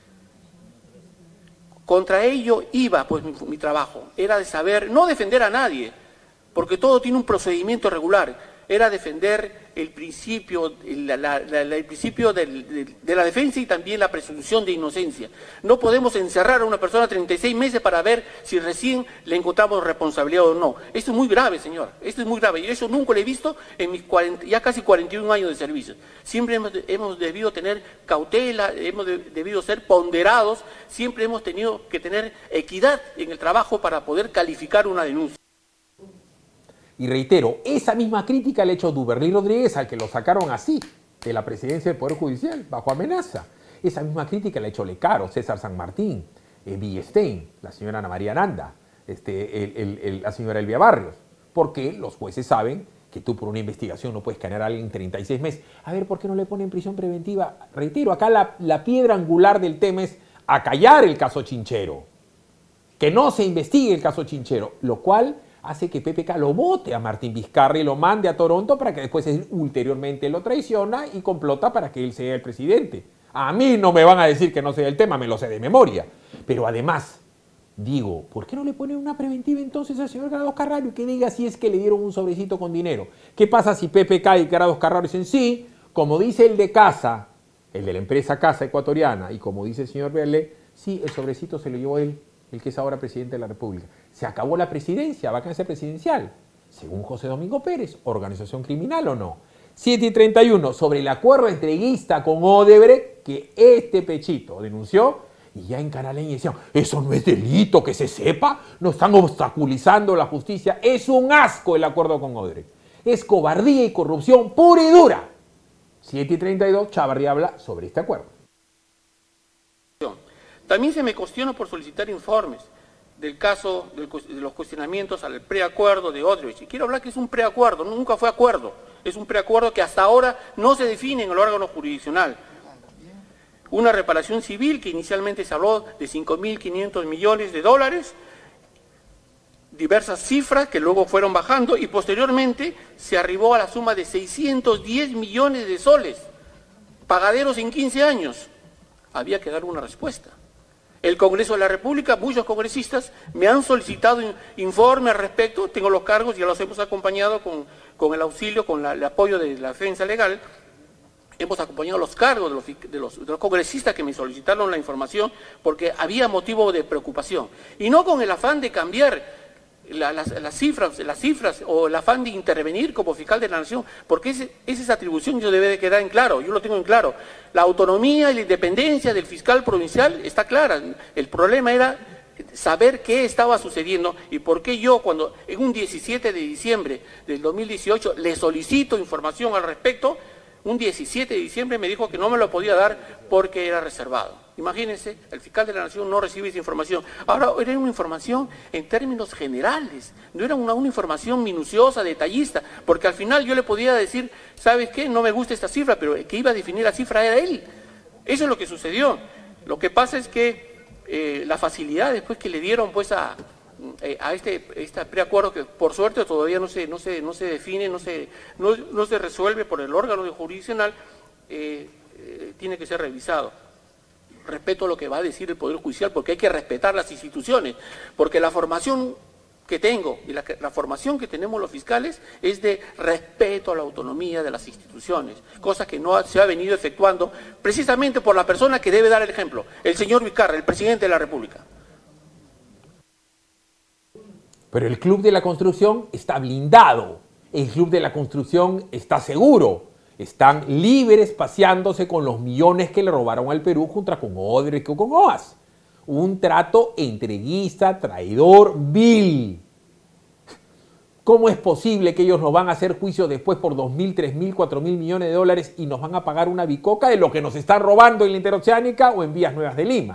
Contra ello iba pues mi trabajo, era de saber, no defender a nadie, porque todo tiene un procedimiento regular, era defender el principio, el principio de la defensa y también la presunción de inocencia. No podemos encerrar a una persona 36 meses para ver si recién le encontramos responsabilidad o no. Esto es muy grave, señor, esto es muy grave, y eso nunca lo he visto en mis ya casi 41 años de servicio. Siempre hemos debido tener cautela, hemos debido ser ponderados, siempre hemos tenido que tener equidad en el trabajo para poder calificar una denuncia. Y reitero, esa misma crítica le ha hecho Duberly Rodríguez, al que lo sacaron así, de la presidencia del Poder Judicial, bajo amenaza. Esa misma crítica le ha hecho Lecaro, César San Martín, Villestein, la señora Ana María Aranda, la señora Elvia Barrios. Porque los jueces saben que tú por una investigación no puedes caer a alguien 36 meses. A ver, ¿por qué no le ponen prisión preventiva? Reitero, acá la piedra angular del tema es acallar el caso Chinchero. Que no se investigue el caso Chinchero, lo cual hace que PPK lo vote a Martín Vizcarra y lo mande a Toronto para que después él ulteriormente lo traiciona y complota para que él sea el presidente. A mí no me van a decir que no sea el tema, me lo sé de memoria. Pero además, digo, ¿por qué no le ponen una preventiva entonces al señor Grados Carraro y que diga si es que le dieron un sobrecito con dinero? ¿Qué pasa si PPK y Grados Carraro dicen sí, como dice el de Casa, el de la empresa Casa Ecuatoriana, y como dice el señor Berle, sí, el sobrecito se lo llevó él, el que es ahora presidente de la República? Se acabó la presidencia, vacancia presidencial. Según José Domingo Pérez, ¿organización criminal o no? 7:31, sobre el acuerdo entreguista con Odebrecht, que este Pechito denunció, y ya en Canaleña decían, eso no es delito, que se sepa, no están obstaculizando la justicia. Es un asco el acuerdo con Odebrecht. Es cobardía y corrupción pura y dura. 7:32, Chávarri habla sobre este acuerdo. También se me cuestiona por solicitar informes del caso de los cuestionamientos al preacuerdo de Odebrecht. Y quiero hablar que es un preacuerdo, nunca fue acuerdo. Es un preacuerdo que hasta ahora no se define en el órgano jurisdiccional. Una reparación civil que inicialmente se habló de 5.500 millones de dólares, diversas cifras que luego fueron bajando y posteriormente se arribó a la suma de 610 millones de soles, pagaderos en 15 años. Había que dar una respuesta. El Congreso de la República, muchos congresistas me han solicitado informe al respecto, tengo los cargos, ya los hemos acompañado con el auxilio, con el apoyo de la defensa legal, hemos acompañado los cargos de los congresistas que me solicitaron la información porque había motivo de preocupación. Y no con el afán de cambiar las cifras o el afán de intervenir como fiscal de la nación, porque esa atribución yo debe de quedar en claro, yo lo tengo en claro. La autonomía y la independencia del fiscal provincial está clara. El problema era saber qué estaba sucediendo y por qué yo cuando en un 17 de diciembre del 2018 le solicito información al respecto, un 17 de diciembre me dijo que no me lo podía dar porque era reservado. Imagínense, el fiscal de la Nación no recibe esa información. Ahora, era una información en términos generales, no era una información minuciosa, detallista, porque al final yo le podía decir, ¿sabes qué? No me gusta esta cifra, pero el que iba a definir la cifra era él. Eso es lo que sucedió. Lo que pasa es que la facilidad después que le dieron pues a este preacuerdo, que por suerte todavía no se define, no se resuelve por el órgano jurisdiccional, tiene que ser revisado. Respeto lo que va a decir el Poder Judicial porque hay que respetar las instituciones, porque la formación que tengo y la formación que tenemos los fiscales es de respeto a la autonomía de las instituciones, cosa que no se ha venido efectuando precisamente por la persona que debe dar el ejemplo, el señor Vizcarra, el presidente de la República. Pero el Club de la Construcción está blindado, el Club de la Construcción está seguro. Están libres paseándose con los millones que le robaron al Perú junto con Odebrecht o con OAS. Un trato entreguista, traidor, vil. ¿Cómo es posible que ellos nos van a hacer juicio después por 2.000, 3.000, 4.000 millones de dólares y nos van a pagar una bicoca de lo que nos están robando en la Interoceánica o en Vías Nuevas de Lima?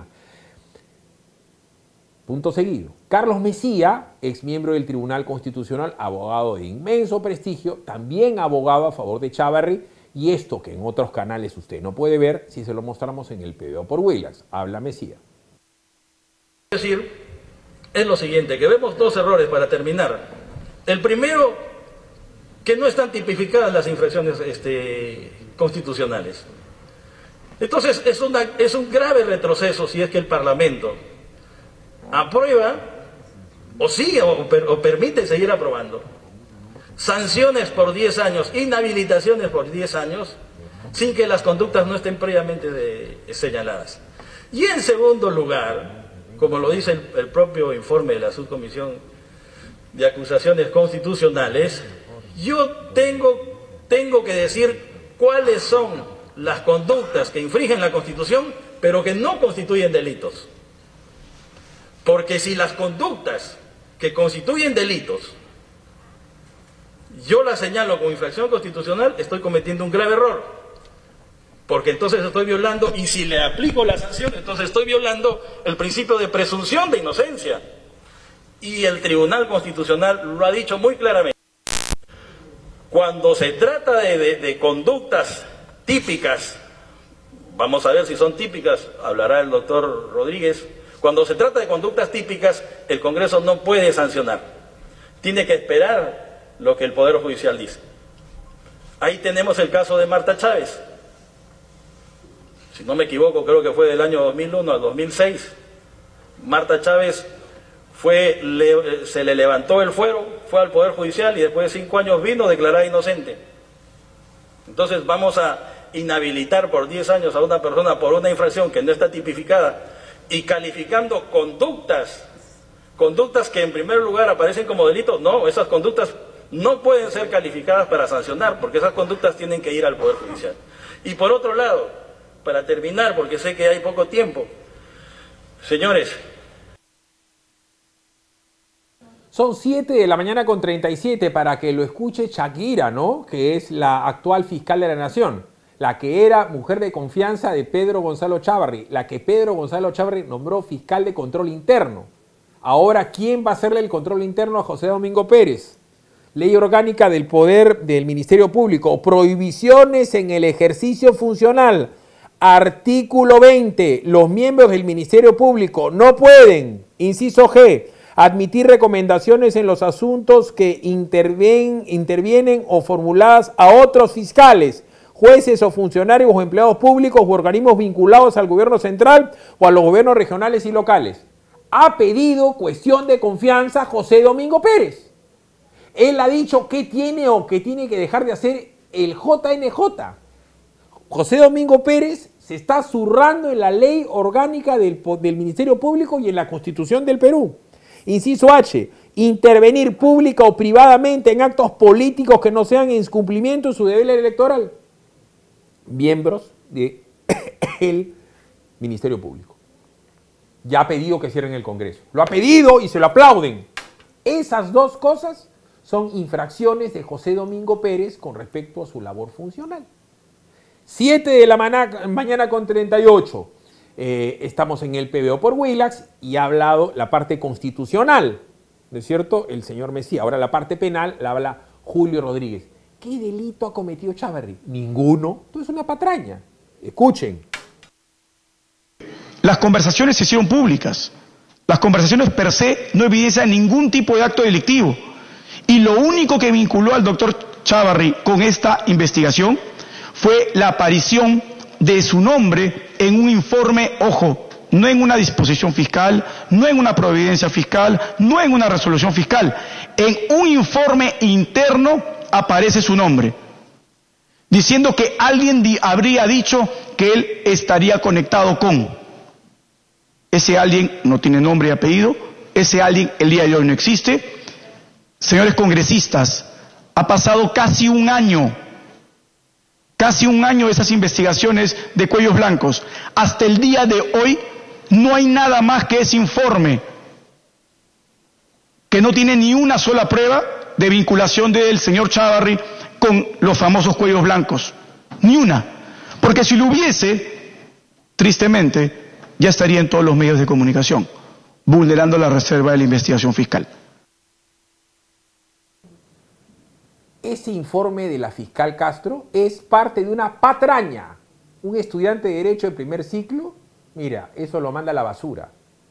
Punto seguido. Carlos Messía, ex miembro del Tribunal Constitucional, abogado de inmenso prestigio, también abogado a favor de Chávarri Y esto que en otros canales usted no puede ver, si se lo mostramos en el PBO por Willax. Habla Mesía. Decir es lo siguiente, que vemos dos errores para terminar. El primero, que no están tipificadas las infracciones constitucionales. Entonces es un grave retroceso si es que el Parlamento aprueba o sigue o permite seguir aprobando sanciones por 10 años, inhabilitaciones por 10 años, sin que las conductas no estén previamente señaladas. Y en segundo lugar, como lo dice el propio informe de la Subcomisión de Acusaciones Constitucionales, yo tengo que decir cuáles son las conductas que infringen la Constitución, pero que no constituyen delitos. Porque si las conductas que constituyen delitos yo las señalo como infracción constitucional, estoy cometiendo un grave error. Porque entonces estoy violando, y si le aplico la sanción, entonces estoy violando el principio de presunción de inocencia. Y el Tribunal Constitucional lo ha dicho muy claramente. Cuando se trata de conductas típicas, vamos a ver si son típicas, hablará el doctor Rodríguez. Cuando se trata de conductas típicas, el Congreso no puede sancionar. Tiene que esperar lo que el Poder Judicial dice. Ahí tenemos el caso de Marta Chávez. Si no me equivoco, creo que fue del año 2001 al 2006. Marta Chávez se le levantó el fuero, fue al Poder Judicial y después de 5 años vino declarada inocente. Entonces vamos a inhabilitar por 10 años a una persona por una infracción que no está tipificada y calificando conductas que en primer lugar aparecen como delitos. No, esas conductas no pueden ser calificadas para sancionar, porque esas conductas tienen que ir al Poder Judicial. Y por otro lado, para terminar, porque sé que hay poco tiempo, señores. Son 7 de la mañana con 37 para que lo escuche Shakira, ¿no? Que es la actual fiscal de la Nación, la que era mujer de confianza de Pedro Gonzalo Chávarri, la que Pedro Gonzalo Chávarri nombró fiscal de control interno. Ahora, ¿quién va a hacerle el control interno a José Domingo Pérez? Ley orgánica del poder del Ministerio Público, prohibiciones en el ejercicio funcional. Artículo 20, los miembros del Ministerio Público no pueden, inciso G, admitir recomendaciones en los asuntos que intervienen o formuladas a otros fiscales, jueces o funcionarios o empleados públicos u organismos vinculados al gobierno central o a los gobiernos regionales y locales. Ha pedido cuestión de confianza José Domingo Pérez. Él ha dicho qué tiene o qué tiene que dejar de hacer el JNJ. José Domingo Pérez se está zurrando en la ley orgánica del Ministerio Público y en la Constitución del Perú. Inciso H, intervenir pública o privadamente en actos políticos que no sean en cumplimiento de su deber electoral. Miembros del Ministerio Público. Ya ha pedido que cierren el Congreso. Lo ha pedido y se lo aplauden. Esas dos cosas son infracciones de José Domingo Pérez con respecto a su labor funcional. 7 de la mañana con 38. Estamos en el PBO por Willax y ha hablado la parte constitucional, ¿no es cierto? El señor Mesía. Ahora la parte penal la habla Julio Rodríguez. ¿Qué delito ha cometido Chávarri? Ninguno. Esto es una patraña. Escuchen. Las conversaciones se hicieron públicas. Las conversaciones per se no evidencian ningún tipo de acto delictivo. Y lo único que vinculó al doctor Chávarri con esta investigación fue la aparición de su nombre en un informe, ojo, no en una disposición fiscal, no en una providencia fiscal, no en una resolución fiscal, en un informe interno aparece su nombre, diciendo que alguien habría dicho que él estaría conectado con. Ese alguien no tiene nombre y apellido, ese alguien el día de hoy no existe. Señores congresistas, ha pasado casi un año de esas investigaciones de cuellos blancos. Hasta el día de hoy no hay nada más que ese informe, que no tiene ni una sola prueba de vinculación del señor Chávarri con los famosos cuellos blancos. Ni una. Porque si lo hubiese, tristemente, ya estaría en todos los medios de comunicación, vulnerando la reserva de la investigación fiscal. ese informe de la fiscal Castro es parte de una patraña. Un estudiante de Derecho de primer ciclo, mira, eso lo manda a la basura.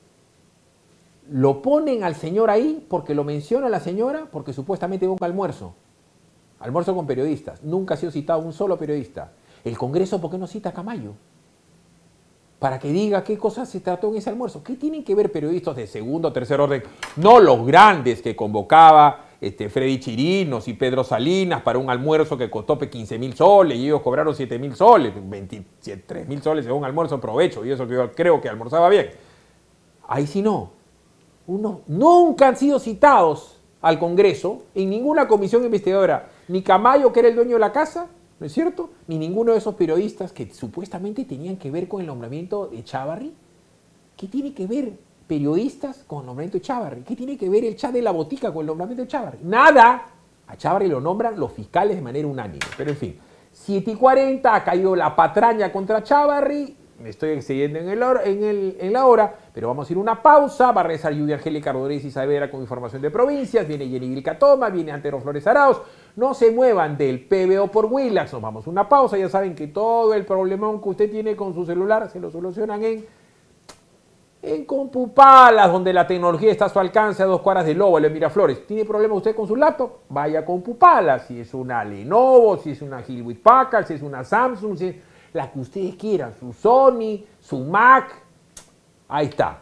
Lo ponen al señor ahí porque lo menciona la señora, porque supuestamente va a un almuerzo. Almuerzo con periodistas. Nunca ha sido citado un solo periodista. El Congreso, ¿por qué no cita a Camayo? Para que diga qué cosas se trató en ese almuerzo. ¿Qué tienen que ver periodistas de segundo o tercer orden? No los grandes que convocaba Freddy Chirinos y Pedro Salinas para un almuerzo que costó 15.000 soles y ellos cobraron 7.000 soles, 23.000 soles según almuerzo en provecho, y eso que yo creo que almorzaba bien. Ahí sí no. Nunca han sido citados al Congreso en ninguna comisión investigadora, ni Camayo, que era el dueño de la casa, ¿no es cierto?, ni ninguno de esos periodistas que supuestamente tenían que ver con el nombramiento de Chávarri. ¿Qué tiene que ver periodistas con el nombramiento de Chávarri? ¿Qué tiene que ver el chat de la botica con el nombramiento de Chávarri? ¡Nada! A Chávarri lo nombran los fiscales de manera unánime. Pero en fin, 7:40, ha caído la patraña contra Chávarri. Me estoy excediendo en la hora, pero vamos a ir a una pausa. Va a regresar Judy Angélica Rodríguez y Saavedra con información de provincias. Viene Jenny Vilcatoma, viene Antero Flores Arauz. No se muevan del PBO por Willax. Nos vamos a una pausa. Ya saben que todo el problemón que usted tiene con su celular se lo solucionan en Compupalas, donde la tecnología está a su alcance a 2 cuadras de Lóbalo, en Miraflores. ¿Tiene problema usted con su laptop? Vaya a Compupalas. Si es una Lenovo, si es una Hewlett Packard, si es una Samsung, si es la que ustedes quieran, su Sony, su Mac, ahí está.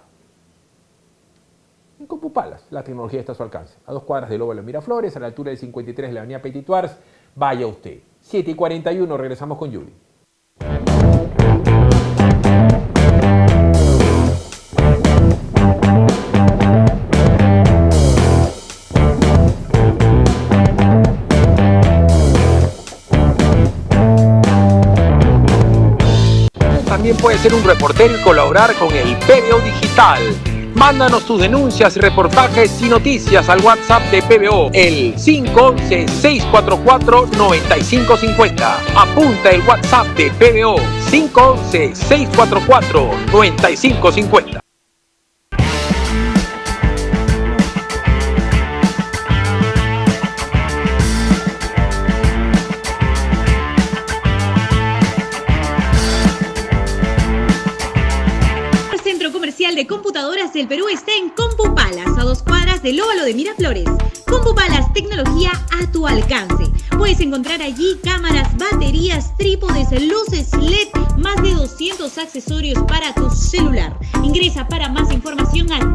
En Compupalas, la tecnología está a su alcance. A 2 cuadras de Lóbalo, en Miraflores, a la altura del 53 de la avenida Petit Tours, vaya usted. 7:41, regresamos con Judy. También puedes ser un reportero y colaborar con el PBO Digital. Mándanos tus denuncias, reportajes y noticias al WhatsApp de PBO, el 511-644-9550. Apunta el WhatsApp de PBO, 511-644-9550. De computadoras del Perú está en Compupalas, a 2 cuadras del Óvalo de Miraflores. Compupalas, tecnología a tu alcance. Puedes encontrar allí cámaras, baterías, trípodes, luces LED, más de 200 accesorios para tu celular. Ingresa para más información a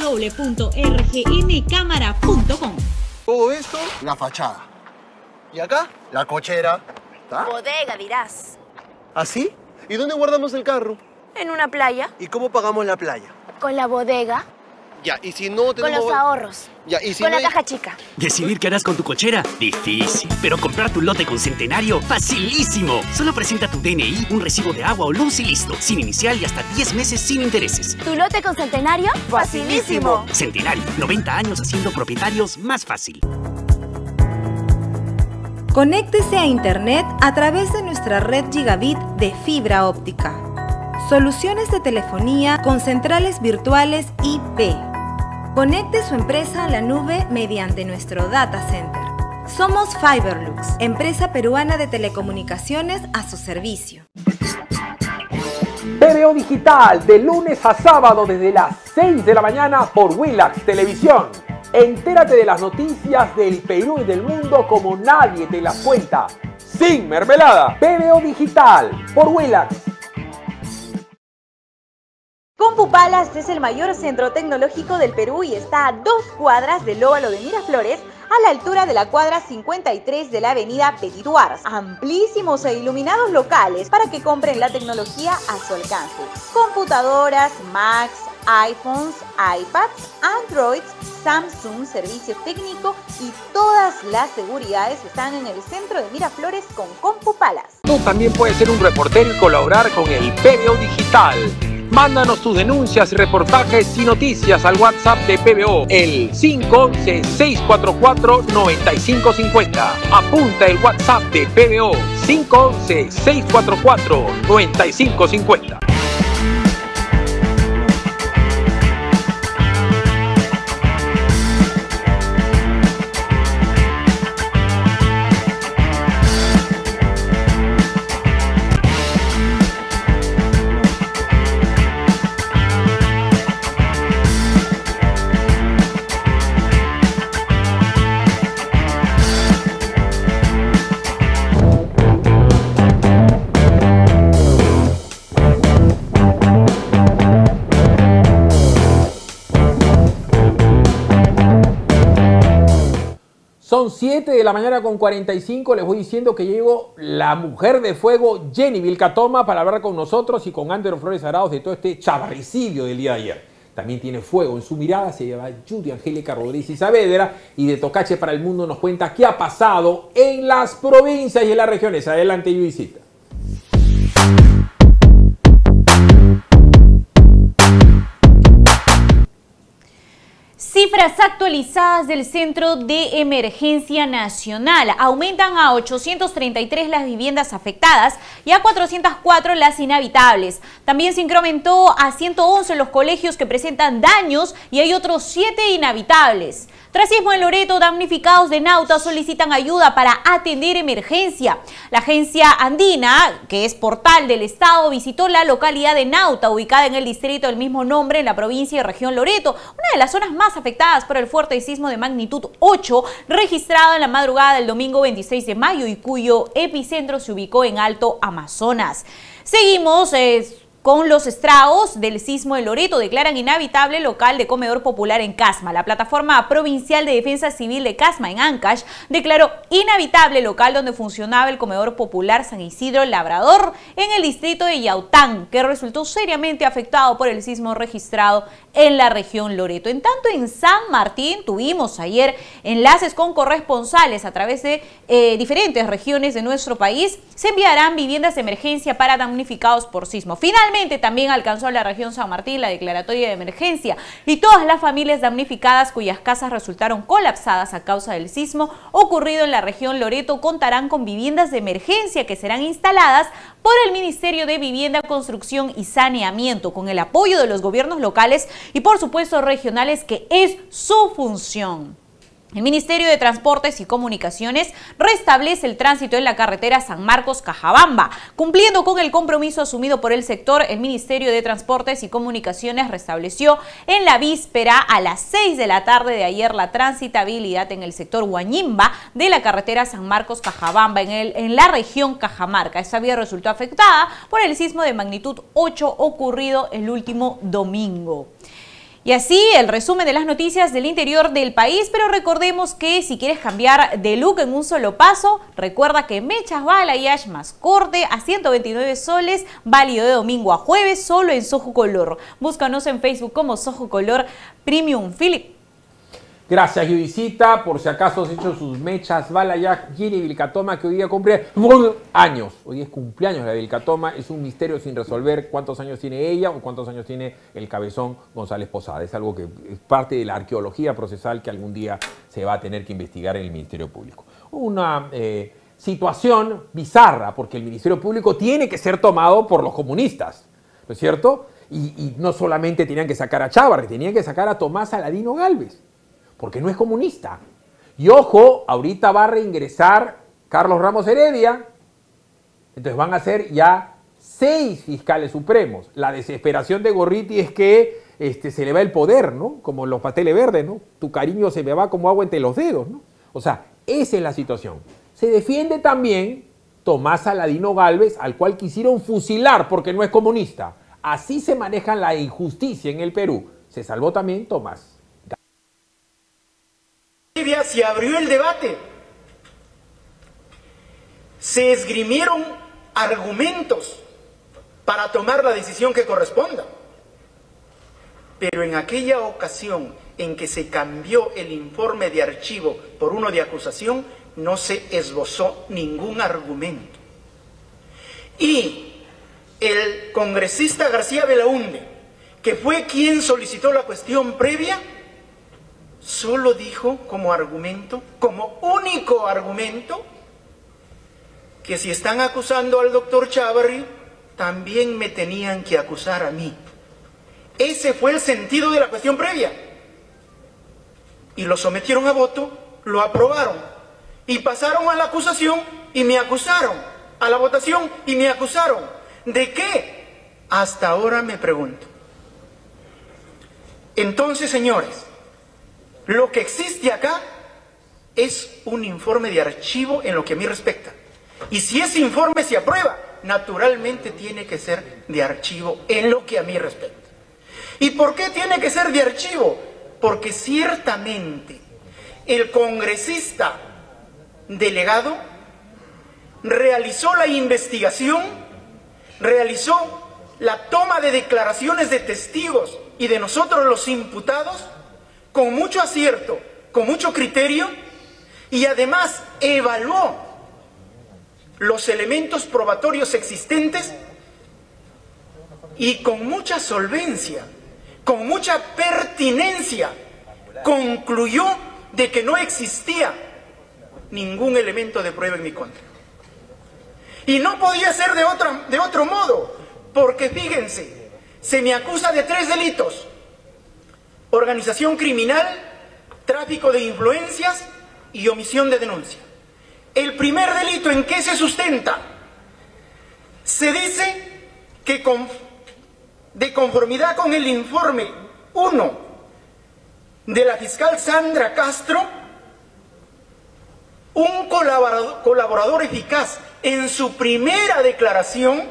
www.rgncámara.com. Todo esto, la fachada. ¿Y acá? La cochera. ¿Está? Bodega, dirás. ¿Así? ¿Y dónde guardamos el carro? En una playa. ¿Y cómo pagamos la playa? Con la bodega. Ya, y si no tenemos... Con los ahorros. Ya, y si con no la caja chica. ¿Decidir qué harás con tu cochera? Difícil. Pero comprar tu lote con Centenario, facilísimo. Solo presenta tu DNI, un recibo de agua o luz y listo. Sin inicial y hasta 10 meses sin intereses. ¿Tu lote con Centenario? Facilísimo. Centenario, 90 años haciendo propietarios más fácil. Conéctese a Internet a través de nuestra red Gigabit de fibra óptica. Soluciones de telefonía con centrales virtuales IP. Conecte su empresa a la nube mediante nuestro data center. Somos Fiberlux, empresa peruana de telecomunicaciones a su servicio. PBO Digital, de lunes a sábado desde las 6 de la mañana por Willax Televisión. Entérate de las noticias del Perú y del mundo como nadie te las cuenta. Sin mermelada. PBO Digital por Willax. Compupalas es el mayor centro tecnológico del Perú y está a 2 cuadras del Óvalo de Miraflores, a la altura de la cuadra 53 de la avenida Petit Tours. Amplísimos e iluminados locales para que compren la tecnología a su alcance. Computadoras, Macs, iPhones, iPads, Androids, Samsung, servicio técnico y todas las seguridades están en el centro de Miraflores con Compupalas. Tú también puedes ser un reportero y colaborar con el PBO Digital. Mándanos tus denuncias, reportajes y noticias al WhatsApp de PBO, el 511-644-9550. Apunta el WhatsApp de PBO, 511-644-9550. 7 de la mañana con 45, les voy diciendo que llegó la mujer de fuego, Jenny Vilcatoma, para hablar con nosotros y con Ander Flores Arauz de todo este chavarricidio del día de ayer. También tiene fuego en su mirada, se llama Judy Angélica Rodríguez Saavedra, y de Tocache para el Mundo nos cuenta qué ha pasado en las provincias y en las regiones. Adelante, Judicita. Cifras actualizadas del Centro de Emergencia Nacional. Aumentan a 833 las viviendas afectadas y a 404 las inhabitables. También se incrementó a 111 los colegios que presentan daños y hay otros 7 inhabitables. Tras sismo en Loreto, damnificados de Nauta solicitan ayuda para atender emergencia. La agencia andina, que es portal del Estado, visitó la localidad de Nauta, ubicada en el distrito del mismo nombre en la provincia y región Loreto, una de las zonas más afectadas por el fuerte sismo de magnitud 8 registrado en la madrugada del domingo 26 de mayo y cuyo epicentro se ubicó en Alto Amazonas. Seguimos con los estragos del sismo de Loreto. Declaran inhabitable local de comedor popular en Casma. La Plataforma Provincial de Defensa Civil de Casma, en Ancash, declaró inhabitable local donde funcionaba el comedor popular San Isidro Labrador en el distrito de Yaután, que resultó seriamente afectado por el sismo registrado en la región Loreto. En tanto, en San Martín tuvimos ayer enlaces con corresponsales a través de diferentes regiones de nuestro país. Se enviarán viviendas de emergencia para damnificados por sismo. Finalmente, también alcanzó la región San Martín la declaratoria de emergencia y todas las familias damnificadas cuyas casas resultaron colapsadas a causa del sismo ocurrido en la región Loreto contarán con viviendas de emergencia que serán instaladas por el Ministerio de Vivienda, Construcción y Saneamiento, con el apoyo de los gobiernos locales y por supuesto regionales, que es su función. El Ministerio de Transportes y Comunicaciones restablece el tránsito en la carretera San Marcos-Cajabamba. Cumpliendo con el compromiso asumido por el sector, el Ministerio de Transportes y Comunicaciones restableció en la víspera a las 6 de la tarde de ayer la transitabilidad en el sector Huañimba de la carretera San Marcos-Cajabamba en la región Cajamarca. Esta vía resultó afectada por el sismo de magnitud 8 ocurrido el último domingo. Y así el resumen de las noticias del interior del país, pero recordemos que si quieres cambiar de look en un solo paso, recuerda que mechas balayage más corte a 129 soles, válido de domingo a jueves, solo en Soho Color. Búscanos en Facebook como Soho Color Premium Philip. Gracias, Judicita. Por si acaso has hecho sus mechas balayage, Jenny Vilcatoma, que hoy día cumple años. Hoy es cumpleaños de Vilcatoma. Es un misterio sin resolver cuántos años tiene ella o cuántos años tiene el cabezón González Posada. Es algo que es parte de la arqueología procesal que algún día se va a tener que investigar en el Ministerio Público. Una situación bizarra, porque el Ministerio Público tiene que ser tomado por los comunistas, ¿no es cierto? Y no solamente tenían que sacar a Chávarri, tenían que sacar a Tomás Aladino Gálvez, porque no es comunista. Y ojo, ahorita va a reingresar Carlos Ramos Heredia, entonces van a ser ya 6 fiscales supremos. La desesperación de Gorriti es que se le va el poder, ¿no? Como los pasteles verdes, ¿no? Tu cariño se me va como agua entre los dedos, ¿no? O sea, esa es la situación. Se defiende también Tomás Aladino Gálvez, al cual quisieron fusilar porque no es comunista. Así se maneja la injusticia en el Perú. Se salvó también Tomás. Se abrió el debate, se esgrimieron argumentos para tomar la decisión que corresponda, pero en aquella ocasión en que se cambió el informe de archivo por uno de acusación, no se esbozó ningún argumento. Y el congresista García Belaúnde, que fue quien solicitó la cuestión previa, solo dijo como argumento, como único argumento, que si están acusando al doctor Chávarri, también me tenían que acusar a mí. Ese fue el sentido de la cuestión previa. Y lo sometieron a voto, lo aprobaron. Y pasaron a la acusación y me acusaron. A la votación y me acusaron. ¿De qué? Hasta ahora me pregunto. Entonces, señores, lo que existe acá es un informe de archivo en lo que a mí respecta. Y si ese informe se aprueba, naturalmente tiene que ser de archivo en lo que a mí respecta. ¿Y por qué tiene que ser de archivo? Porque ciertamente el congresista delegado, realizó la investigación, realizó la toma de declaraciones de testigos y de nosotros los imputados con mucho acierto, con mucho criterio, y además evaluó los elementos probatorios existentes y con mucha solvencia, con mucha pertinencia, concluyó de que no existía ningún elemento de prueba en mi contra. Y no podía ser de otro modo, porque fíjense, se me acusa de 3 delitos: organización criminal, tráfico de influencias y omisión de denuncia. El primer delito, ¿en qué se sustenta? Se dice que de conformidad con el informe 1 de la fiscal Sandra Castro, un colaborador eficaz en su primera declaración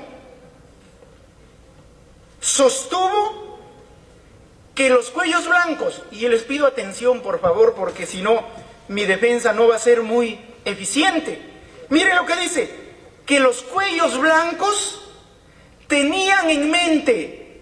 sostuvo que los cuellos blancos, y les pido atención por favor porque si no mi defensa no va a ser muy eficiente. Mire lo que dice, que los cuellos blancos tenían en mente,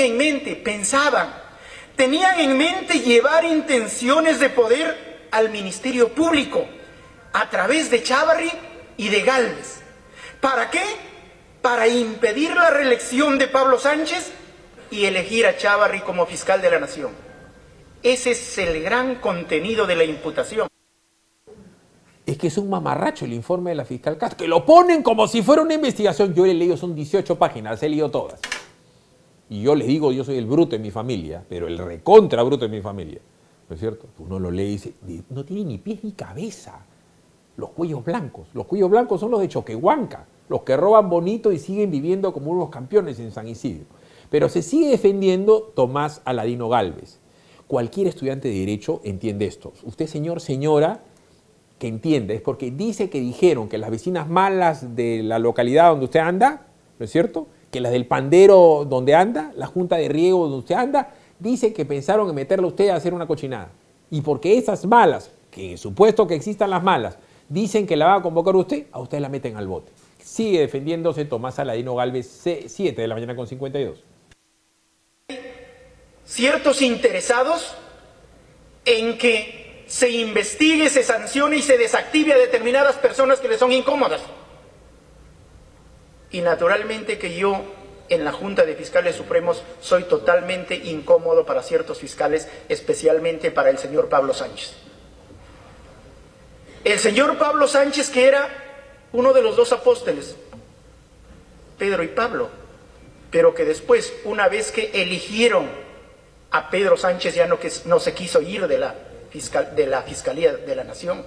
llevar intenciones de poder al Ministerio Público a través de Chávarri y de Gálvez. ¿Para qué? Para impedir la reelección de Pablo Sánchez y elegir a Chávarri como fiscal de la Nación. Ese es el gran contenido de la imputación. Es que es un mamarracho el informe de la fiscal Castro, que lo ponen como si fuera una investigación. Yo le he leído, son 18 páginas, he leído todas. Y yo les digo, yo soy el bruto de mi familia, pero el recontra bruto de mi familia. ¿No es cierto? Uno lo lee y dice, no tiene ni pies ni cabeza. Los cuellos blancos son los de Choquehuanca, los que roban bonito y siguen viviendo como unos campeones en San Isidro. Pero se sigue defendiendo Tomás Aladino Gálvez. Cualquier estudiante de Derecho entiende esto. Usted, señor, señora, que entiende, es porque dice que dijeron que las vecinas malas de la localidad donde usted anda, ¿no es cierto?, que las del pandero donde anda, la junta de riego donde usted anda, dice que pensaron en meterle a usted a hacer una cochinada. Y porque esas malas, que supuesto que existan las malas, dicen que la va a convocar usted, a usted la meten al bote. Sigue defendiéndose Tomás Aladino Gálvez, 7 de la mañana con 52. Ciertos interesados en que se investigue, se sancione y se desactive a determinadas personas que le son incómodas. Y naturalmente que yo en la Junta de Fiscales Supremos soy totalmente incómodo para ciertos fiscales, especialmente para el señor Pablo Sánchez. El señor Pablo Sánchez, que era uno de los 2 apóstoles, Pedro y Pablo, pero que después, una vez que eligieron a Pedro Sánchez, ya no se quiso ir de la Fiscalía de la Nación.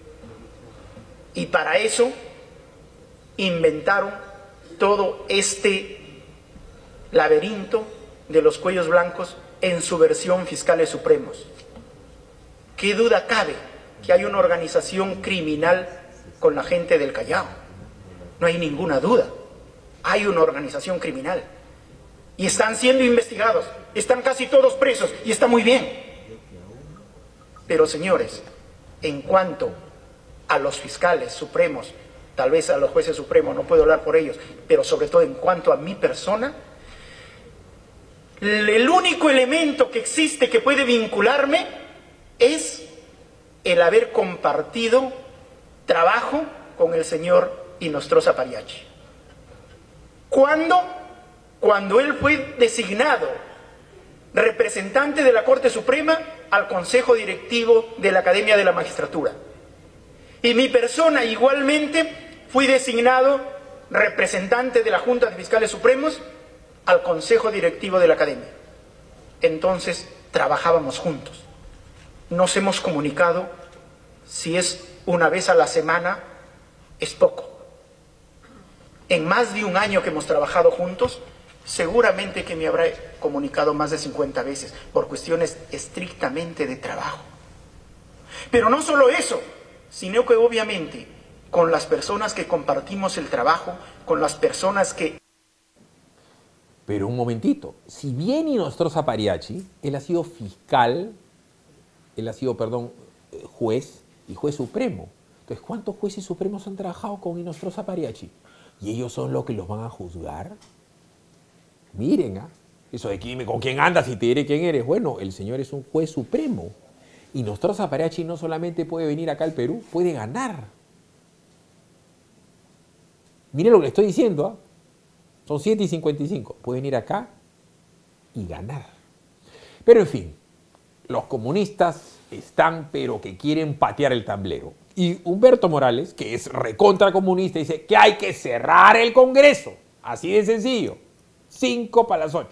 Y para eso inventaron todo este laberinto de los cuellos blancos en su versión Fiscales Supremos. ¿Qué duda cabe que hay una organización criminal con la gente del Callao? No hay ninguna duda. Hay una organización criminal. Y están siendo investigados. Están casi todos presos y está muy bien. Pero señores, en cuanto a los fiscales supremos, tal vez a los jueces supremos, no puedo hablar por ellos, pero sobre todo en cuanto a mi persona, el único elemento que existe que puede vincularme es el haber compartido trabajo con el señor Inostroza Pariachi. Cuando él fue designado representante de la Corte Suprema al Consejo Directivo de la Academia de la Magistratura. Y mi persona igualmente fui designado representante de la Junta de Fiscales Supremos al Consejo Directivo de la Academia. Entonces trabajábamos juntos. Nos hemos comunicado, si es una vez a la semana, es poco. En más de un año que hemos trabajado juntos, seguramente que me habrá comunicado más de 50 veces por cuestiones estrictamente de trabajo. Pero no solo eso, sino que obviamente con las personas que compartimos el trabajo, con las personas que... Pero un momentito, si bien Inostroza Pariachi, él ha sido fiscal, juez y juez supremo. Entonces, ¿cuántos jueces supremos han trabajado con Inostroza Pariachi? ¿Y ellos son los que los van a juzgar? Miren, eso de que con quién andas y te diré quién eres. Bueno, el señor es un juez supremo. Inostroza Pariachi no solamente puede venir acá al Perú, puede ganar. Miren lo que le estoy diciendo, son 7:55. Puede venir acá y ganar. Pero en fin, los comunistas están pero que quieren patear el tablero. Y Humberto Morales, que es recontra comunista, dice que hay que cerrar el Congreso. Así de sencillo. 5 para las 8.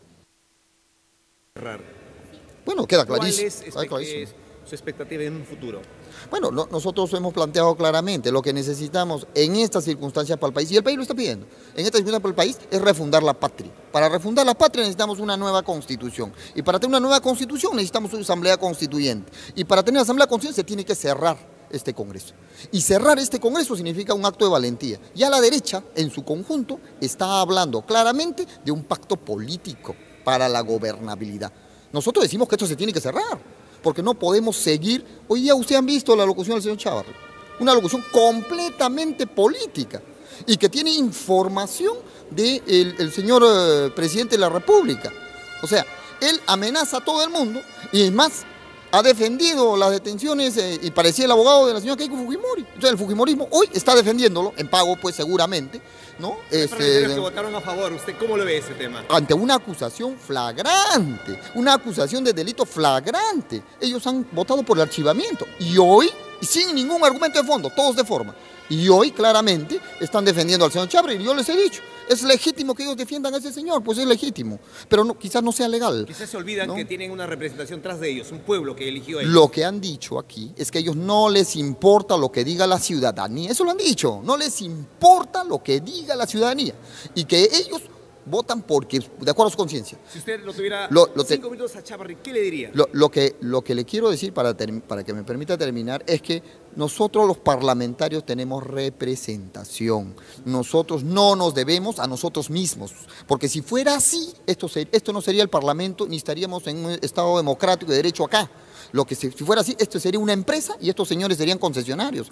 Bueno, queda ¿Cuál clarísimo. es su expectativa en un futuro? Bueno, nosotros hemos planteado claramente lo que necesitamos en estas circunstancias para el país, y el país lo está pidiendo. En estas circunstancias para el país es refundar la patria. Para refundar la patria necesitamos una nueva constitución. Y para tener una nueva constitución necesitamos una asamblea constituyente. Y para tener asamblea constituyente se tiene que cerrar este Congreso. Y cerrar este Congreso significa un acto de valentía. Ya la derecha, en su conjunto, está hablando claramente de un pacto político para la gobernabilidad. Nosotros decimos que esto se tiene que cerrar, porque no podemos seguir. Hoy día ustedes han visto la locución del señor Chávarri, una locución completamente política y que tiene información del señor presidente de la República. O sea, él amenaza a todo el mundo y es más, ha defendido las detenciones y parecía el abogado de la señora Keiko Fujimori. Entonces el fujimorismo hoy está defendiéndolo, en pago pues seguramente, ¿no? Que votaron a favor, ¿usted cómo lo ve ese tema? Ante una acusación flagrante, una acusación de delito flagrante. Ellos han votado por el archivamiento y hoy, sin ningún argumento de fondo, todos de forma, y hoy claramente están defendiendo al señor Chávarri. Y yo les he dicho, es legítimo que ellos defiendan a ese señor, pues es legítimo, pero no, quizás no sea legal. Quizás se olvidan, ¿no?, que tienen una representación tras de ellos, un pueblo que eligió a ellos. Lo que han dicho aquí es que a ellos no les importa lo que diga la ciudadanía, eso lo han dicho, no les importa lo que diga la ciudadanía, y que ellos votan porque, de acuerdo a su conciencia. Si usted lo tuviera 5 minutos a Chávarri, ¿qué le diría? Lo que le quiero decir para que me permita terminar es que nosotros los parlamentarios tenemos representación. Nosotros no nos debemos a nosotros mismos, porque si fuera así, esto no sería el Parlamento, ni estaríamos en un Estado democrático de derecho acá. Si fuera así, esto sería una empresa y estos señores serían concesionarios.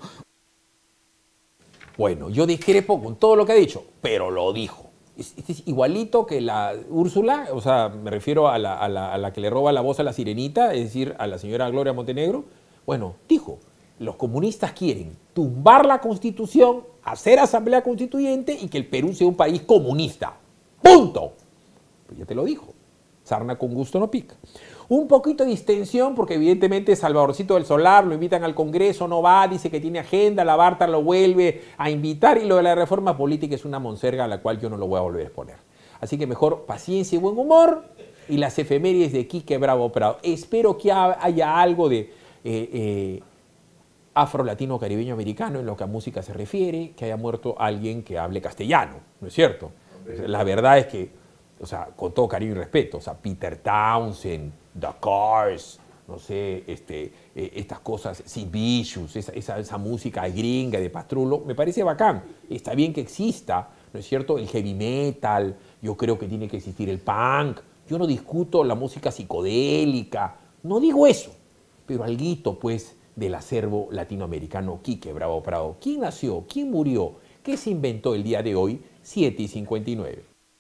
Bueno, yo discrepo con todo lo que ha dicho, pero lo dijo. Es igualito que la Úrsula, o sea, me refiero a la que le roba la voz a la sirenita, es decir, a la señora Gloria Montenegro. Bueno, dijo, los comunistas quieren tumbar la Constitución, hacer asamblea constituyente y que el Perú sea un país comunista. ¡Punto! Pues ya te lo dijo. Sarna con gusto no pica. Un poquito de distensión porque evidentemente Salvadorcito del Solar lo invitan al Congreso, no va, dice que tiene agenda, la Barta lo vuelve a invitar y lo de la reforma política es una monserga a la cual yo no lo voy a volver a exponer. Así que mejor paciencia y buen humor y las efemérides de Quique Bravo Prado. Espero que haya algo de afro-latino-caribeño americano en lo que a música se refiere, que haya muerto alguien que hable castellano, ¿no es cierto? La verdad es que, o sea, con todo cariño y respeto, o sea, Peter Townsend, The Cars, no sé, estas cosas, Sid Vicious, esa música gringa de Pastrulo, me parece bacán. Está bien que exista, ¿no es cierto?, el heavy metal, yo creo que tiene que existir el punk, yo no discuto la música psicodélica, no digo eso, pero alguito, pues, del acervo latinoamericano Quique Bravo Prado. ¿Quién nació? ¿Quién murió? ¿Qué se inventó el día de hoy? 7:59.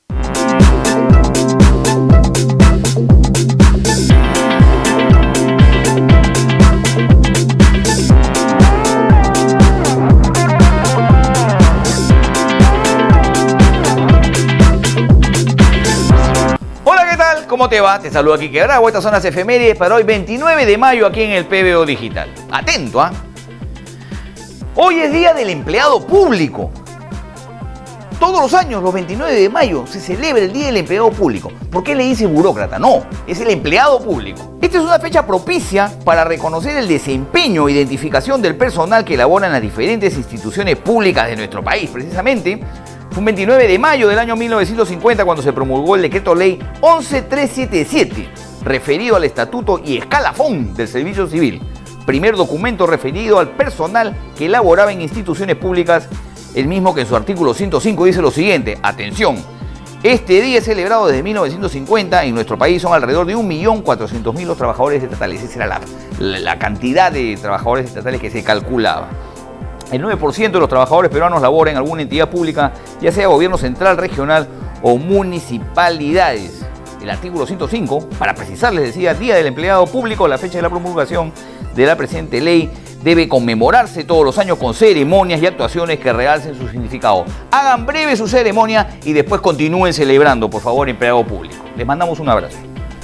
Hola, ¿qué tal? ¿Cómo te va? Te saluda Quique Bravo. Estas son las efemérides para hoy, 29 de mayo, aquí en el PBO Digital. Atento, ¿ah? Hoy es Día del Empleado Público. Todos los años, los 29 de mayo, se celebra el Día del Empleado Público. ¿Por qué le dice burócrata? No, es el empleado público. Esta es una fecha propicia para reconocer el desempeño e identificación del personal que labora en las diferentes instituciones públicas de nuestro país. Precisamente, fue un 29 de mayo del año 1950 cuando se promulgó el Decreto Ley 11377, referido al estatuto y escalafón del servicio civil. Primer documento referido al personal que laboraba en instituciones públicas, el mismo que en su artículo 105 dice lo siguiente, atención, este día es celebrado desde 1950, en nuestro país son alrededor de 1.400.000 los trabajadores estatales, esa era la cantidad de trabajadores estatales que se calculaba. el 9% de los trabajadores peruanos labora en alguna entidad pública, ya sea gobierno central, regional o municipalidades. El artículo 105, para precisar, les decía, Día del Empleado Público, la fecha de la promulgación de la presente ley, debe conmemorarse todos los años con ceremonias y actuaciones que realcen su significado. Hagan breve su ceremonia y después continúen celebrando, por favor, empleado público. Les mandamos un abrazo.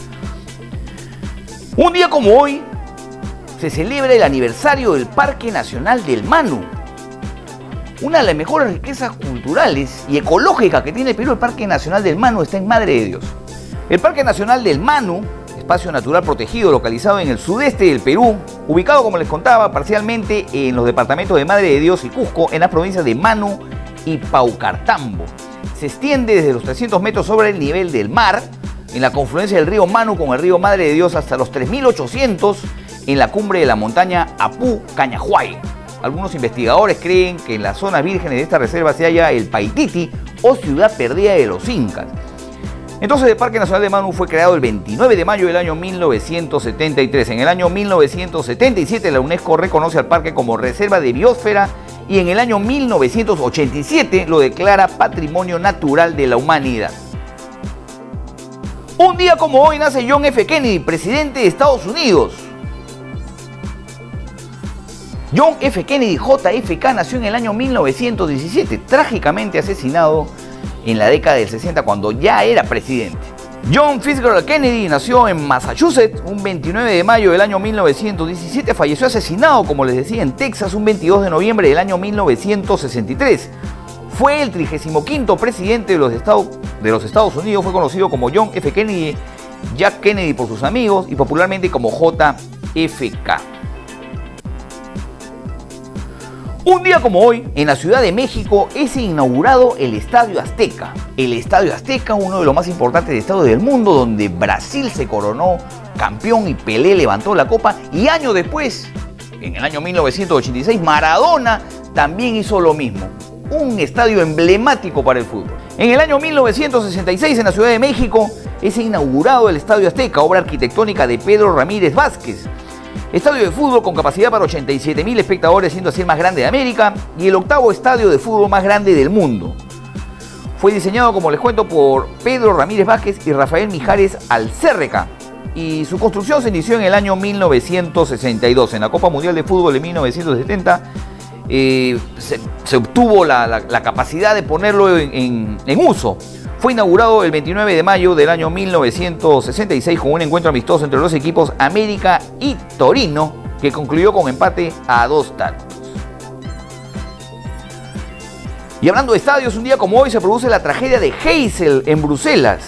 Un día como hoy se celebra el aniversario del Parque Nacional del Manu. Una de las mejores riquezas culturales y ecológicas que tiene el Perú, el Parque Nacional del Manu, está en Madre de Dios. El Parque Nacional del Manu, espacio natural protegido localizado en el sudeste del Perú, ubicado, como les contaba, parcialmente en los departamentos de Madre de Dios y Cusco, en las provincias de Manu y Paucartambo. Se extiende desde los 300 metros sobre el nivel del mar, en la confluencia del río Manu con el río Madre de Dios, hasta los 3.800 en la cumbre de la montaña Apu Cañahuay. Algunos investigadores creen que en las zonas vírgenes de esta reserva se halla el Paititi o ciudad perdida de los incas. Entonces el Parque Nacional de Manu fue creado el 29 de mayo del año 1973. En el año 1977 la UNESCO reconoce al parque como reserva de biosfera y en el año 1987 lo declara Patrimonio Natural de la Humanidad. Un día como hoy nace John F. Kennedy, presidente de Estados Unidos. John F. Kennedy, JFK, nació en el año 1917, trágicamente asesinado en la década del 60 cuando ya era presidente. John Fitzgerald Kennedy nació en Massachusetts un 29 de mayo del año 1917, falleció asesinado, como les decía, en Texas un 22 de noviembre del año 1963. Fue el 35º presidente de los Estados Unidos, fue conocido como John F. Kennedy, Jack Kennedy por sus amigos y popularmente como JFK. Un día como hoy, en la Ciudad de México, es inaugurado el Estadio Azteca. El Estadio Azteca, uno de los más importantes estadios del mundo, donde Brasil se coronó campeón y Pelé levantó la copa. Y años después, en el año 1986, Maradona también hizo lo mismo. Un estadio emblemático para el fútbol. En el año 1966, en la Ciudad de México, es inaugurado el Estadio Azteca, obra arquitectónica de Pedro Ramírez Vázquez. Estadio de fútbol con capacidad para 87.000 espectadores, siendo así el más grande de América y el octavo estadio de fútbol más grande del mundo. Fue diseñado, como les cuento, por Pedro Ramírez Vázquez y Rafael Mijares Alcérreca, y su construcción se inició en el año 1962. En la Copa Mundial de Fútbol de 1970 se obtuvo la capacidad de ponerlo en uso. Fue inaugurado el 29 de mayo del año 1966 con un encuentro amistoso entre los equipos América y Torino, que concluyó con empate a 2 tantos. Y hablando de estadios, un día como hoy se produce la tragedia de Heysel en Bruselas.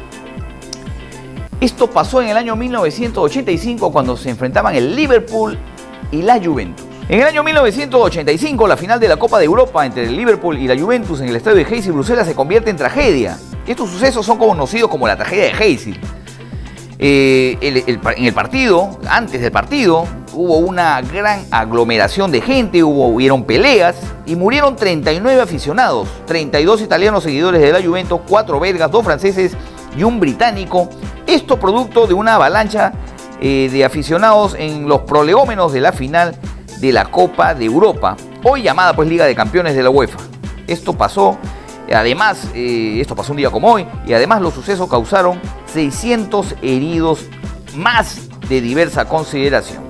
Esto pasó en el año 1985 cuando se enfrentaban el Liverpool y la Juventus. En el año 1985, la final de la Copa de Europa entre el Liverpool y la Juventus en el estadio de Heysel, Bruselas, se convierte en tragedia. Estos sucesos son conocidos como la tragedia de Heysel. En el partido, antes del partido, hubo una gran aglomeración de gente, hubieron peleas y murieron 39 aficionados, 32 italianos seguidores de la Juventus, 4 belgas, 2 franceses y un británico. Esto producto de una avalancha de aficionados en los prolegómenos de la final de la Copa de Europa, hoy llamada pues Liga de Campeones de la UEFA. Esto pasó, además, esto pasó un día como hoy, y además los sucesos causaron 600 heridos más de diversa consideración.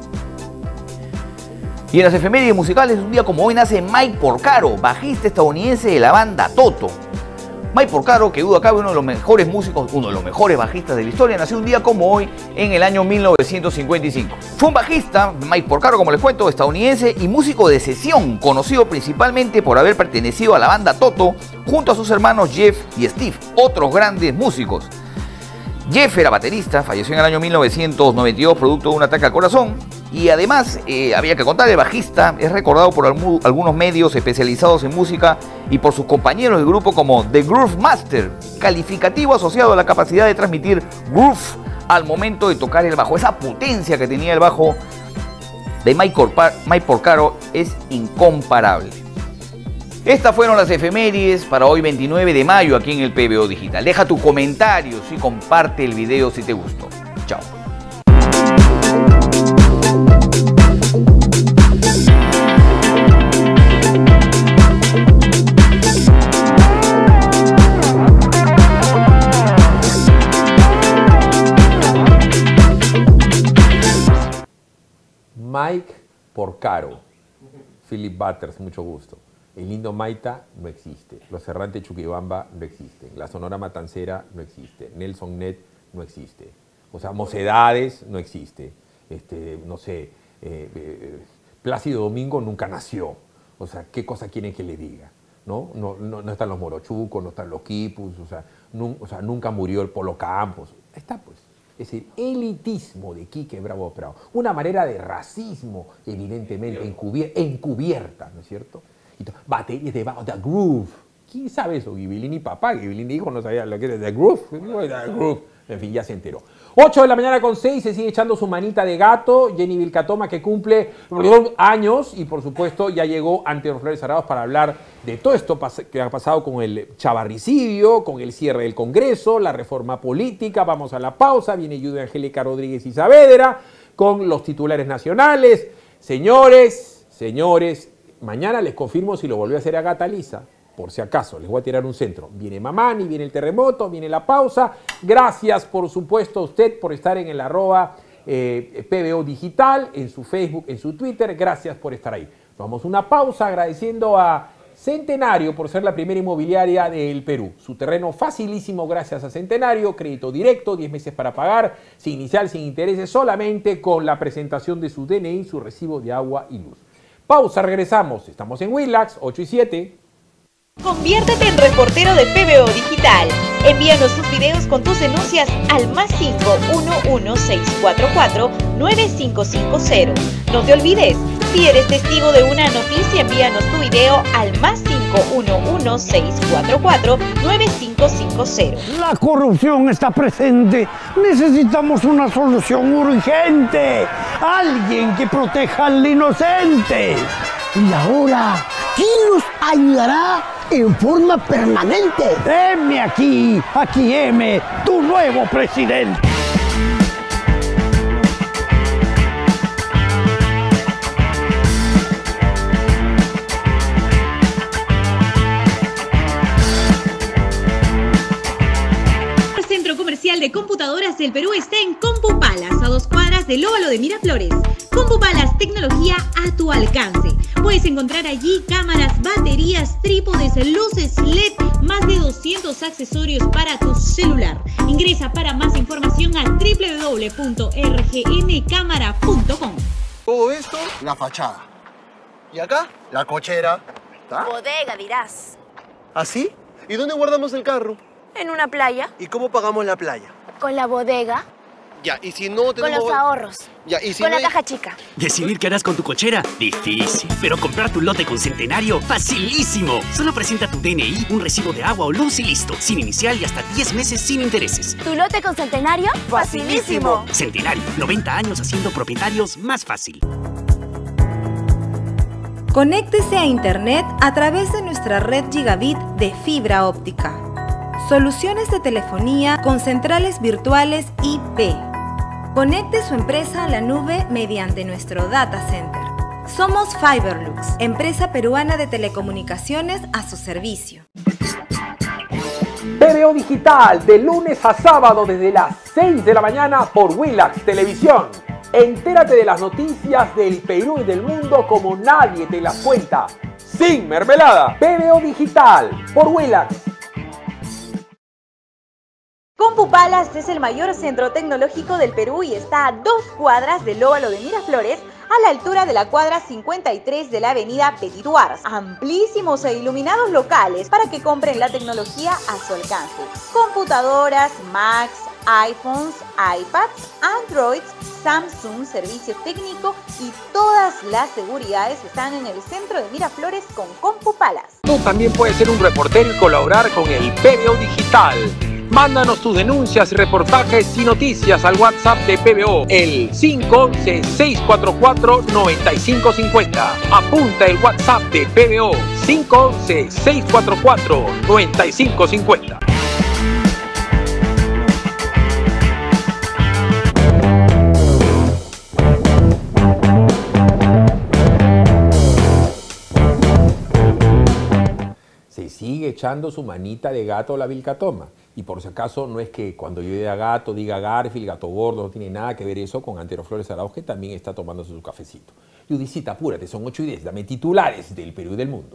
Y en las efemérides musicales, un día como hoy nace Mike Porcaro, bajista estadounidense de la banda Toto. Mike Porcaro, que duda cabe, uno de los mejores músicos, uno de los mejores bajistas de la historia, nació un día como hoy en el año 1955. Fue un bajista, Mike Porcaro, como les cuento, estadounidense y músico de sesión, conocido principalmente por haber pertenecido a la banda Toto junto a sus hermanos Jeff y Steve, otros grandes músicos. Jeff era baterista, falleció en el año 1992 producto de un ataque al corazón. Y además, había que contar, el bajista es recordado por algunos medios especializados en música y por sus compañeros de grupo como The Groove Master, calificativo asociado a la capacidad de transmitir groove al momento de tocar el bajo. Esa potencia que tenía el bajo de Mike Porcaro es incomparable. Estas fueron las efemérides para hoy 29 de mayo aquí en el PBO Digital. Deja tu comentario y comparte el video si te gustó. Chao. Mike por Caro. Philip Butters, mucho gusto. El lindo Maita no existe. Los Errantes Chuquibamba no existen. La Sonora Matancera no existe. Nelson Net no existe. O sea, Mocedades no existe. No sé, Plácido Domingo nunca nació. O sea, ¿qué cosa quieren que le diga? ¿No? No están los Morochucos, no están los Quipus, o sea, nunca murió el Polo Campos. Está pues. Es decir, elitismo de Quique Bravo Prado. Una manera de racismo, evidentemente, encubierta, ¿no es cierto? Baterías de bajo, The Groove. ¿Quién sabe eso? Ghibellini papá, Ghibellini hijo no sabía lo que era The Groove. The Groove. En fin, ya se enteró. 8 de la mañana con 6, se sigue echando su manita de gato. Jenny Vilcatoma, que cumple años y, por supuesto, ya llegó ante los Flores Arados para hablar de todo esto que ha pasado con el chavarricidio, con el cierre del Congreso, la reforma política. Vamos a la pausa. Viene Judy Angélica Rodríguez y Saavedra con los titulares nacionales. Señores, mañana les confirmo si lo volvió a hacer Agatha Lisa. Por si acaso, les voy a tirar un centro. Viene Mamani, viene el terremoto, viene la pausa. Gracias, por supuesto, a usted por estar en el @PBO Digital, en su Facebook, en su Twitter. Gracias por estar ahí. Vamos a una pausa agradeciendo a Centenario por ser la primera inmobiliaria del Perú. Su terreno facilísimo gracias a Centenario. Crédito directo, 10 meses para pagar, sin inicial, sin intereses, solamente con la presentación de su DNI, su recibo de agua y luz. Pausa, regresamos. Estamos en Willax, 8 y 7. Conviértete en reportero de PBO Digital. Envíanos tus videos con tus denuncias al +511 644 9550. No te olvides, si eres testigo de una noticia, envíanos tu video al +511 644 9550. La corrupción está presente. Necesitamos una solución urgente. Alguien que proteja al inocente. Y ahora, ¿quién nos ayudará en forma permanente? Heme aquí, heme, tu nuevo presidente. El Centro Comercial de Computadoras del Perú está en Compupalas, a 2 cuadras del Óvalo de Miraflores. Compupalas, tecnología a tu alcance. Puedes encontrar allí cámaras, baterías, trípodes, luces LED, más de 200 accesorios para tu celular. Ingresa para más información a www.rgncámara.com. Todo esto, la fachada. ¿Y acá? La cochera. ¿Está? Bodega, dirás. ¿Así? ¿Y dónde guardamos el carro? En una playa. ¿Y cómo pagamos la playa? Con la bodega. Ya, y si no tenemos... Con los ahorros. Ya, y si con no la caja chica. ¿Decidir qué harás con tu cochera? Difícil. Pero comprar tu lote con Centenario, facilísimo. Solo presenta tu DNI, un recibo de agua o luz y listo. Sin inicial y hasta 10 meses sin intereses. ¿Tu lote con Centenario? Facilísimo. Centenario, 90 años haciendo propietarios más fácil. Conéctese a Internet a través de nuestra red Gigabit de fibra óptica. Soluciones de telefonía con centrales virtuales IP. Conecte su empresa a la nube mediante nuestro data center. Somos Fiberlux, empresa peruana de telecomunicaciones a su servicio. PBO Digital, de lunes a sábado desde las 6 de la mañana por Willax Televisión. Entérate de las noticias del Perú y del mundo como nadie te las cuenta. Sin mermelada. PBO Digital por Willax. Compupalas es el mayor centro tecnológico del Perú y está a 2 cuadras del Óvalo de Miraflores, a la altura de la cuadra 53 de la avenida Petit Duars. Amplísimos e iluminados locales para que compren la tecnología a su alcance. Computadoras, Macs, iPhones, iPads, Androids, Samsung, servicio técnico y todas las seguridades están en el centro de Miraflores con Compupalas. Tú también puedes ser un reportero y colaborar con el PBO Digital. Mándanos tus denuncias, reportajes y noticias al WhatsApp de PBO, el 511-644-9550. Apunta el WhatsApp de PBO, 511-644-9550. echando su manita de gato a la Vilcatoma. Y por si acaso, no es que cuando yo diga gato, diga Garfield, gato gordo, no tiene nada que ver eso con Antero Flores Arauz, que también está tomándose su cafecito. Judicita, apúrate, son 8:10, dame titulares del Perú y del mundo.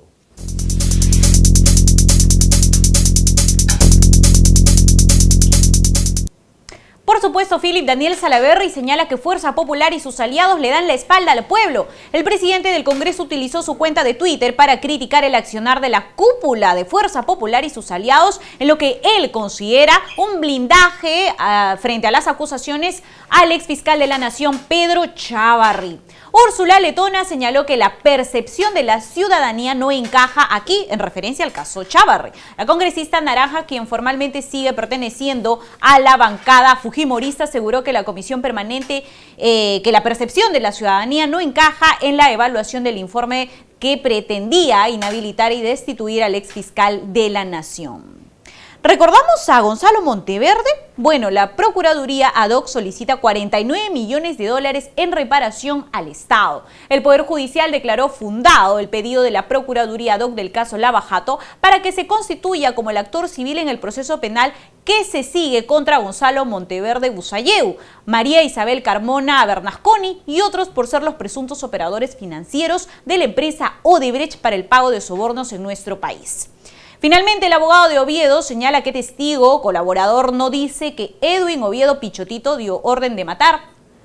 Por supuesto, Philip, Daniel Salaverry señala que Fuerza Popular y sus aliados le dan la espalda al pueblo. El presidente del Congreso utilizó su cuenta de Twitter para criticar el accionar de la cúpula de Fuerza Popular y sus aliados en lo que él considera un blindaje frente a las acusaciones al exfiscal de la Nación, Pedro Chávarri. Úrsula Letona señaló que la percepción de la ciudadanía no encaja aquí en referencia al caso Chávarri. La congresista naranja, quien formalmente sigue perteneciendo a la bancada fujimorista, aseguró que la comisión permanente, que la percepción de la ciudadanía no encaja en la evaluación del informe que pretendía inhabilitar y destituir al exfiscal de la Nación. ¿Recordamos a Gonzalo Monteverde? Bueno, la Procuraduría ad hoc solicita 49 millones de dólares en reparación al Estado. El Poder Judicial declaró fundado el pedido de la Procuraduría ad hoc del caso Lava Jato para que se constituya como el actor civil en el proceso penal que se sigue contra Gonzalo Monteverde Busalleu, María Isabel Carmona Bernasconi y otros por ser los presuntos operadores financieros de la empresa Odebrecht para el pago de sobornos en nuestro país. Finalmente, el abogado de Oviedo señala que testigo colaborador no dice que Edwin Oviedo Pichotito dio orden de matar.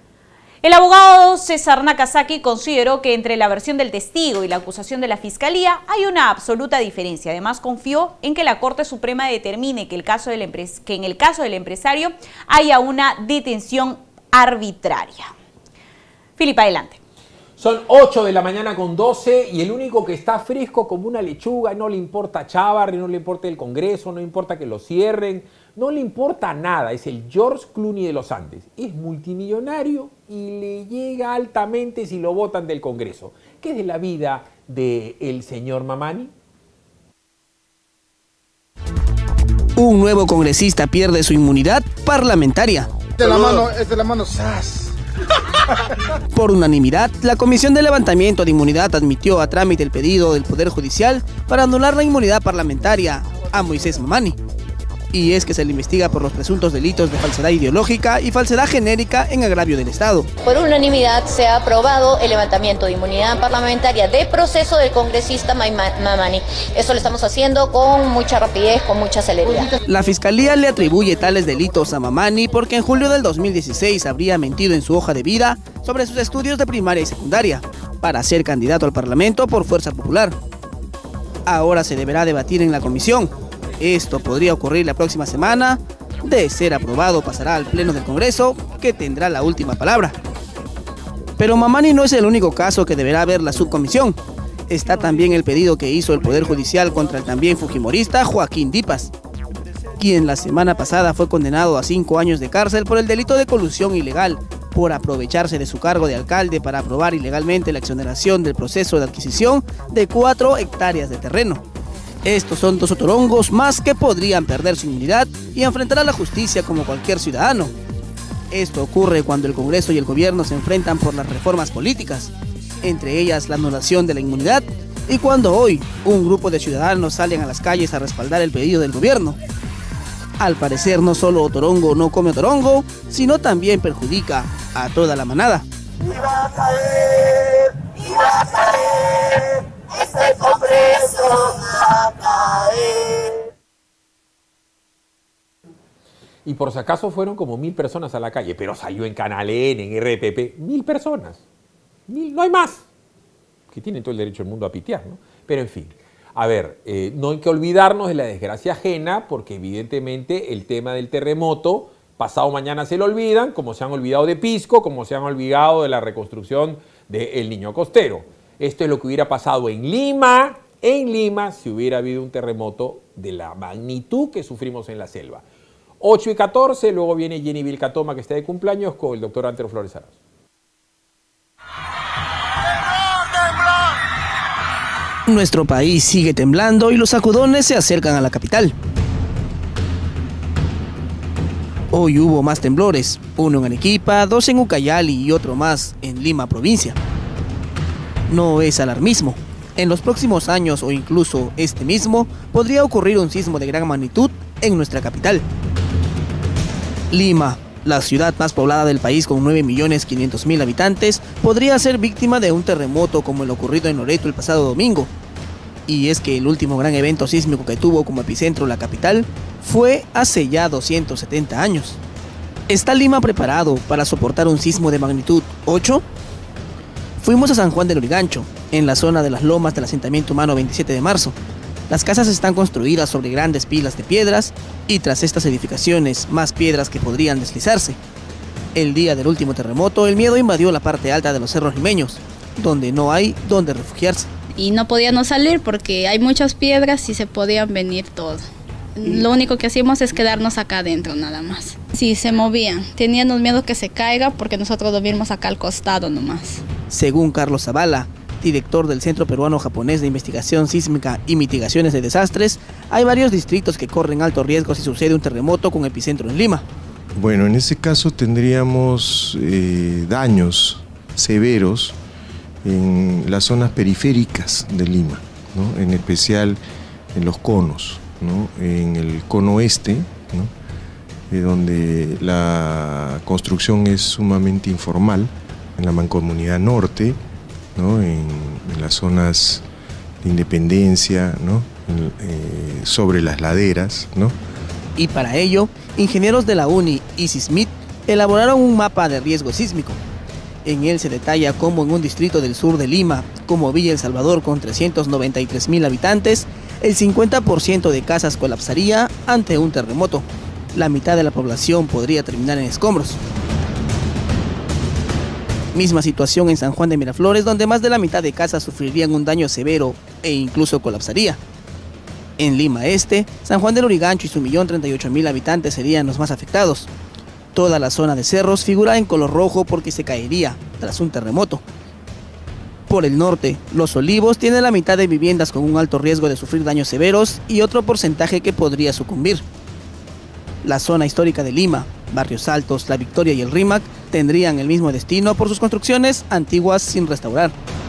El abogado César Nakazaki consideró que entre la versión del testigo y la acusación de la Fiscalía hay una absoluta diferencia. Además, confió en que la Corte Suprema determine que en el caso del empresario haya una detención arbitraria. Filipe, adelante. Son 8 de la mañana con 12 y el único que está fresco como una lechuga, no le importa Chávarri, no le importa el Congreso, no importa que lo cierren, no le importa nada, es el George Clooney de los Andes. Es multimillonario y le llega altamente si lo votan del Congreso. ¿Qué es de la vida del señor Mamani? Un nuevo congresista pierde su inmunidad parlamentaria. Es de la mano, ¡zas! Por unanimidad, la Comisión de Levantamiento de Inmunidad admitió a trámite el pedido del Poder Judicial para anular la inmunidad parlamentaria a Moisés Mamani. Y es que se le investiga por los presuntos delitos de falsedad ideológica y falsedad genérica en agravio del Estado. Por unanimidad se ha aprobado el levantamiento de inmunidad parlamentaria de proceso del congresista Mamani. Eso lo estamos haciendo con mucha rapidez, con mucha celeridad. La Fiscalía le atribuye tales delitos a Mamani porque en julio del 2016 habría mentido en su hoja de vida sobre sus estudios de primaria y secundaria para ser candidato al Parlamento por Fuerza Popular. Ahora se deberá debatir en la comisión. Esto podría ocurrir la próxima semana. De ser aprobado, pasará al Pleno del Congreso, que tendrá la última palabra. Pero Mamani no es el único caso que deberá ver la subcomisión. Está también el pedido que hizo el Poder Judicial contra el también fujimorista Joaquín Dipas, quien la semana pasada fue condenado a 5 años de cárcel por el delito de colusión ilegal, por aprovecharse de su cargo de alcalde para aprobar ilegalmente la exoneración del proceso de adquisición de 4 hectáreas de terreno. Estos son 2 otorongos más que podrían perder su inmunidad y enfrentar a la justicia como cualquier ciudadano. Esto ocurre cuando el Congreso y el gobierno se enfrentan por las reformas políticas, entre ellas la anulación de la inmunidad, y cuando hoy un grupo de ciudadanos salen a las calles a respaldar el pedido del gobierno. Al parecer no solo otorongo no come otorongo, sino también perjudica a toda la manada. ¡Iba a caer! ¡Iba a caer! ¡Este Congreso va a caer! Y por si acaso fueron como 1000 personas a la calle, pero salió en Canal N, en RPP, 1000 personas. 1000, no hay más. Que tienen todo el derecho del mundo a pitear, ¿no? Pero en fin, a ver, no hay que olvidarnos de la desgracia ajena, porque evidentemente el tema del terremoto, pasado mañana se lo olvidan, como se han olvidado de Pisco, como se han olvidado de la reconstrucción del Niño Costero. Esto es lo que hubiera pasado en Lima, si hubiera habido un terremoto de la magnitud que sufrimos en la selva. 8:14, luego viene Jenny Vilcatoma, que está de cumpleaños, con el doctor Antero Flores Arauz. Nuestro país sigue temblando y los sacudones se acercan a la capital. Hoy hubo más temblores, uno en Arequipa, 2 en Ucayali y otro más en Lima, provincia. No es alarmismo, En los próximos años o incluso este mismo, podría ocurrir un sismo de gran magnitud en nuestra capital. Lima, la ciudad más poblada del país con 9.500.000 habitantes, podría ser víctima de un terremoto como el ocurrido en Loreto el pasado domingo. Y es que el último gran evento sísmico que tuvo como epicentro la capital fue hace ya 270 años. ¿Está Lima preparado para soportar un sismo de magnitud 8? Fuimos a San Juan del Lurigancho, en la zona de las lomas del asentamiento humano 27 de marzo. Las casas están construidas sobre grandes pilas de piedras y tras estas edificaciones más piedras que podrían deslizarse. El día del último terremoto, el miedo invadió la parte alta de los cerros limeños, donde no hay donde refugiarse. Y no podíamos salir porque hay muchas piedras y se podían venir todo. Lo único que hacíamos es quedarnos acá adentro nada más. Sí, se movían. Teníamos miedo que se caiga porque nosotros dormimos acá al costado nomás. Según Carlos Zavala, director del Centro Peruano-Japonés de Investigación Sísmica y Mitigaciones de Desastres, hay varios distritos que corren alto riesgo si sucede un terremoto con epicentro en Lima. Bueno, en ese caso tendríamos daños severos en las zonas periféricas de Lima, ¿no? En especial en los conos, ¿no? En el cono oeste, ¿no? Donde la construcción es sumamente informal, en la Mancomunidad Norte, ¿no? En las zonas de Independencia, ¿no? Sobre las laderas, ¿no? Y para ello, ingenieros de la UNI y SISMIT elaboraron un mapa de riesgo sísmico. En él se detalla cómo en un distrito del sur de Lima, como Villa El Salvador con 393.000 habitantes, el 50% de casas colapsaría ante un terremoto. La mitad de la población podría terminar en escombros. Misma situación en San Juan de Miraflores, donde más de la mitad de casas sufrirían un daño severo e incluso colapsaría. En Lima Este, San Juan del Lurigancho y su 1.038.000 habitantes serían los más afectados. Toda la zona de cerros figura en color rojo porque se caería tras un terremoto. Por el norte, Los Olivos tiene la mitad de viviendas con un alto riesgo de sufrir daños severos y otro porcentaje que podría sucumbir. La zona histórica de Lima, Barrios Altos, La Victoria y el Rímac tendrían el mismo destino por sus construcciones antiguas sin restaurar.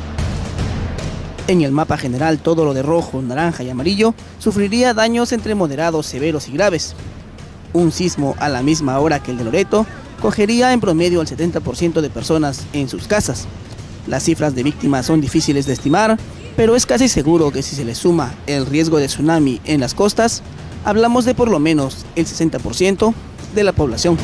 En el mapa general, todo lo de rojo, naranja y amarillo sufriría daños entre moderados, severos y graves. Un sismo a la misma hora que el de Loreto cogería en promedio al 70% de personas en sus casas. Las cifras de víctimas son difíciles de estimar, pero es casi seguro que si se le suma el riesgo de tsunami en las costas, hablamos de por lo menos el 60% de la población.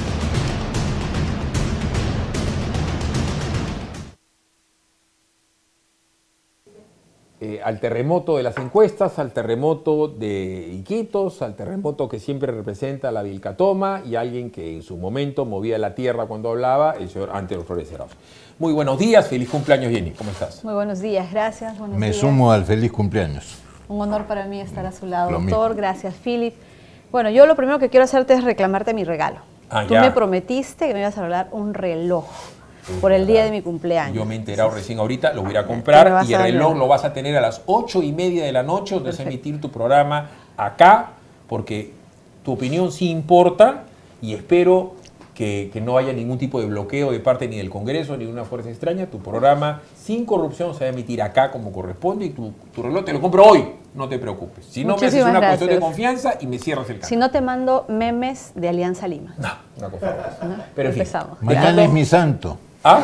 Al terremoto de las encuestas, al terremoto de Iquitos, al terremoto que siempre representa la Vilcatoma y alguien que en su momento movía la tierra cuando hablaba, el señor Antero Flores Arauz. Muy buenos días, feliz cumpleaños, Jenny, ¿cómo estás? Muy buenos días, gracias. Buenos Me días. sumo al feliz cumpleaños. Un honor para mí estar a su lado, Lo doctor, mismo. gracias, Philip. Bueno, yo lo primero que quiero hacerte es reclamarte mi regalo. Tú ya. me prometiste que me ibas a regalar un reloj por el día de mi cumpleaños. Yo me he enterado recién ahorita, lo voy a ir a Te me comprar vas y el a reloj dar. lo vas a tener a las 8:30 de la noche, donde vas a emitir tu programa acá, porque tu opinión sí importa y espero que no haya ningún tipo de bloqueo de parte ni del Congreso ni de una fuerza extraña. Tu programa sin corrupción se va a emitir acá como corresponde y tu reloj te lo compro hoy, no te preocupes. Si no, me haces Muchísimas una cuestión de gracias. confianza y me cierras el canal. Si no te mando memes de Alianza Lima. No, una cosa. Pero en fin. Empezamos. Mañana es mi santo. ¿Ah?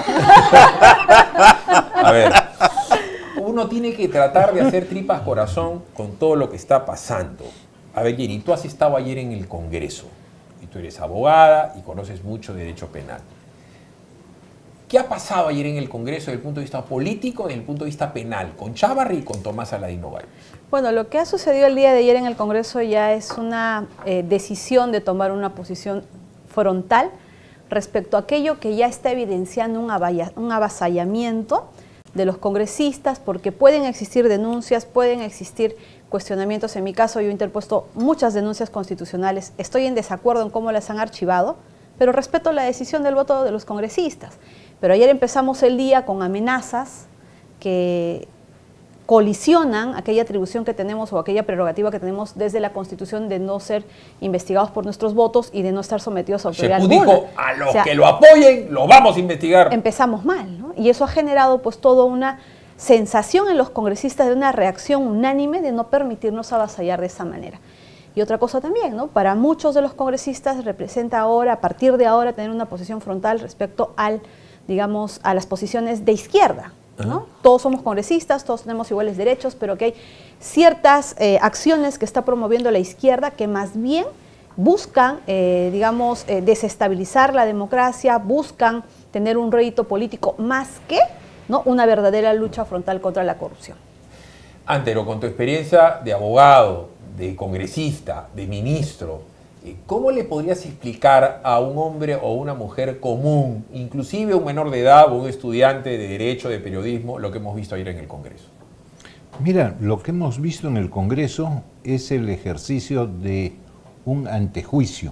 A ver, uno tiene que tratar de hacer tripas corazón con todo lo que está pasando. A ver, Jenny, tú has estado ayer en el Congreso y tú eres abogada y conoces mucho de derecho penal. ¿Qué ha pasado ayer en el Congreso desde el punto de vista político y desde el punto de vista penal con Chávarri y con Tomás Aladino Valle? Bueno, lo que ha sucedido el día de ayer en el Congreso ya es una decisión de tomar una posición frontal respecto a aquello que ya está evidenciando un avasallamiento de los congresistas, porque pueden existir denuncias, pueden existir cuestionamientos. En mi caso yo he interpuesto muchas denuncias constitucionales, estoy en desacuerdo en cómo las han archivado, pero respeto la decisión del voto de los congresistas. Pero ayer empezamos el día con amenazas que colisionan aquella atribución que tenemos o aquella prerrogativa que tenemos desde la Constitución de no ser investigados por nuestros votos y de no estar sometidos a autoridad Sheput alguna. dijo, a los que lo apoyen, lo vamos a investigar. Empezamos mal, ¿no? Y eso ha generado pues toda una sensación en los congresistas de una reacción unánime de no permitirnos avasallar de esa manera. Y otra cosa también, ¿no? Para muchos de los congresistas representa ahora, a partir de ahora, tener una posición frontal respecto al, digamos, a las posiciones de izquierda, ¿no? Todos somos congresistas, todos tenemos iguales derechos, pero que hay ciertas acciones que está promoviendo la izquierda que más bien buscan, digamos, desestabilizar la democracia, buscan tener un rédito político más que, ¿no?, una verdadera lucha frontal contra la corrupción. Antero, con tu experiencia de abogado, de congresista, de ministro, ¿cómo le podrías explicar a un hombre o una mujer común, inclusive un menor de edad o un estudiante de Derecho, de Periodismo, lo que hemos visto ayer en el Congreso? Mira, lo que hemos visto en el Congreso es el ejercicio de un antejuicio.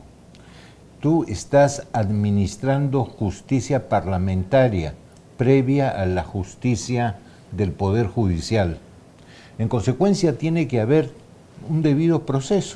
Tú estás administrando justicia parlamentaria previa a la justicia del Poder Judicial. En consecuencia, tiene que haber un debido proceso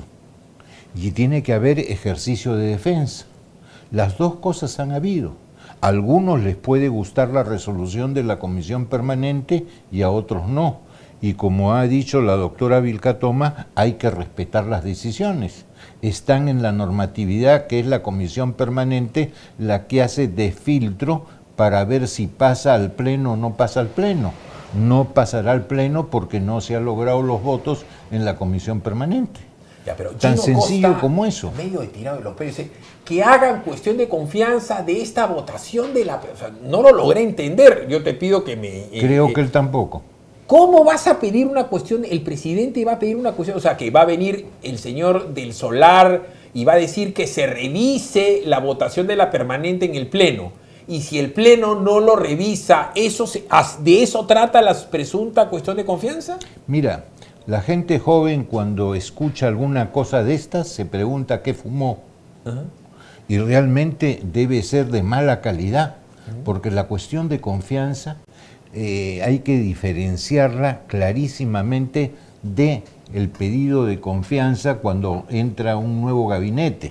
y tiene que haber ejercicio de defensa. Las dos cosas han habido. A algunos les puede gustar la resolución de la comisión permanente y a otros no. Y como ha dicho la doctora Vilca Toma, hay que respetar las decisiones. Están en la normatividad, que es la comisión permanente la que hace de filtro para ver si pasa al pleno o no pasa al pleno. No pasará al pleno porque no se han logrado los votos en la comisión permanente. Ya, pero tan sencillo Costa, como eso. Medio de tirado de los pelos, que hagan cuestión de confianza de esta votación de la... O sea, no lo logré entender. Yo te pido que me... Creo que él tampoco. ¿Cómo vas a pedir una cuestión? El presidente va a pedir una cuestión, o sea, que va a venir el señor del Solar y va a decir que se revise la votación de la permanente en el pleno. Y si el pleno no lo revisa, ¿de eso trata la presunta cuestión de confianza? Mira, la gente joven cuando escucha alguna cosa de estas se pregunta qué fumó. Y realmente debe ser de mala calidad, porque la cuestión de confianza hay que diferenciarla clarísimamente de el pedido de confianza cuando entra un nuevo gabinete.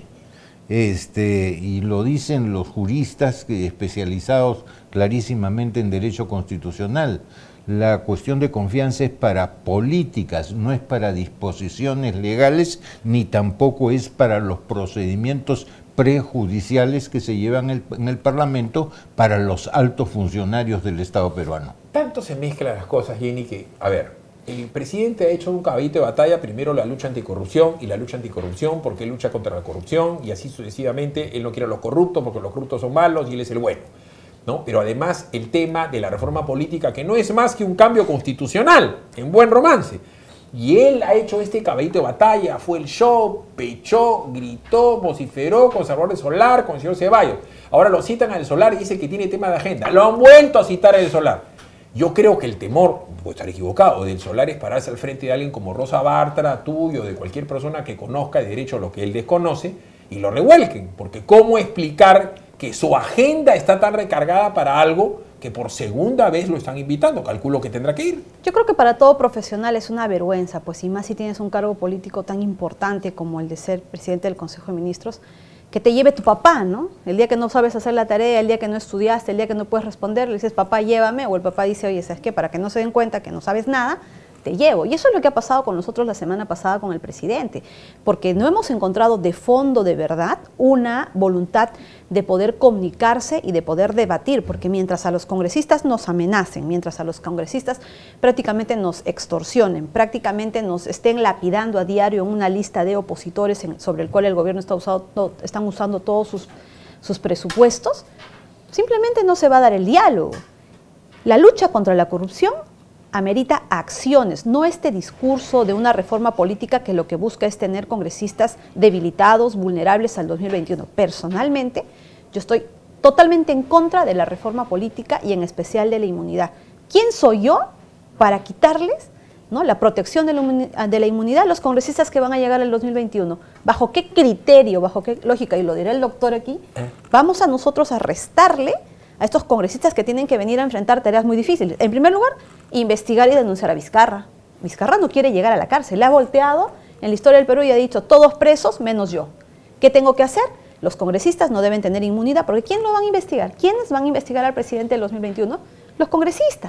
Y lo dicen los juristas especializados clarísimamente en derecho constitucional. La cuestión de confianza es para políticas, no es para disposiciones legales, ni tampoco es para los procedimientos prejudiciales que se llevan en el Parlamento para los altos funcionarios del Estado peruano. Tanto se mezclan las cosas, Jenny, que, a ver, el presidente ha hecho un caballito de batalla, primero la lucha anticorrupción y la lucha anticorrupción porque él lucha contra la corrupción y así sucesivamente. Él no quiere a los corruptos porque los corruptos son malos y él es el bueno, ¿no? Pero además el tema de la reforma política, que no es más que un cambio constitucional, en buen romance. Y él ha hecho este caballito de batalla, fue el show, pechó, gritó, vociferó con Salvador del Solar, con el señor Ceballos. Ahora lo citan al Solar y dice que tiene tema de agenda. Lo han vuelto a citar al Solar. Yo creo que el temor, puede estar equivocado, del Solar es pararse al frente de alguien como Rosa Bartra, tuyo, de cualquier persona que conozca de derecho lo que él desconoce y lo revuelquen. Porque ¿cómo explicar que su agenda está tan recargada para algo que por segunda vez lo están invitando? Calculo que tendrá que ir. Yo creo que para todo profesional es una vergüenza, pues y más si tienes un cargo político tan importante como el de ser presidente del Consejo de Ministros, que te lleve tu papá, ¿no? El día que no sabes hacer la tarea, el día que no estudiaste, el día que no puedes responder, le dices, papá, llévame, o el papá dice, oye, ¿sabes qué? Para que no se den cuenta que no sabes nada, te llevo. Y eso es lo que ha pasado con nosotros la semana pasada con el presidente, porque no hemos encontrado de fondo, de verdad, una voluntad de poder comunicarse y de poder debatir, porque mientras a los congresistas nos amenacen, mientras a los congresistas prácticamente nos extorsionen, prácticamente nos estén lapidando a diario en una lista de opositores sobre el cual el gobierno están usando todos sus presupuestos, simplemente no se va a dar el diálogo. La lucha contra la corrupción amerita acciones, no este discurso de una reforma política que lo que busca es tener congresistas debilitados, vulnerables al 2021. Personalmente, yo estoy totalmente en contra de la reforma política y en especial de la inmunidad. ¿Quién soy yo para quitarles, ¿no?, la protección de la inmunidad a los congresistas que van a llegar al 2021? ¿Bajo qué criterio, bajo qué lógica? Y lo dirá el doctor aquí, vamos a nosotros a restarle a estos congresistas que tienen que venir a enfrentar tareas muy difíciles. En primer lugar, investigar y denunciar a Vizcarra. Vizcarra no quiere llegar a la cárcel, le ha volteado en la historia del Perú y ha dicho, todos presos menos yo. ¿Qué tengo que hacer? Los congresistas no deben tener inmunidad, porque ¿quién lo van a investigar? ¿Quiénes van a investigar al presidente del 2021? Los congresistas.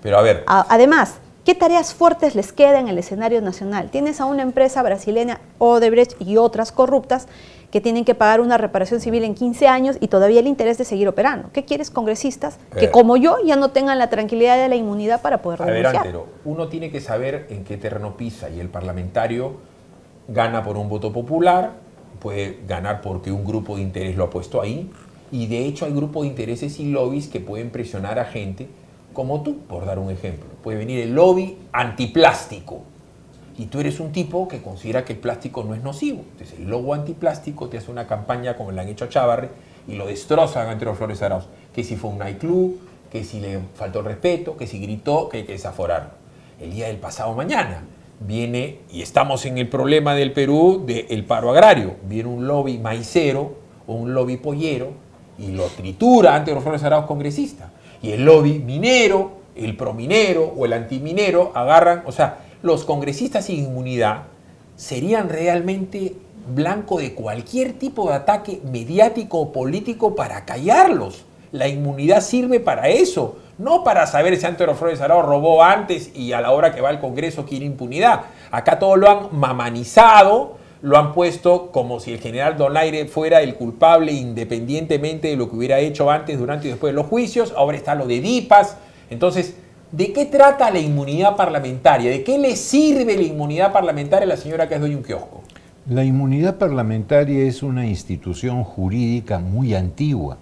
Pero a ver. Además, ¿qué tareas fuertes les queda en el escenario nacional? Tienes a una empresa brasileña, Odebrecht y otras corruptas, que tienen que pagar una reparación civil en 15 años y todavía el interés de seguir operando. ¿Qué quieres, congresistas? Que como yo ya no tengan la tranquilidad de la inmunidad para poder denunciar. A ver, Antero, uno tiene que saber en qué terreno pisa y el parlamentario gana por un voto popular, puede ganar porque un grupo de interés lo ha puesto ahí y de hecho hay grupos de intereses y lobbies que pueden presionar a gente como tú, por dar un ejemplo. Puede venir el lobby antiplástico y tú eres un tipo que considera que el plástico no es nocivo. Entonces el lobo antiplástico te hace una campaña como le han hecho a Chávarri y lo destrozan ante los Flores Arauz. Que si fue un nightclub, que si le faltó el respeto, que si gritó, que hay que desaforar. El día del pasado mañana viene, y estamos en el problema del Perú del paro agrario, viene un lobby maicero o un lobby pollero y lo tritura ante los Flores Arauz congresista. Y el lobby minero, el prominero o el antiminero agarran, o sea, los congresistas sin inmunidad serían realmente blanco de cualquier tipo de ataque mediático o político para callarlos. La inmunidad sirve para eso, no para saber si Antero Flores Arauz robó antes y a la hora que va al Congreso quiere impunidad. Acá todo lo han mamanizado, lo han puesto como si el general Donaire fuera el culpable independientemente de lo que hubiera hecho antes, durante y después de los juicios. Ahora está lo de Dipas. Entonces, ¿de qué trata la inmunidad parlamentaria? ¿De qué le sirve la inmunidad parlamentaria a la señora que es dueña de un kiosco? La inmunidad parlamentaria es una institución jurídica muy antigua.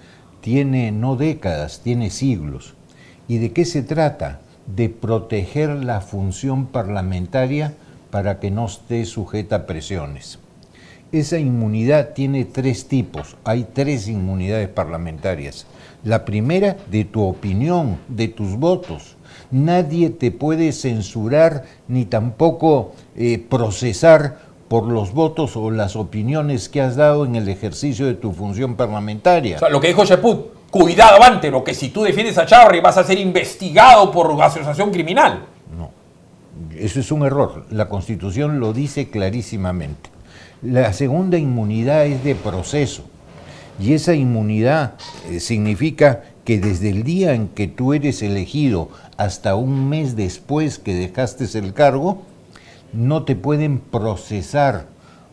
Tiene no décadas, tiene siglos. ¿Y de qué se trata? De proteger la función parlamentaria para que no esté sujeta a presiones. Esa inmunidad tiene tres tipos. Hay tres inmunidades parlamentarias. La primera, de tu opinión, de tus votos. Nadie te puede censurar ni tampoco procesar por los votos o las opiniones que has dado en el ejercicio de tu función parlamentaria. O sea, lo que dijo Cheput, cuidado, Antero, que si tú defiendes a Chávarri vas a ser investigado por asociación criminal. No, eso es un error. La Constitución lo dice clarísimamente. La segunda inmunidad es de proceso. Y esa inmunidad significa que desde el día en que tú eres elegido hasta un mes después que dejaste el cargo, no te pueden procesar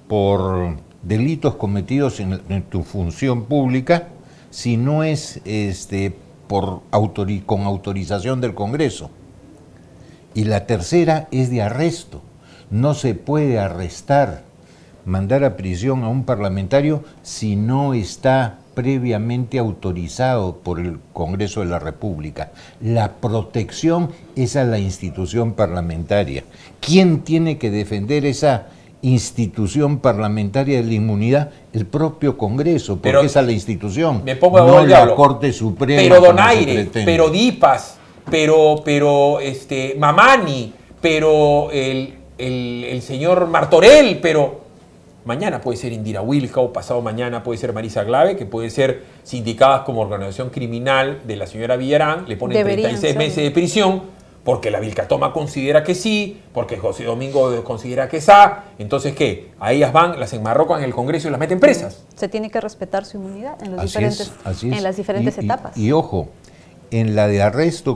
por delitos cometidos en tu función pública si no es con autorización del Congreso. Y la tercera es de arresto. No se puede arrestar, mandar a prisión a un parlamentario si no está previamente autorizado por el Congreso de la República. La protección es a la institución parlamentaria. ¿Quién tiene que defender esa institución parlamentaria de la inmunidad? El propio Congreso, porque es a la institución, me pongo no la Corte Suprema. Pero Donaire, pero Dipas, pero Mamani, pero el señor Martorell, pero mañana puede ser Indira Wilca o pasado mañana puede ser Marisa Glave, que pueden ser sindicadas como organización criminal de la señora Villarán, le ponen 36 meses de prisión, porque la Vilcatoma considera que sí, porque José Domingo considera que sa. Entonces, ¿qué? A ellas van, las enmarrocan en el Congreso y las meten presas. Se tiene que respetar su inmunidad en, en las diferentes etapas. Y ojo, en la de arresto,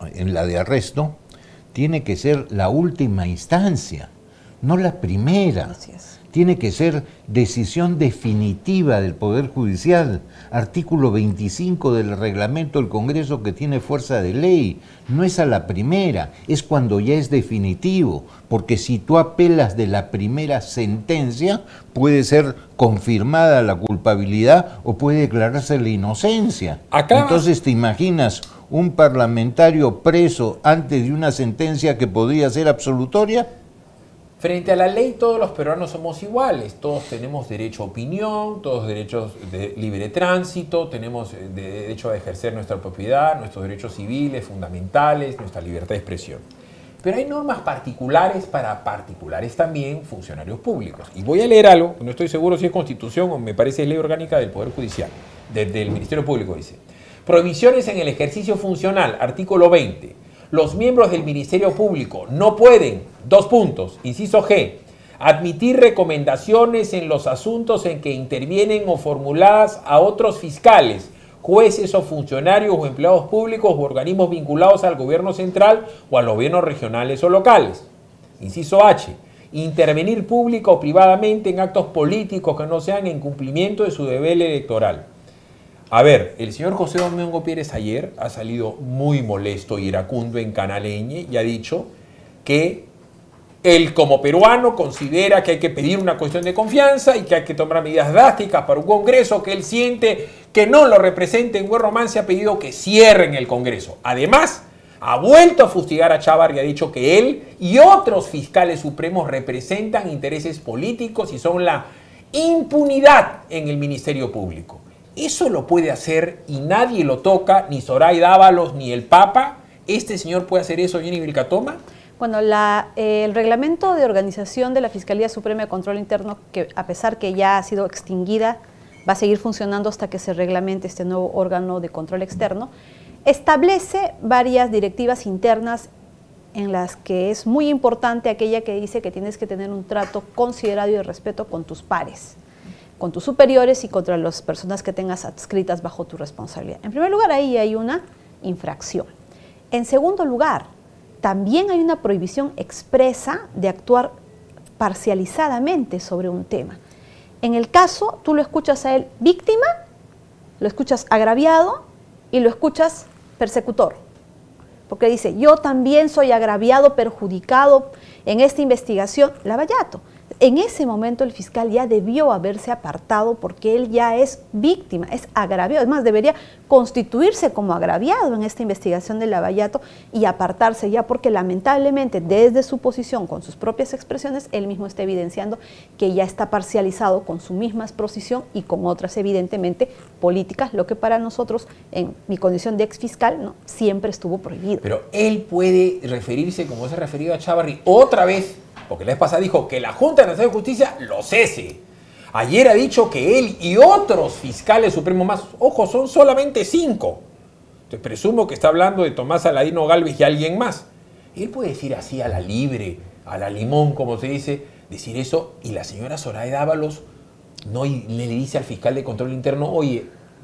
tiene que ser la última instancia, no la primera. Así es. Tiene que ser decisión definitiva del Poder Judicial, artículo 25 del reglamento del Congreso, que tiene fuerza de ley. No es a la primera, es cuando ya es definitivo, porque si tú apelas de la primera sentencia, puede ser confirmada la culpabilidad o puede declararse la inocencia. Entonces, ¿te imaginas un parlamentario preso antes de una sentencia que podría ser absolutoria? Frente a la ley, todos los peruanos somos iguales. Todos tenemos derecho a opinión, todos derechos de libre tránsito, tenemos derecho a ejercer nuestra propiedad, nuestros derechos civiles fundamentales, nuestra libertad de expresión. Pero hay normas particulares para particulares también, funcionarios públicos. Y voy a leer algo, no estoy seguro si es Constitución o me parece es ley orgánica del Poder Judicial, del Ministerio Público, dice. Prohibiciones en el ejercicio funcional, artículo 20. Los miembros del Ministerio Público no pueden, inciso G, admitir recomendaciones en los asuntos en que intervienen o formuladas a otros fiscales, jueces o funcionarios o empleados públicos o organismos vinculados al gobierno central o a los gobiernos regionales o locales. Inciso H. Intervenir pública o privadamente en actos políticos que no sean en cumplimiento de su deber electoral. A ver, el señor José Domingo Pérez ayer ha salido muy molesto y iracundo en Canal Ñ y ha dicho que él como peruano considera que hay que pedir una cuestión de confianza y que hay que tomar medidas drásticas para un Congreso que él siente que no lo representa en buen romance, ha pedido que cierren el Congreso. Además, ha vuelto a fustigar a Chávarri y ha dicho que él y otros fiscales supremos representan intereses políticos y son la impunidad en el Ministerio Público. Eso lo puede hacer y nadie lo toca, ni Zoraida Ábalos ni el Papa. ¿Este señor puede hacer eso, Jenny Vilcatoma? Bueno, el reglamento de organización de la Fiscalía Suprema de Control Interno, que a pesar que ya ha sido extinguida, va a seguir funcionando hasta que se reglamente este nuevo órgano de control externo, establece varias directivas internas en las que es muy importante aquella que dice que tienes que tener un trato considerado y de respeto con tus pares, con tus superiores y contra las personas que tengas adscritas bajo tu responsabilidad. En primer lugar, ahí hay una infracción. En segundo lugar, también hay una prohibición expresa de actuar parcializadamente sobre un tema. En el caso, tú lo escuchas a él víctima, lo escuchas agraviado y lo escuchas persecutor. Porque dice, yo también soy agraviado, perjudicado en esta investigación, Lavallato. En ese momento el fiscal ya debió haberse apartado porque él ya es víctima, es agraviado. Es más, debería constituirse como agraviado en esta investigación de Lavallato y apartarse ya porque lamentablemente desde su posición, con sus propias expresiones, él mismo está evidenciando que ya está parcializado con su misma exposición y con otras evidentemente políticas, lo que para nosotros en mi condición de ex fiscal ¿no? siempre estuvo prohibido. Pero él puede referirse como se ha referido a Chávarri otra vez. Porque la vez pasada dijo que la Junta Nacional de Justicia lo cese. Ayer ha dicho que él y otros fiscales supremos más, ojo, son solamente 5. Entonces presumo que está hablando de Tomás Aladino Gálvez y alguien más. Él puede decir así a la libre, a la limón, como se dice, decir eso, y la señora Zoraida Ábalos no le dice al fiscal de control interno, oye,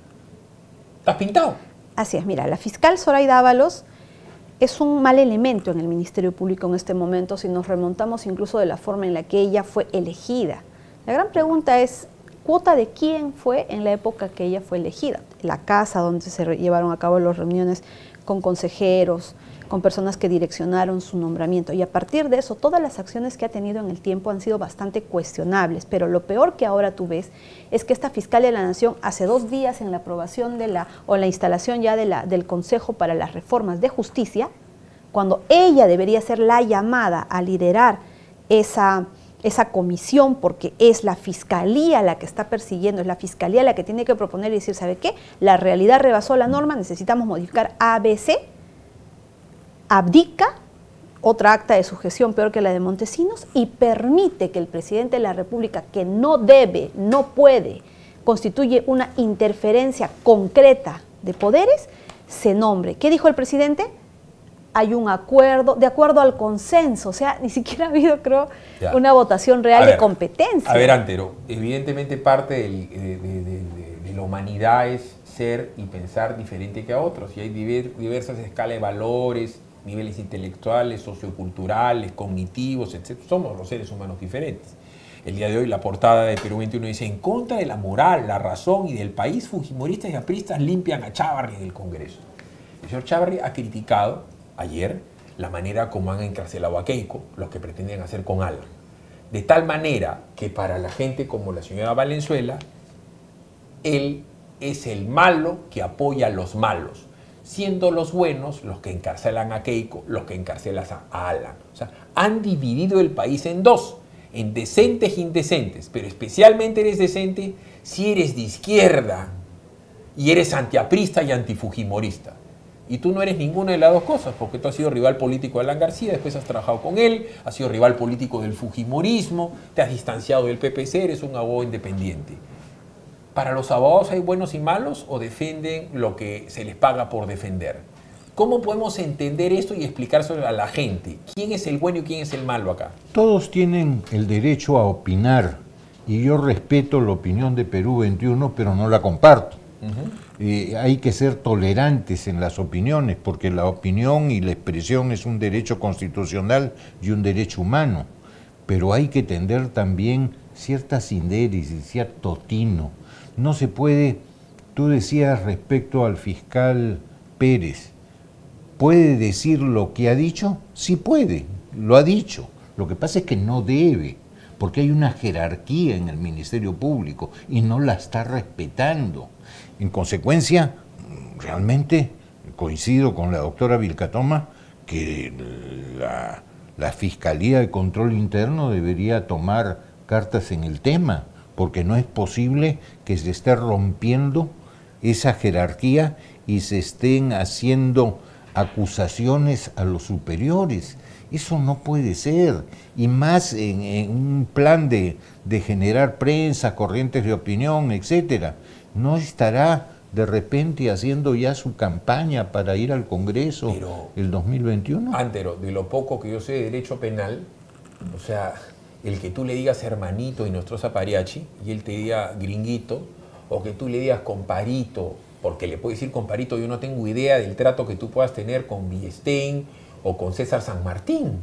¿estás pintado? Así es, mira, la fiscal Zoraida Ábalos es un mal elemento en el Ministerio Público en este momento si nos remontamos incluso de la forma en la que ella fue elegida. La gran pregunta es, ¿cuota de quién fue en la época que ella fue elegida? La casa donde se llevaron a cabo las reuniones con consejeros, con personas que direccionaron su nombramiento. Y a partir de eso, todas las acciones que ha tenido en el tiempo han sido bastante cuestionables. Pero lo peor que ahora tú ves es que esta fiscal de la Nación, hace 2 días en la aprobación de la instalación ya del Consejo para las Reformas de Justicia, cuando ella debería ser la llamada a liderar esa comisión, porque es la fiscalía la que está persiguiendo, es la fiscalía la que tiene que proponer y decir, ¿sabe qué? La realidad rebasó la norma, necesitamos modificar ABC, abdica, otra acta de sujeción peor que la de Montesinos, y permite que el presidente de la República, que no debe, no puede, constituye una interferencia concreta de poderes, se nombre. ¿Qué dijo el presidente? Hay un acuerdo, de acuerdo al consenso, o sea, ni siquiera ha habido, creo, una votación real de competencia. A ver, Antero, evidentemente parte de la humanidad es ser y pensar diferente que a otros, y hay diversas escalas de valores, niveles intelectuales, socioculturales, cognitivos, etc. Somos los seres humanos diferentes. El día de hoy la portada de Perú 21 dice, en contra de la moral, la razón y del país, fujimoristas y apristas limpian a Chávarri en el Congreso. El señor Chávarri ha criticado ayer la manera como han encarcelado a Keiko, los que pretenden hacer con Alan. De tal manera que para la gente como la señora Valenzuela, él es el malo que apoya a los malos, siendo los buenos los que encarcelan a Keiko, los que encarcelan a Alan. O sea, han dividido el país en 2, en decentes e indecentes, pero especialmente eres decente si eres de izquierda y eres antiaprista y antifujimorista. Y tú no eres ninguna de las 2 cosas, porque tú has sido rival político de Alan García, después has trabajado con él, has sido rival político del fujimorismo, te has distanciado del PPC, eres un abogado independiente. ¿Para los abogados hay buenos y malos o defienden lo que se les paga por defender? ¿Cómo podemos entender esto y explicárselo a la gente? ¿Quién es el bueno y quién es el malo acá? Todos tienen el derecho a opinar y yo respeto la opinión de Perú 21, pero no la comparto. Hay que ser tolerantes en las opiniones, porque la opinión y la expresión es un derecho constitucional y un derecho humano, pero hay que tener también cierta sindéresis, cierto tino. No se puede, tú decías respecto al fiscal Pérez, ¿puede decir lo que ha dicho? Sí puede, lo ha dicho. Lo que pasa es que no debe, porque hay una jerarquía en el Ministerio Público y no la está respetando. En consecuencia, realmente coincido con la doctora Vilcatoma que la Fiscalía de Control Interno debería tomar cartas en el tema, porque no es posible que se esté rompiendo esa jerarquía y se estén haciendo acusaciones a los superiores. Eso no puede ser, y más en un plan de generar prensa, corrientes de opinión, etcétera. No estará de repente haciendo ya su campaña para ir al Congreso el 2021. Antero, de lo poco que yo sé de derecho penal, o sea, el que tú le digas hermanito y nuestro zapariachi, y él te diga gringuito, o que tú le digas comparito, porque le puedes decir comparito, yo no tengo idea del trato que tú puedas tener con Villestein o con César San Martín.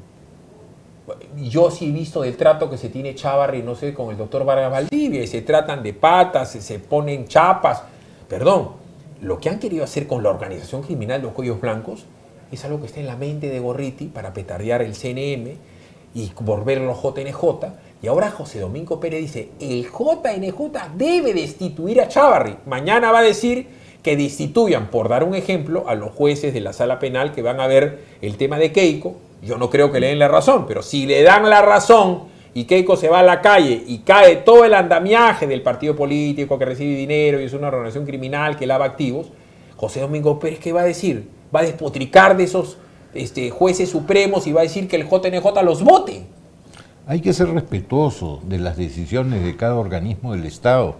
Yo sí he visto del trato que se tiene Chávarri, no sé, con el doctor Vargas Valdivia, y se tratan de patas, se ponen chapas. Perdón, lo que han querido hacer con la organización criminal de los Cuellos Blancos es algo que está en la mente de Gorriti para petardear el CNM y volverlo JNJ. Y ahora José Domingo Pérez dice, el JNJ debe destituir a Chávarri. Mañana va a decir que destituyan, por dar un ejemplo, a los jueces de la sala penal que van a ver el tema de Keiko. Yo no creo que le den la razón, pero si le dan la razón y Keiko se va a la calle y cae todo el andamiaje del partido político que recibe dinero y es una organización criminal que lava activos, José Domingo Pérez, ¿qué va a decir? Va a despotricar de esos jueces supremos y va a decir que el JNJ los vote. Hay que ser respetuoso de las decisiones de cada organismo del Estado,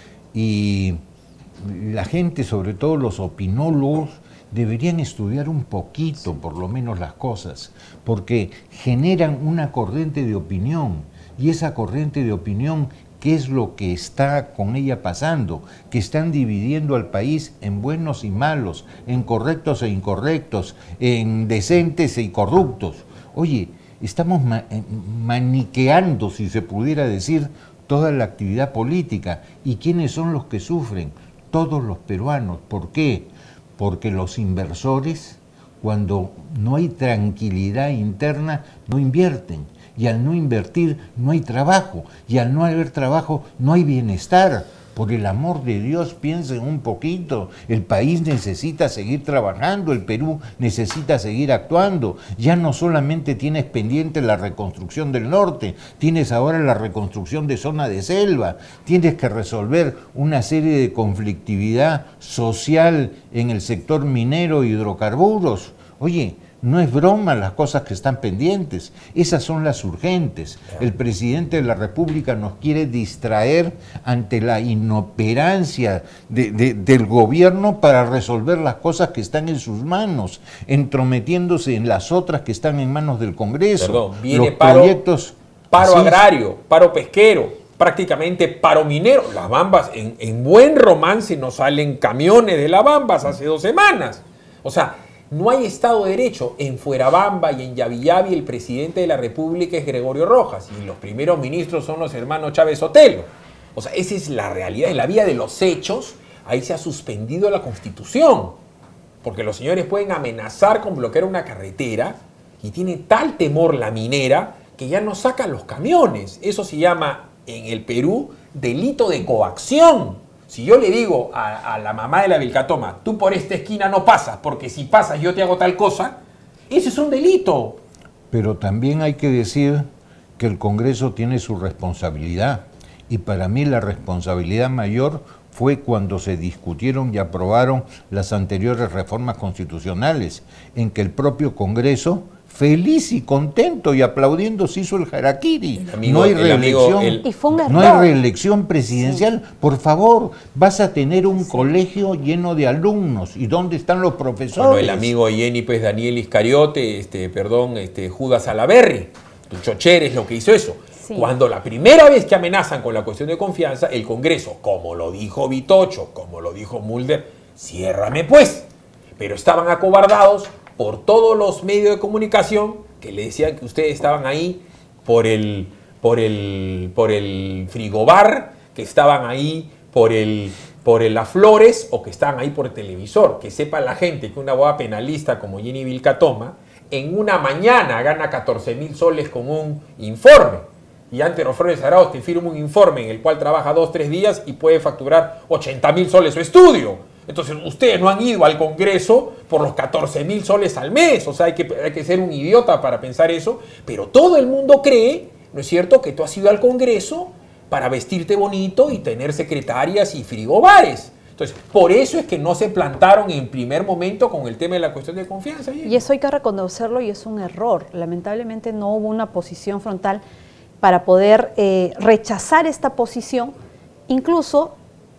y la gente, sobre todo los opinólogos, deberían estudiar un poquito, por lo menos, las cosas, porque generan una corriente de opinión, y esa corriente de opinión, ¿qué es lo que está con ella pasando? Que están dividiendo al país en buenos y malos, en correctos e incorrectos, en decentes y corruptos. Oye, estamos maniqueando, si se pudiera decir, toda la actividad política. ¿Y quiénes son los que sufren? Todos los peruanos. ¿Por qué? Porque los inversores, cuando no hay tranquilidad interna, no invierten. Y al no invertir, no hay trabajo. Y al no haber trabajo, no hay bienestar. Por el amor de Dios, piensen un poquito. El país necesita seguir trabajando, el Perú necesita seguir actuando. Ya no solamente tienes pendiente la reconstrucción del norte, tienes ahora la reconstrucción de zona de selva, tienes que resolver una serie de conflictividad social en el sector minero y hidrocarburos. Oye, no es broma las cosas que están pendientes, esas son las urgentes. El presidente de la República nos quiere distraer ante la inoperancia del gobierno para resolver las cosas que están en sus manos, entrometiéndose en las otras que están en manos del Congreso. Perdón, viene los proyectos, paro agrario, paro pesquero, prácticamente paro minero. Las Bambas, en buen romance nos salen camiones de las Bambas hace 2 semanas. O sea, no hay Estado de Derecho. En Fuerabamba y en Yaviyavi el presidente de la República es Gregorio Rojas y los primeros ministros son los hermanos Chávez Sotelo. O sea, esa es la realidad. En la vía de los hechos, ahí se ha suspendido la Constitución. Porque los señores pueden amenazar con bloquear una carretera y tiene tal temor la minera que ya no sacan los camiones. Eso se llama en el Perú delito de coacción. Si yo le digo a la mamá de la Vilcatoma, tú por esta esquina no pasas, porque si pasas yo te hago tal cosa, ese es un delito. Pero también hay que decir que el Congreso tiene su responsabilidad, y para mí la responsabilidad mayor fue cuando se discutieron y aprobaron las anteriores reformas constitucionales, en que el propio Congreso, feliz y contento y aplaudiendo, se hizo el harakiri. No hay reelección presidencial. Por favor, vas a tener un colegio lleno de alumnos. ¿Y dónde están los profesores? Bueno, el amigo Jenny, pues Daniel Iscariote, Judas Salaverry, Chocher es lo que hizo eso. Sí. Cuando la primera vez que amenazan con la cuestión de confianza, el Congreso, como lo dijo Vitocho, como lo dijo Mulder, ciérrame pues. Pero estaban acobardados por todos los medios de comunicación que le decían que ustedes estaban ahí por el frigobar, que estaban ahí por las flores o que estaban ahí por el televisor. Que sepa la gente que una abogada penalista como Jenny Vilcatoma en una mañana gana 14.000 soles con un informe. Y Antero Flores Arauz te firma un informe en el cual trabaja 2 o 3 días y puede facturar 80.000 soles su estudio. Entonces ustedes no han ido al Congreso por los 14.000 soles al mes. O sea, hay que ser un idiota para pensar eso. Pero todo el mundo cree, ¿no es cierto?, que tú has ido al Congreso para vestirte bonito y tener secretarias y frigobares. Entonces, por eso es que no se plantaron en primer momento con el tema de la cuestión de confianza. Y eso hay que reconocerlo y es un error. Lamentablemente no hubo una posición frontal para poder rechazar esta posición, incluso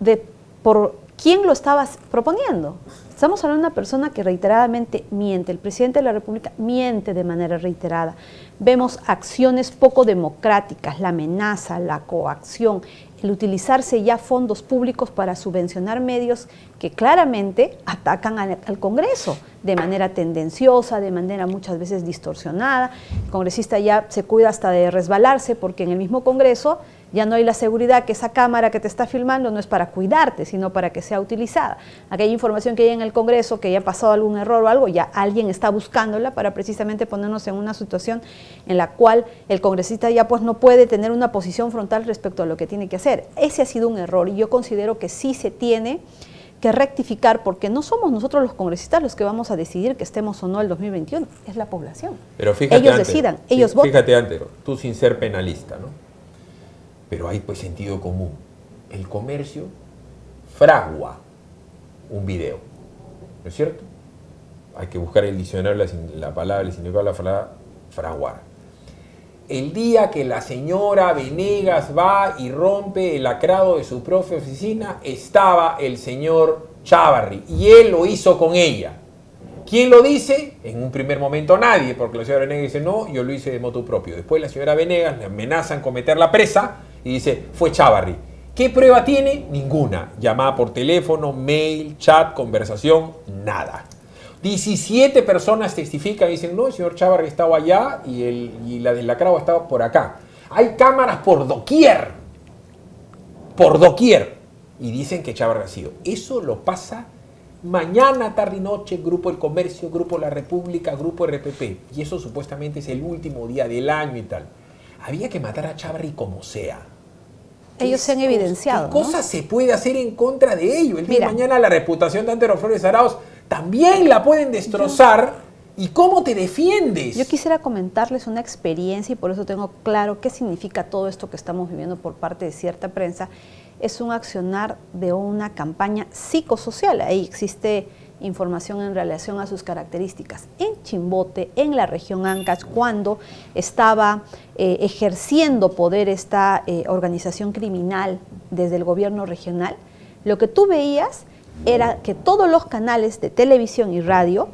por quién lo estaba proponiendo. Estamos hablando de una persona que reiteradamente miente. El presidente de la República miente de manera reiterada. Vemos acciones poco democráticas, la amenaza, la coacción, el utilizarse ya fondos públicos para subvencionar medios que claramente atacan al Congreso de manera tendenciosa, de manera muchas veces distorsionada. El congresista ya se cuida hasta de resbalarse porque en el mismo Congreso ya no hay la seguridad que esa cámara que te está filmando no es para cuidarte, sino para que sea utilizada. Aquella información que hay en el Congreso, que haya pasado algún error o algo, ya alguien está buscándola para precisamente ponernos en una situación en la cual el congresista ya pues no puede tener una posición frontal respecto a lo que tiene que hacer. Ese ha sido un error y yo considero que sí se tiene que rectificar porque no somos nosotros los congresistas los que vamos a decidir que estemos o no el 2021, es la población. Pero fíjate, ellos Antero, decidan, ellos votan. Fíjate, Antero, tú sin ser penalista, ¿no? Pero hay pues sentido común. El comercio fragua un video, ¿no es cierto? Hay que buscar el diccionario, la palabra, el significado de la palabra fraguar. El día que la señora Venegas va y rompe el lacrado de su propia oficina, estaba el señor Chávarri y él lo hizo con ella. ¿Quién lo dice? En un primer momento nadie, porque la señora Venegas dice, no, yo lo hice de motu propio. Después la señora Venegas le amenazan con meterla presa y dice, fue Chávarri. ¿Qué prueba tiene? Ninguna. Llamada por teléfono, mail, chat, conversación, nada. 17 personas testifican y dicen, no, el señor Chávarri estaba allá y la del lacrado estaba por acá. Hay cámaras por doquier. Por doquier. Y dicen que Chávarri ha sido. Eso lo pasa mañana, tarde y noche, Grupo El Comercio, Grupo La República, Grupo RPP. Y eso supuestamente es el último día del año y tal. Había que matar a Chávarri como sea. Ellos se han evidenciado. ¿Qué cosa se puede hacer en contra de ello? El día de mañana la reputación de Antero Flores Arauz también la pueden destrozar. ¿Y cómo te defiendes? Yo quisiera comentarles una experiencia y por eso tengo claro qué significa todo esto que estamos viviendo por parte de cierta prensa. Es un accionar de una campaña psicosocial. Ahí existe información en relación a sus características. En Chimbote, en la región Ancash, cuando estaba ejerciendo poder esta organización criminal desde el gobierno regional, lo que tú veías era que todos los canales de televisión y radio,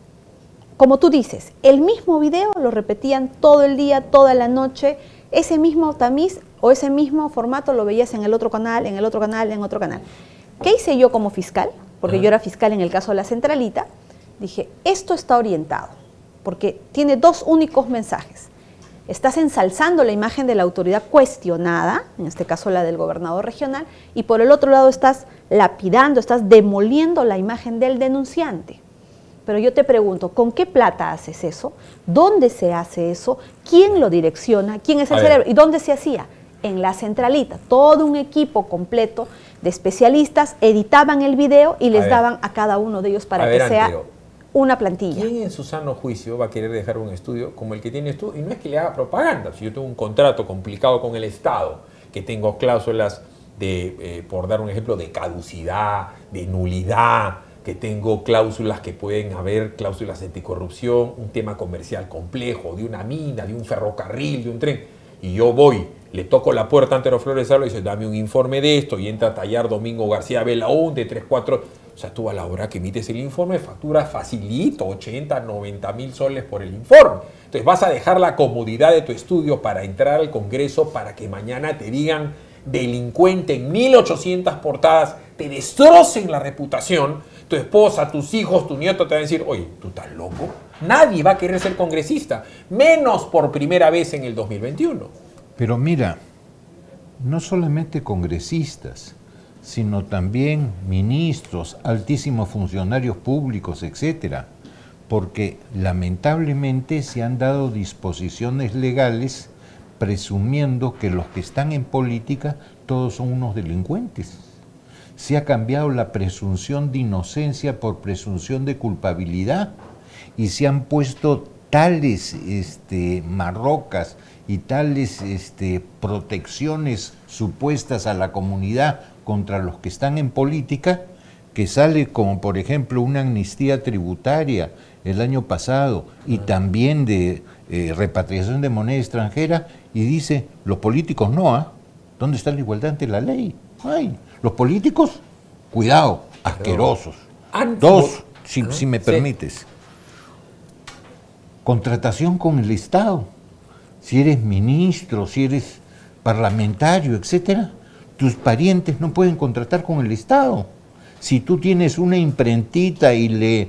como tú dices, el mismo video lo repetían todo el día, toda la noche, ese mismo tamiz o ese mismo formato lo veías en el otro canal, en el otro canal, en otro canal. ¿Qué hice yo como fiscal? Porque yo era fiscal en el caso de la Centralita. Dije, esto está orientado, porque tiene 2 únicos mensajes. Estás ensalzando la imagen de la autoridad cuestionada, en este caso la del gobernador regional, y por el otro lado estás lapidando, estás demoliendo la imagen del denunciante. Pero yo te pregunto, ¿con qué plata haces eso? ¿Dónde se hace eso? ¿Quién lo direcciona? ¿Quién es el cerebro? ¿Y dónde se hacía? En la Centralita. Todo un equipo completo de especialistas editaban el video y les daban a cada uno de ellos para que sea una plantilla. ¿Quién en su sano juicio va a querer dejar un estudio como el que tienes tú? Y no es que le haga propaganda. Si yo tengo un contrato complicado con el Estado, que tengo cláusulas de, por dar un ejemplo, de caducidad, de nulidad, que tengo cláusulas que pueden haber, cláusulas anticorrupción, un tema comercial complejo, de una mina, de un ferrocarril, de un tren, y yo voy, le toco la puerta a Antero Flores Arauz y dice, dame un informe de esto, y entra a tallar Domingo García Belaún de 3, 4, O sea, tú a la hora que emites el informe facturas facilito, 80, 90 mil soles por el informe. Entonces vas a dejar la comodidad de tu estudio para entrar al Congreso para que mañana te digan delincuente en 1800 portadas, te destrocen la reputación, tu esposa, tus hijos, tu nieto te van a decir, oye, ¿tú estás loco? Nadie va a querer ser congresista, menos por primera vez en el 2021. Pero mira, no solamente congresistas, sino también ministros, altísimos funcionarios públicos, etcétera, porque lamentablemente se han dado disposiciones legales presumiendo que los que están en política todos son unos delincuentes. Se ha cambiado la presunción de inocencia por presunción de culpabilidad y se han puesto tales marrocas y tales protecciones supuestas a la comunidad contra los que están en política, que sale como por ejemplo una amnistía tributaria el año pasado y también de repatriación de moneda extranjera, y dice, los políticos no, ¿dónde está la igualdad ante la ley? Ay, los políticos, cuidado, asquerosos. Dos, si me permites. Contratación con el Estado. Si eres ministro, si eres parlamentario, etcétera, tus parientes no pueden contratar con el Estado. Si tú tienes una imprentita y le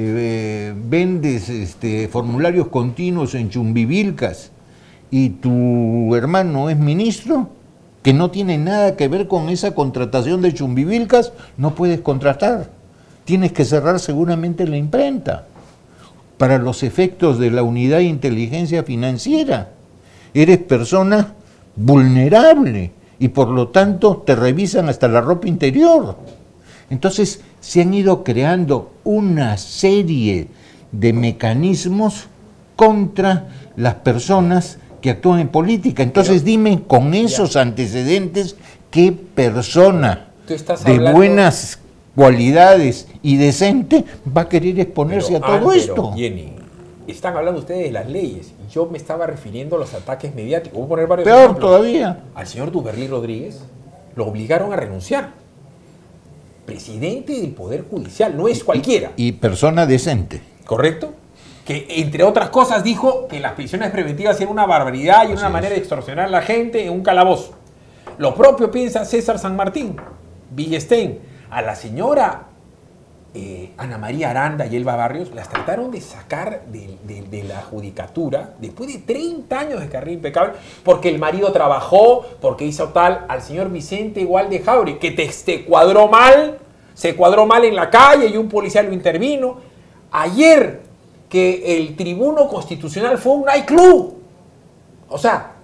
vendes formularios continuos en Chumbivilcas y tu hermano es ministro, que no tiene nada que ver con esa contratación de Chumbivilcas, no puedes contratar. Tienes que cerrar seguramente la imprenta para los efectos de la unidad de inteligencia financiera. Eres persona vulnerable y por lo tanto te revisan hasta la ropa interior. Entonces se han ido creando una serie de mecanismos contra las personas que actúan en política. Entonces dime, con esos antecedentes, ¿qué persona de buenas cualidades y decente va a querer exponerse a todo esto? Jenny, están hablando ustedes de las leyes. Yo me estaba refiriendo a los ataques mediáticos. Voy a poner varios Peor ejemplos. todavía. Al señor Duberly Rodríguez lo obligaron a renunciar. Presidente del Poder Judicial, no es cualquiera. Y persona decente. ¿Correcto? Que entre otras cosas dijo que las prisiones preventivas eran una barbaridad y una manera de extorsionar a la gente en un calabozo. Lo propio piensa César San Martín, Villestein. A la señora Ana María Aranda y Elba Barrios las trataron de sacar de la judicatura después de 30 años de carrera impecable, porque el marido trabajó, porque hizo tal. Al señor Vicente igual de Jauregui, que se cuadró mal en la calle y un policía lo intervino. Ayer que el Tribuno Constitucional fue un nightclub. O sea,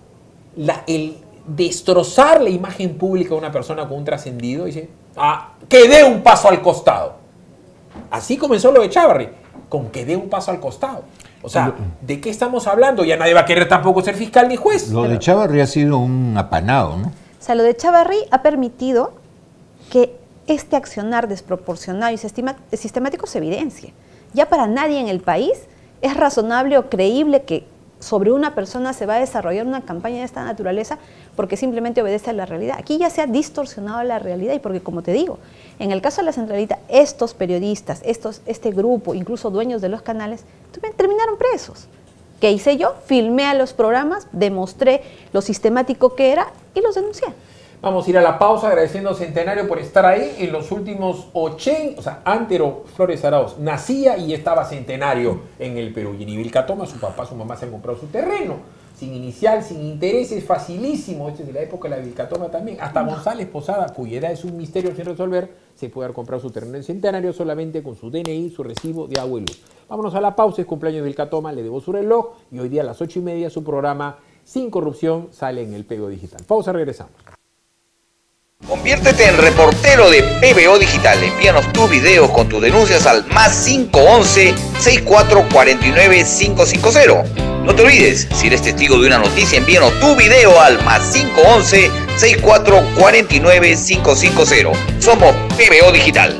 el destrozar la imagen pública de una persona con un trascendido, dice, que dé un paso al costado. Así comenzó lo de Chávarri, con que dé un paso al costado. O sea, ¿de qué estamos hablando? Ya nadie va a querer tampoco ser fiscal ni juez. Lo de Chávarri ha sido un apanado, ¿no? O sea, lo de Chávarri ha permitido que este accionar desproporcionado y sistemático se evidencie. Ya para nadie en el país es razonable o creíble que sobre una persona se va a desarrollar una campaña de esta naturaleza porque simplemente obedece a la realidad. Aquí ya se ha distorsionado la realidad y porque, como te digo, en el caso de la centralita, estos periodistas, este grupo, incluso dueños de los canales, terminaron presos. ¿Qué hice yo? Filmé a los programas, demostré lo sistemático que era y los denuncié. Vamos a ir a la pausa agradeciendo a Centenario por estar ahí. En los últimos 80, o sea, Antero Flores Arauz nacía y estaba Centenario en el Perú. Y en Vilcatoma, su papá, su mamá se han comprado su terreno. Sin inicial, sin intereses, facilísimo. Este es de la época de la Vilcatoma también. Hasta González Posada, cuya edad es un misterio sin resolver, se puede haber comprado su terreno en Centenario solamente con su DNI, su recibo de agua y luz. Vámonos a la pausa, es cumpleaños de Vilcatoma, le debo su reloj y hoy día a las 8:30 su programa Sin Corrupción sale en el PBO Digital. Pausa, regresamos. Conviértete en reportero de PBO Digital. Envíanos tus videos con tus denuncias al +511 6449 550. No te olvides, si eres testigo de una noticia, envíanos tu video al +511 6449 550. Somos PBO Digital.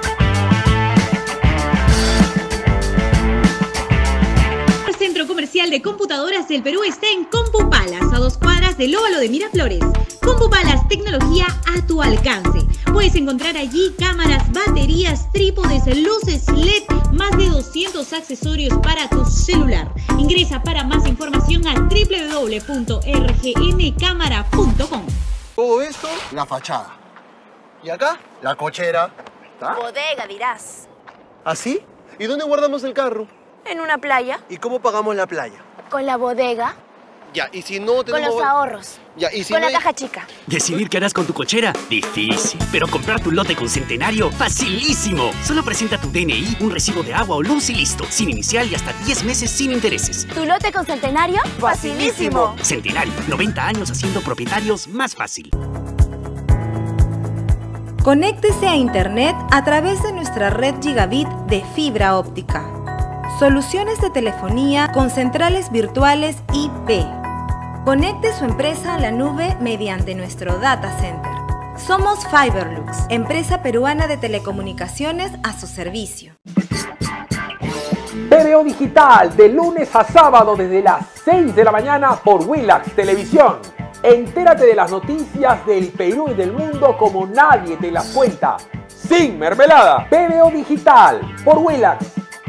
De de computadoras del Perú está en CompuPalas, a 2 cuadras del óvalo de Miraflores. CompuPalas, tecnología a tu alcance. Puedes encontrar allí cámaras, baterías, trípodes, luces LED, más de 200 accesorios para tu celular. Ingresa para más información a www.rgncámara.com. Todo esto, la fachada. Y acá, la cochera. ¿Está? Bodega, dirás. ¿Así? ¿Y dónde guardamos el carro? En una playa. ¿Y cómo pagamos la playa? Con la bodega. Ya, y si no tenemos... Con los ahorros. Ya, y si con no la caja chica. ¿Decidir qué harás con tu cochera? Difícil. Pero comprar tu lote con Centenario, facilísimo. Solo presenta tu DNI, un recibo de agua o luz y listo. Sin inicial y hasta 10 meses sin intereses. ¿Tu lote con Centenario? Facilísimo. Centenario, 90 años haciendo propietarios más fácil. Conéctese a Internet a través de nuestra red Gigabit de fibra óptica. Soluciones de telefonía con centrales virtuales IP. Conecte su empresa a la nube mediante nuestro data center. Somos Fiberlux, empresa peruana de telecomunicaciones a su servicio. PBO Digital, de lunes a sábado desde las 6 de la mañana por Willax Televisión. Entérate de las noticias del Perú y del mundo como nadie te las cuenta. Sin mermelada. PBO Digital por Willax.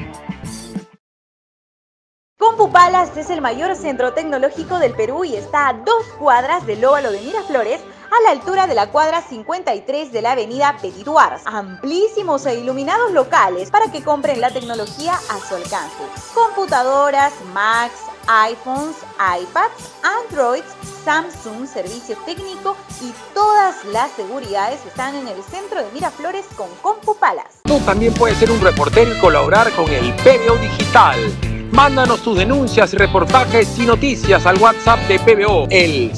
CompuPalas es el mayor centro tecnológico del Perú y está a 2 cuadras del óvalo de Miraflores, a la altura de la cuadra 53 de la avenida Petit Duars. Amplísimos e iluminados locales para que compren la tecnología a su alcance. Computadoras, Macs, iPhones, iPads, Androids, Samsung, servicio técnico y todas las seguridades están en el centro de Miraflores con CompuPalas. Tú también puedes ser un reportero y colaborar con el PBO Digital. Mándanos tus denuncias, reportajes y noticias al WhatsApp de PBO, el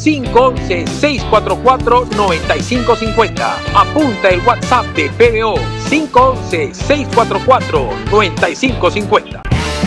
511-644-9550. Apunta el WhatsApp de PBO, 511-644-9550.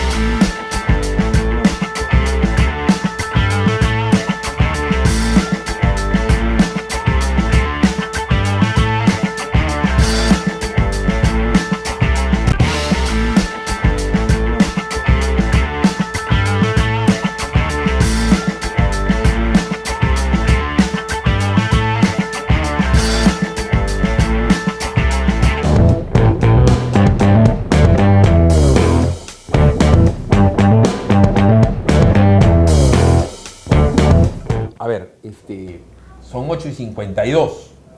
A ver, son 8:52.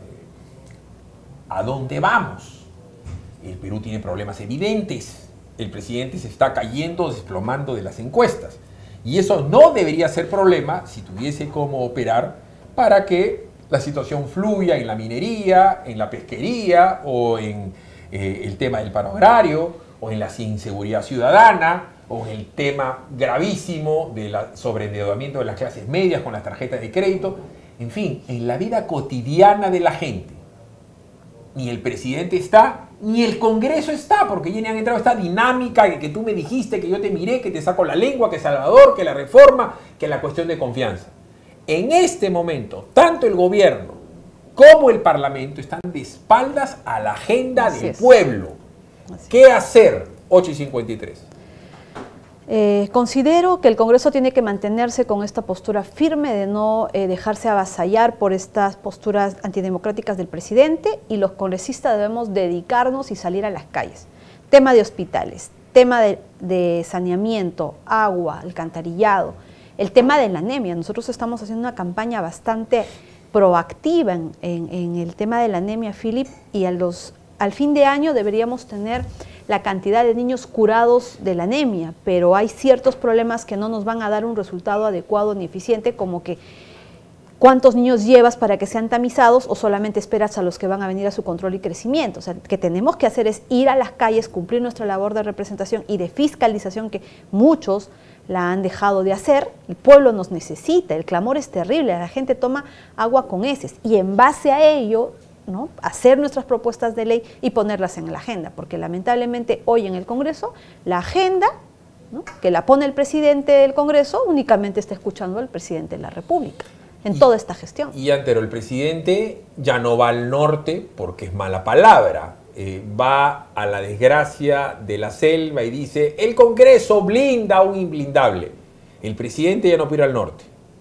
¿A dónde vamos? El Perú tiene problemas evidentes. El presidente se está cayendo, desplomando de las encuestas. Y eso no debería ser problema si tuviese cómo operar para que la situación fluya en la minería, en la pesquería o en el tema del paro agrario o en la inseguridad ciudadana o en el tema gravísimo del sobreendeudamiento de las clases medias con las tarjetas de crédito. En fin, en la vida cotidiana de la gente. Ni el presidente está, ni el Congreso está, porque ya han entrado esta dinámica que tú me dijiste, que yo te miré, que te saco la lengua, que Salvador, que la reforma, que la cuestión de confianza. En este momento, tanto el gobierno como el Parlamento están de espaldas a la agenda del pueblo. ¿Qué hacer? 8:53. Considero que el Congreso tiene que mantenerse con esta postura firme de no dejarse avasallar por estas posturas antidemocráticas del presidente, y los congresistas debemos dedicarnos y salir a las calles. Tema de hospitales, tema de saneamiento, agua, alcantarillado, el tema de la anemia. Nosotros estamos haciendo una campaña bastante proactiva en el tema de la anemia, Philip, y al fin de año deberíamos tener la cantidad de niños curados de la anemia, pero hay ciertos problemas que no nos van a dar un resultado adecuado ni eficiente, como que cuántos niños llevas para que sean tamizados o solamente esperas a los que van a venir a su control y crecimiento. O sea, que tenemos que hacer es ir a las calles, cumplir nuestra labor de representación y de fiscalización, que muchos la han dejado de hacer. El pueblo nos necesita, el clamor es terrible, la gente toma agua con heces, y en base a ello, ¿no?, hacer nuestras propuestas de ley y ponerlas en la agenda, porque lamentablemente hoy en el Congreso la agenda, ¿no?, que la pone el presidente del Congreso, únicamente está escuchando al presidente de la República en toda esta gestión. Y Antero, el presidente ya no va al norte porque es mala palabra, va a la desgracia de la selva y dice: el Congreso blinda un imblindable. El presidente ya no puede ir al norte.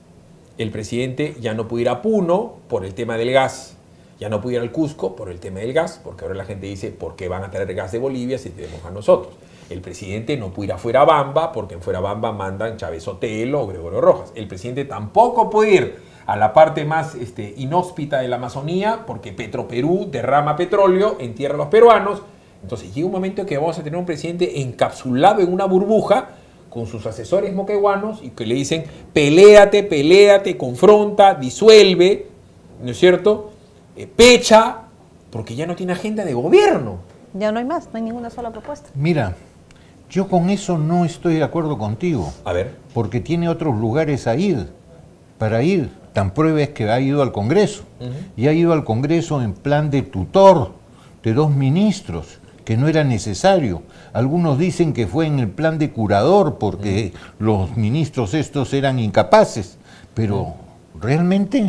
El presidente ya no puede ir a Puno por el tema del gas. Ya no puede ir al Cusco por el tema del gas, porque ahora la gente dice, ¿por qué van a traer gas de Bolivia si tenemos a nosotros? El presidente no puede ir a Fuerabamba, porque en Fuerabamba mandan Chávez Sotelo o Gregorio Rojas. El presidente tampoco puede ir a la parte más inhóspita de la Amazonía, porque Petroperú derrama petróleo en tierra de los peruanos. Entonces llega un momento en que vamos a tener un presidente encapsulado en una burbuja con sus asesores moqueguanos y que le dicen, peléate, peléate, confronta, disuelve, ¿no es cierto? Pecha, porque ya no tiene agenda de gobierno. Ya no hay más, no hay ninguna sola propuesta. Mira, yo con eso no estoy de acuerdo contigo. A ver. Porque tiene otros lugares a ir, para ir. Tan prueba es que ha ido al Congreso. Y ha ido al Congreso en plan de tutor de 2 ministros, que no era necesario. Algunos dicen que fue en el plan de curador, porque los ministros estos eran incapaces. Pero realmente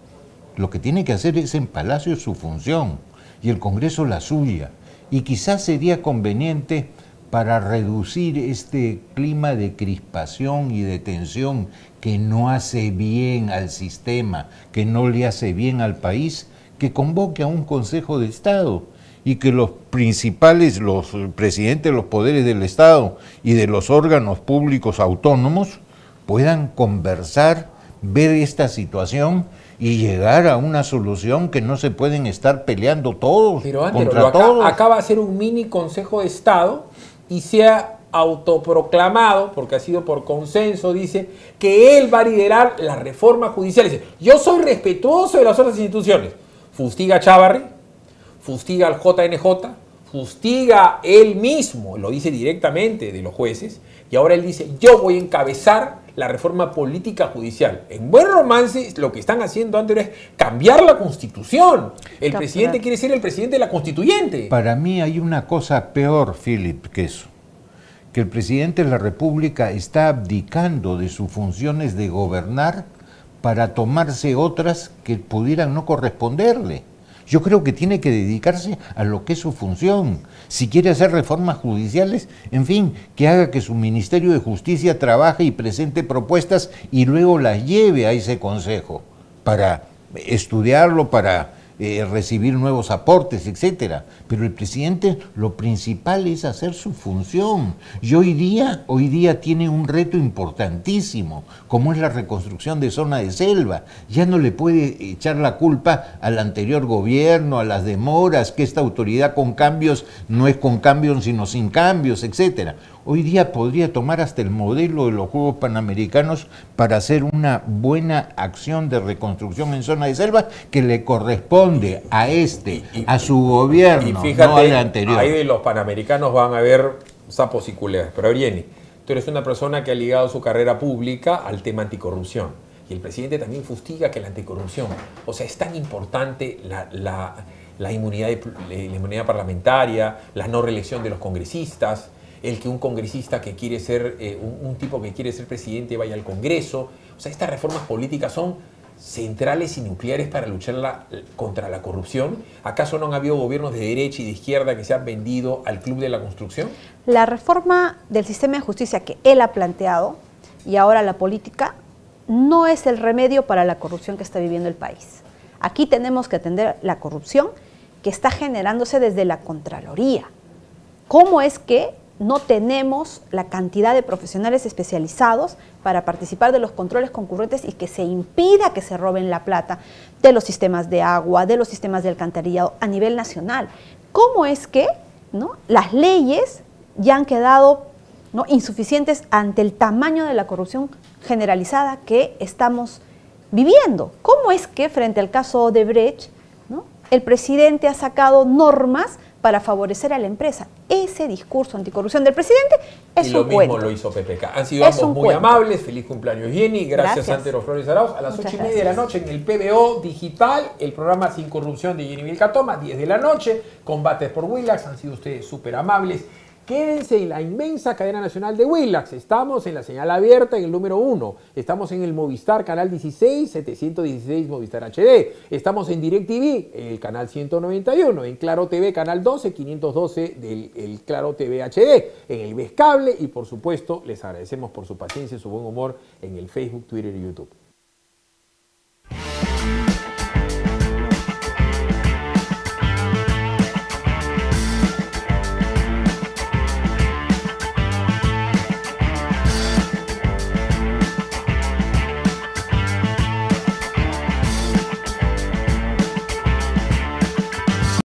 lo que tiene que hacer es en Palacio su función y el Congreso la suya. Y quizás sería conveniente para reducir este clima de crispación y de tensión que no hace bien al sistema, que no le hace bien al país, que convoque a un Consejo de Estado y que los principales, los presidentes de los poderes del Estado y de los órganos públicos autónomos puedan conversar, ver esta situación y llegar a una solución, que no se pueden estar peleando todos. Pero contra todos. Acaba de ser un mini Consejo de Estado y se ha autoproclamado, porque ha sido por consenso, dice que él va a liderar la reforma judicial. Dice, yo soy respetuoso de las otras instituciones. Fustiga a Chávarri, fustiga al JNJ, fustiga él mismo, lo dice directamente de los jueces, y ahora él dice, yo voy a encabezar la reforma política judicial. En buen romance, lo que están haciendo antes es cambiar la Constitución. El presidente quiere ser el presidente de la constituyente. Para mí hay una cosa peor, Philip, que eso. Que el presidente de la República está abdicando de sus funciones de gobernar para tomarse otras que pudieran no corresponderle. Yo creo que tiene que dedicarse a lo que es su función. Si quiere hacer reformas judiciales, en fin, que haga que su Ministerio de Justicia trabaje y presente propuestas y luego las lleve a ese consejo para estudiarlo, para recibir nuevos aportes, etcétera. Pero el presidente, lo principal es hacer su función. Y hoy día tiene un reto importantísimo, como es la reconstrucción de zona de selva. Ya no le puede echar la culpa al anterior gobierno, a las demoras, que esta autoridad con cambios no es con cambios sino sin cambios, etcétera. Hoy día podría tomar hasta el modelo de los Juegos Panamericanos para hacer una buena acción de reconstrucción en zona de selva que le corresponde a su gobierno, y fíjate, no al anterior. Ahí de los Panamericanos van a haber sapos y culebras. Pero Jenny, tú eres una persona que ha ligado su carrera pública al tema anticorrupción. Y el presidente también fustiga que la anticorrupción, o sea, es tan importante la inmunidad parlamentaria, la no reelección de los congresistas, el que un congresista que quiere ser, un tipo que quiere ser presidente vaya al Congreso. O sea, estas reformas políticas son centrales y nucleares para luchar contra la corrupción. ¿Acaso no han habido gobiernos de derecha y de izquierda que se han vendido al club de la construcción? La reforma del sistema de justicia que él ha planteado y ahora la política no es el remedio para la corrupción que está viviendo el país. Aquí tenemos que atender la corrupción que está generándose desde la Contraloría. ¿Cómo es que no tenemos la cantidad de profesionales especializados para participar de los controles concurrentes y que se impida que se roben la plata de los sistemas de agua, de los sistemas de alcantarillado a nivel nacional? ¿Cómo es que las leyes ya han quedado insuficientes ante el tamaño de la corrupción generalizada que estamos viviendo? ¿Cómo es que frente al caso Odebrecht, el presidente ha sacado normas para favorecer a la empresa? Ese discurso anticorrupción del presidente es un cuento. Y lo mismo lo hizo PPK. Han sido ambos muy amables. Feliz cumpleaños, Jenny. Gracias, Antero Flores Arauz. A las 8:30 de la noche en el PBO Digital, el programa Sin Corrupción de Jenny Vilcatoma, 10 de la noche, combates por Willax. Han sido ustedes súper amables. Quédense en la inmensa cadena nacional de Willax. Estamos en la señal abierta en el número 1. Estamos en el Movistar canal 16, 716 Movistar HD. Estamos en DirecTV, el canal 191. En Claro TV, canal 12, 512 del Claro TV HD. En el Vez Cable y por supuesto les agradecemos por su paciencia y su buen humor en el Facebook, Twitter y YouTube.